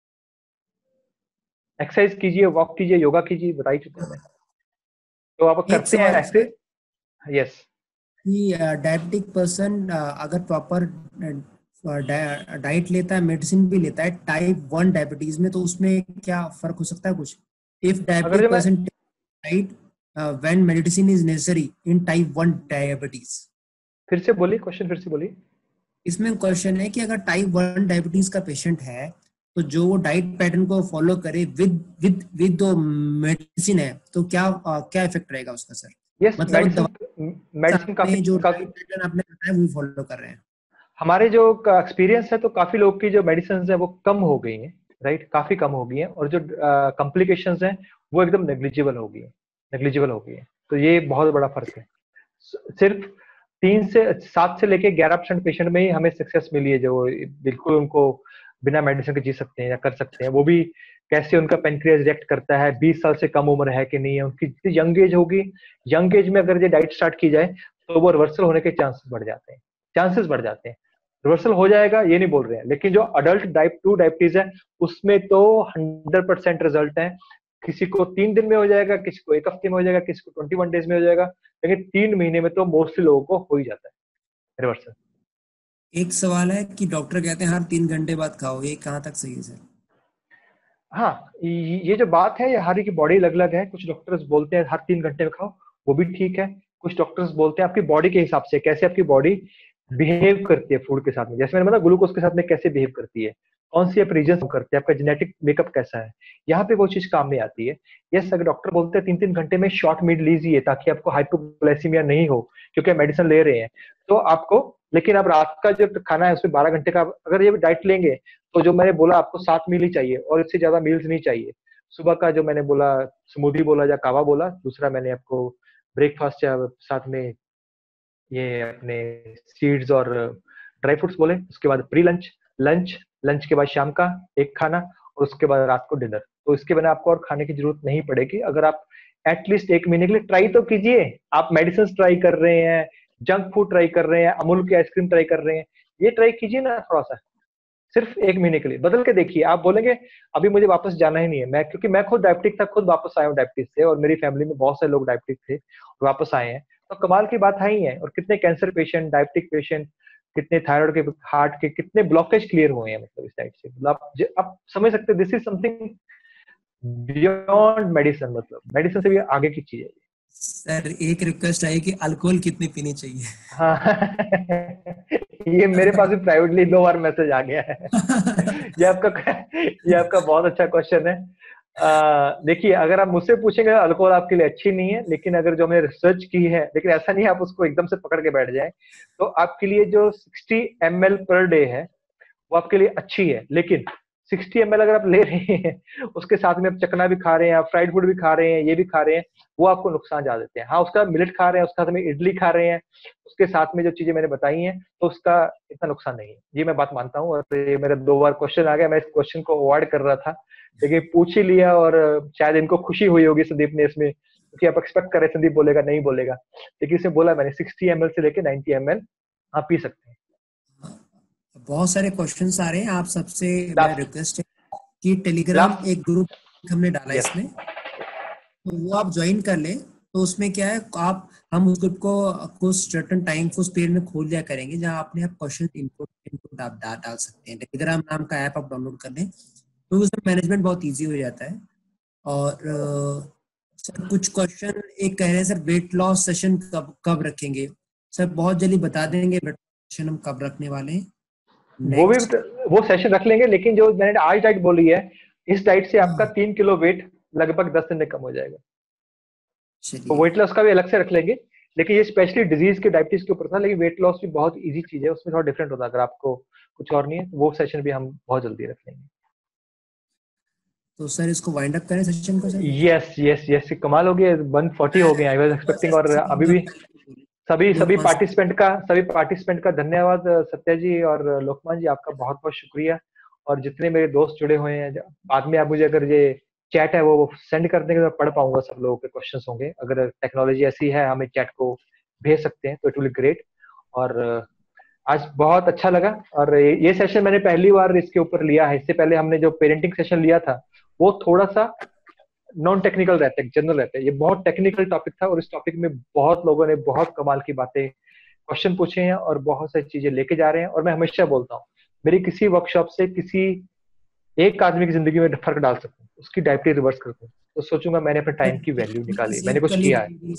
एक्सरसाइज कीजिए, वॉक कीजिए, योगा कीजिए, बताई चुका हूं मैं। तो आप एक करते हैं सवाल ऐसे? यस। कि डायबिटिक पर्सन अगर प्रॉपर डाइट लेता है, मेडिसिन भी लेता है टाइप वन डायबिटीज में, तो उसमें क्या फर्क हो सकता है कुछ? इफ अगर डायबिटिक जो मैं person diet when medicine is necessary in type one diabetes. फिर से बोलिए, क्वेश्चन फिर से बोलिए। इसमें क्वेश्चन है कि अगर टाइप वन डायबिटीज का पेशेंट है, तो जो वो डाइट पैटर्न को फॉलो करे विद विद विद मेडिसिन है, तो क्या आ, क्या इफेक्ट रहेगा उसका सर? यस, मतलब मेडिसिन मेडिसिन काफी आपने जो काफी डाइट पैटर्न आपने बताया वो फॉलो कर रहे हैं। हमारे जो एक्सपीरियंस है, तो काफी लोग की जो मेडिसिन है वो कम हो गई हैं, राइट, काफी कम हो गई हैं, और जो कॉम्प्लिकेशंस हैं वो एकदम नेग्लिजिबल हो गई है, नेग्लिजिबल हो गई है। तो ये बहुत बड़ा फर्क है। सिर्फ तीन से सात से लेके ग्यारह परसेंट पेशेंट में ही हमें सक्सेस मिली है, जो बिल्कुल उनको बिना मेडिसिन के जी सकते हैं या कर सकते हैं। वो भी कैसे उनका पेनक्रियाज रिएक्ट करता है, बीस साल से कम उम्र है कि नहीं है, उनकी जितनी यंग एज होगी, यंग एज में अगर ये डाइट स्टार्ट की जाए, तो वो रिवर्सल होने के चांसेस बढ़ जाते हैं, चांसेस बढ़ जाते हैं। रिवर्सल हो जाएगा ये नहीं बोल रहे हैं, लेकिन जो अडल्ट टाइप टू डायबिटीज है, उसमें तो हंड्रेड परसेंट रिजल्ट है। किसी को तीन दिन में हो जाएगा, किसी को एक हफ्ते में हो जाएगा, किसी को ट्वेंटी वन डेज में हो जाएगा, लेकिन तीन महीने में तो मोस्टली लोगों को हो ही जाता है रिवर्सल। एक सवाल है कि डॉक्टर कहते हैं हर तीन घंटे बाद खाओ, ये कहाँ तक सही है सर? हाँ, ये जो बात है, ये हर की बॉडी अलग अलग है। कुछ डॉक्टर्स बोलते हैं हर तीन घंटे में खाओ, वो भी ठीक है। कुछ डॉक्टर्स बोलते हैं आपकी बॉडी के हिसाब से, कैसे आपकी बॉडी बिहेव करती है फूड के साथ में, जैसे मैंने बताया ग्लूकोज के साथ में कैसे बिहेव करती है, कौन सी आप रीजन करते हैं, आपका जेनेटिक मेकअप कैसा है, यहाँ पे वो चीज काम में आती है। यस, अगर डॉक्टर बोलते हैं तीन तीन घंटे में शॉर्ट मील लीजिए ताकि आपको हाइपोग्लाइसीमिया नहीं हो, क्योंकि मेडिसिन ले रहे हैं, तो आपको, लेकिन आप रात का जो खाना है उसमें बारह घंटे का अगर ये डाइट लेंगे, तो जो मैंने बोला आपको सात मील ही चाहिए, और इससे ज्यादा मील्स नहीं चाहिए। सुबह का जो मैंने बोला स्मूदी बोला या कावा बोला, दूसरा मैंने आपको ब्रेकफास्ट या साथ में ये अपने सीड्स और ड्राई फ्रूट्स बोले, उसके बाद प्री लंच, लंच लंच के बाद शाम का एक खाना, और उसके बाद रात को डिनर। तो इसके बिना आपको और खाने की जरूरत नहीं पड़ेगी। अगर आप एटलीस्ट एक महीने के लिए ट्राई तो कीजिए। आप मेडिसिन ट्राई कर रहे हैं, जंक फूड ट्राई कर रहे हैं, अमूल की आइसक्रीम ट्राई कर रहे हैं, ये ट्राई कीजिए ना थोड़ा सा, सिर्फ एक महीने के लिए बदल के देखिए। आप बोलेंगे अभी मुझे वापस जाना ही नहीं है, मैं क्योंकि मैं खुद डायबिटिक था, खुद वापस आया हूँ डायबिटीज से, और मेरी फैमिली में बहुत सारे लोग डायबिटिक थे और वापस आए हैं, तो कमाल की बात है ही है। और कितने कैंसर पेशेंट, डायबिटिक पेशेंट, कितने थायराइड के, हार्ट के, कितने ब्लॉकेज क्लियर हुए हैं, मतलब इस डाइट से। मतलब आप, आप समझ सकते हैं, this is something beyond medicine, मतलब मेडिसिन से भी आगे की चीज है। सर एक रिक्वेस्ट है कि अल्कोहल कितनी पीनी चाहिए? हाँ ये मेरे पास भी प्राइवेटली दो बार मैसेज आ गया है ये आपका ये आपका बहुत अच्छा क्वेश्चन है। देखिए, अगर आप मुझसे पूछेंगे अल्कोहल आपके लिए अच्छी नहीं है, लेकिन अगर जो हमने रिसर्च की है, लेकिन ऐसा नहीं है आप उसको एकदम से पकड़ के बैठ जाए, तो आपके लिए जो sixty M L per day है वो आपके लिए अच्छी है। लेकिन सिक्सटी एम एल अगर आप ले रहे हैं, उसके साथ में आप चकना भी खा रहे हैं, आप फ्राइड फूड भी खा रहे हैं, ये भी खा रहे हैं, वो आपको नुकसान ज्यादा देते हैं। हाँ, उसका मिलेट खा रहे हैं, उसके साथ में इडली खा रहे हैं, उसके साथ में जो चीजें मैंने बताई हैं, तो उसका इतना नुकसान नहीं है, ये मैं बात मानता हूँ। और ये मेरा दो बार क्वेश्चन आ गया, मैं इस क्वेश्चन को अवॉइड कर रहा था, लेकिन पूछ ही लिया, और शायद इनको खुशी हुई होगी संदीप ने इसमें, क्योंकि आप एक्सपेक्ट कर रहे संदीप बोलेगा नहीं बोलेगा, लेकिन इसमें बोला मैंने सिक्सटी एम एल से लेके नाइनटी एम एल आप पी सकते हैं। बहुत सारे क्वेश्चंस आ रहे हैं, आप सबसे मेरा रिक्वेस्ट है कि टेलीग्राम Last- एक ग्रुप हमने डाला Yes. इसमें, तो वो आप ज्वाइन कर ले। तो उसमें क्या है, आप हम उस ग्रुप को कुछ सर्टेन टाइम को उस पीरियड में खोल दिया करेंगे जहां आपने आप क्वेश्चन इनपुट इनपुट आप डाल डाल सकते हैं। टेलीग्राम नाम का ऐप आप डाउनलोड कर लें तो उसमें मैनेजमेंट बहुत इजी हो जाता है। और अ, सर कुछ क्वेश्चन एक कह रहे हैं सर, वेट लॉस सेशन कब कब रखेंगे? सर बहुत जल्दी बता देंगे वेट सेशन हम कब रखने वाले हैं। वो भी नेक्स्ट, वो सेशन रख लेंगे, लेकिन जो मैंने आज डाइट बोली है, इस डाइट से आपका तीन किलो वेट लगभग दस दिन में कम हो जाएगा। तो चलिए वेट लॉस का भी अलग से रख लेंगे, लेकिन ये स्पेशली डिजीज के डायबिटीज के ऊपर था, लेकिन वेट लॉस भी बहुत इजी चीज है, उसमें थोड़ा डिफरेंट होता है। अगर आपको कुछ और नहीं है तो वो सेशन भी हम बहुत जल्दी रख लेंगे। तो सर इसको वाइंड अप करें सेशन को सर। यस यस यस, कमाल हो गया, वन फोर्टी हो गए, आई वाज एक्सपेक्टिंग। और अभी भी सभी सभी पार्टिसिपेंट का सभी पार्टिसिपेंट का धन्यवाद सत्या जी और लोकमान जी, आपका बहुत बहुत शुक्रिया। और जितने मेरे दोस्त जुड़े हुए हैं, बाद में आप मुझे अगर ये चैट है वो सेंड कर देंगे तो मैं पढ़ पाऊंगा, सब लोगों के क्वेश्चंस होंगे। अगर टेक्नोलॉजी ऐसी है हमें चैट को भेज सकते हैं तो इट विल बी ग्रेट। और आज बहुत अच्छा लगा। और ये सेशन मैंने पहली बार इसके ऊपर लिया है। इससे पहले हमने जो पेरेंटिंग सेशन लिया था वो थोड़ा सा नॉन टेक्निकल रहते हैं, जनरल रहते हैं। ये बहुत टेक्निकल टॉपिक था और इस टॉपिक में बहुत लोगों ने बहुत कमाल की बातें, क्वेश्चन पूछे हैं और बहुत सारी चीजें लेके जा रहे हैं। और मैं हमेशा बोलता हूँ, मेरी किसी वर्कशॉप से किसी एक आदमी की जिंदगी में फर्क डाल सकूं, उसकी डायबिटीज रिवर्स कर दूं, तो सोचूंगा मैंने अपने टाइम की वैल्यू निकाली, मैंने कुछ किया है।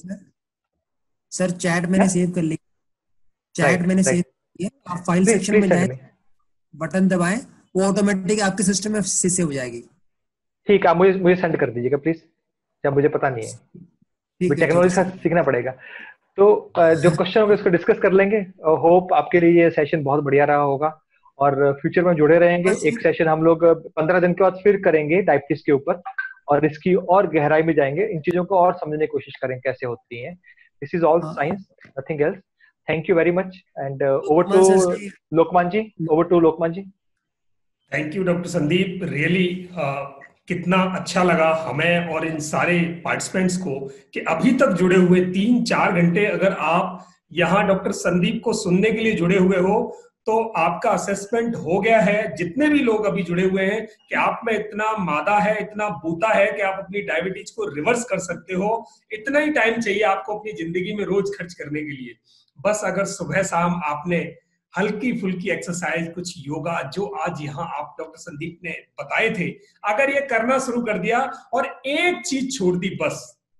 सर चैट मैंने सेव कर ली, चैट मैंने सेव किया। आप फाइल सेक्शन में जाए, बटन दबाएं, वो ऑटोमेटिक आपके सिस्टम में सेव हो जाएगी। ठीक है, आप मुझे मुझे सेंड कर दीजिएगा प्लीज, जब मुझे पता नहीं है, टेक्नोलॉजी का सीखना पड़ेगा। तो जो क्वेश्चन होंगे उसको डिस्कस कर लेंगे। होप आपके लिए ये सेशन बहुत बढ़िया रहा होगा और फ्यूचर में जुड़े रहेंगे। एक सेशन हम लोग पंद्रह दिन के बाद फिर करेंगे डायबिटीज के ऊपर, और इसकी और गहराई में जाएंगे, इन चीजों को और समझने की कोशिश करेंगे कैसे होती हैं। This is all science, nothing else. Thank you very much and over to Lokman ji, over to Lokman ji. Thank you doctor Sandeep, really कितना अच्छा लगा हमें और इन सारे पार्टिसिपेंट्स को कि अभी तक जुड़े हुए तीन चार घंटे अगर आप यहाँ डॉक्टर संदीप को सुनने के लिए जुड़े हुए हो तो आपका असेसमेंट हो गया है। जितने भी लोग अभी जुड़े हुए हैं कि आप में इतना मादा है, इतना बूता है कि आप अपनी डायबिटीज को रिवर्स कर सकते हो। इतना ही टाइम चाहिए आपको अपनी जिंदगी में रोज खर्च करने के लिए। बस अगर सुबह शाम आपने हल्की फुल्की एक्सरसाइज, कुछ योगा जो आज यहाँ आप डॉक्टर संदीप ने बताए थे, अगर ये करना शुरू कर दिया और एक चीज छोड़ दी, बस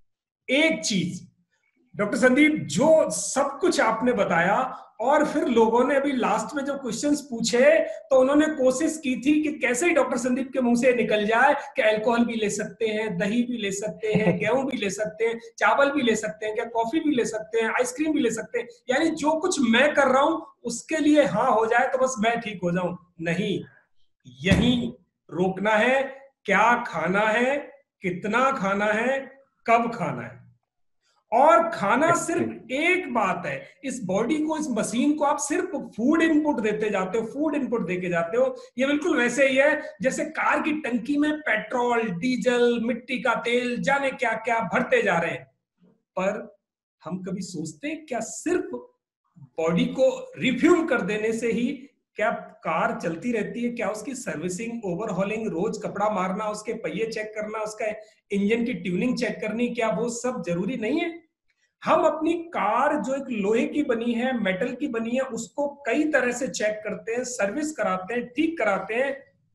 एक चीज, डॉक्टर संदीप जो सब कुछ आपने बताया, और फिर लोगों ने अभी लास्ट में जो क्वेश्चंस पूछे तो उन्होंने कोशिश की थी कि कैसे ही डॉक्टर संदीप के मुंह से निकल जाए कि अल्कोहल भी ले सकते हैं, दही भी ले सकते हैं, गेहूं भी ले सकते हैं, चावल भी ले सकते हैं, क्या कॉफी भी ले सकते हैं, आइसक्रीम भी ले सकते हैं, यानी जो कुछ मैं कर रहा हूं उसके लिए हाँ हो जाए तो बस मैं ठीक हो जाऊं। नहीं, यही रोकना है। क्या खाना है, कितना खाना है, कब खाना है, और खाना सिर्फ एक बात है। इस बॉडी को, इस मशीन को आप सिर्फ फूड इनपुट देते जाते हो, फूड इनपुट देके जाते हो। ये बिल्कुल वैसे ही है जैसे कार की टंकी में पेट्रोल, डीजल, मिट्टी का तेल, जाने क्या क्या भरते जा रहे हैं। पर हम कभी सोचते हैं क्या सिर्फ बॉडी को रिफ्यूल कर देने से ही क्या कार चलती रहती है? क्या उसकी सर्विसिंग, ओवरहॉलिंग, रोज कपड़ा मारना, उसके पहिए चेक करना, उसका इंजन की ट्यूनिंग चेक करनी, क्या वो सब जरूरी नहीं है? हम अपनी कार जो एक लोहे की बनी है, मेटल की बनी है, उसको कई तरह से चेक करते हैं, सर्विस कराते हैं, ठीक कराते हैं,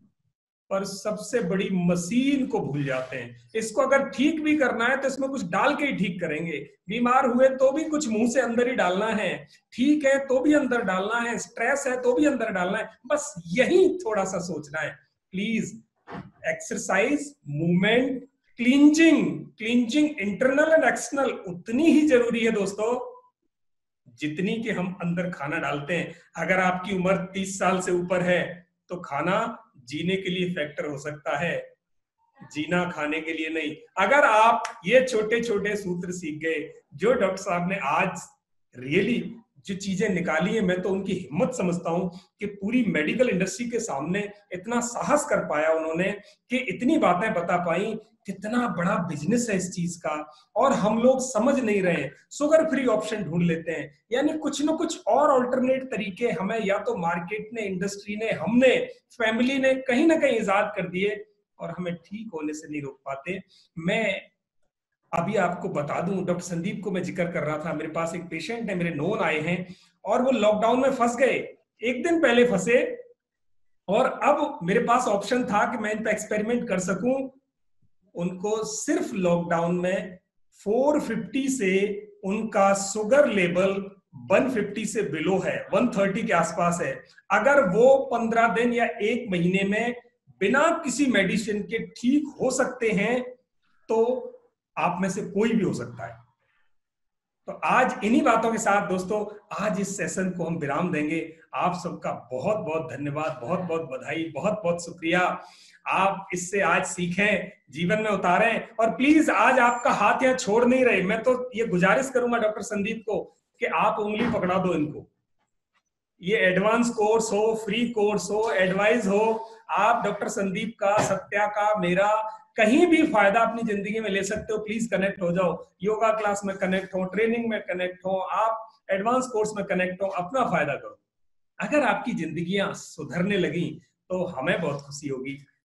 पर सबसे बड़ी मशीन को भूल जाते हैं। इसको अगर ठीक भी करना है तो इसमें कुछ डाल के ही ठीक करेंगे। बीमार हुए तो भी कुछ मुंह से अंदर ही डालना है, ठीक है तो भी अंदर डालना है, स्ट्रेस है तो भी अंदर डालना है। बस यही थोड़ा सा सोचना है। Please, exercise, movement, cleansing, cleansing internal and external उतनी ही जरूरी है दोस्तों जितनी कि हम अंदर खाना डालते हैं। अगर आपकी उम्र तीस साल से ऊपर है तो खाना जीने के लिए फैक्टर हो सकता है, जीना खाने के लिए नहीं। अगर आप ये छोटे छोटे सूत्र सीख गए जो डॉक्टर साहब ने आज रियली जो चीजें निकाली है, मैं तो उनकी हिम्मत समझता हूं कि पूरी मेडिकल इंडस्ट्री के सामने इतना साहस कर पाया उन्होंने कि इतनी बातें बता पाई। कितना बड़ा बिजनेस है इस चीज का, और हम लोग समझ नहीं रहे। शुगर फ्री ऑप्शन ढूंढ लेते हैं, यानी कुछ ना कुछ और अल्टरनेट तरीके हमें या तो मार्केट ने, इंडस्ट्री ने, हमने, फैमिली ने कहीं ना कहीं इजाद कर दिए और हमें ठीक होने से नहीं रोक पाते। मैं अभी आपको बता दूं, डॉक्टर संदीप को मैं जिक्र कर रहा था, मेरे पास एक पेशेंट है, मेरे नोन आए हैं और वो लॉकडाउन में फंस गए, एक दिन पहले फंसे, और अब मेरे पास ऑप्शन था कि मैं इन पे एक्सपेरिमेंट कर सकूं। उनको सिर्फ लॉकडाउन में चार सौ पचास से उनका शुगर लेवल एक सौ पचास से बिलो है, एक सौ तीस के आसपास है। अगर वो पंद्रह दिन या एक महीने में बिना किसी मेडिसिन के ठीक हो सकते हैं तो आप में से कोई भी हो सकता है। तो आज इन्हीं बातों के साथ दोस्तों आज इस सेशन को हम विराम देंगे। आप सबका बहुत बहुत धन्यवाद, बहुत बहुत बधाई, बहुत बहुत शुक्रिया। आप इससे आज सीखें, जीवन में उतारें, और प्लीज आज आपका हाथ यहाँ छोड़ नहीं रहे। मैं तो ये गुजारिश करूंगा डॉक्टर संदीप को कि आप उंगली पकड़ा दो इनको। ये एडवांस कोर्स हो, फ्री कोर्स हो, एडवाइस हो, आप डॉक्टर संदीप का, सत्या का, मेरा कहीं भी फायदा अपनी जिंदगी में ले सकते हो। प्लीज कनेक्ट हो जाओ, योगा क्लास में कनेक्ट हो, ट्रेनिंग में कनेक्ट हो, आप एडवांस कोर्स में कनेक्ट हो, अपना फायदा करो। अगर आपकी जिंदगियां सुधरने लगी तो हमें बहुत खुशी होगी।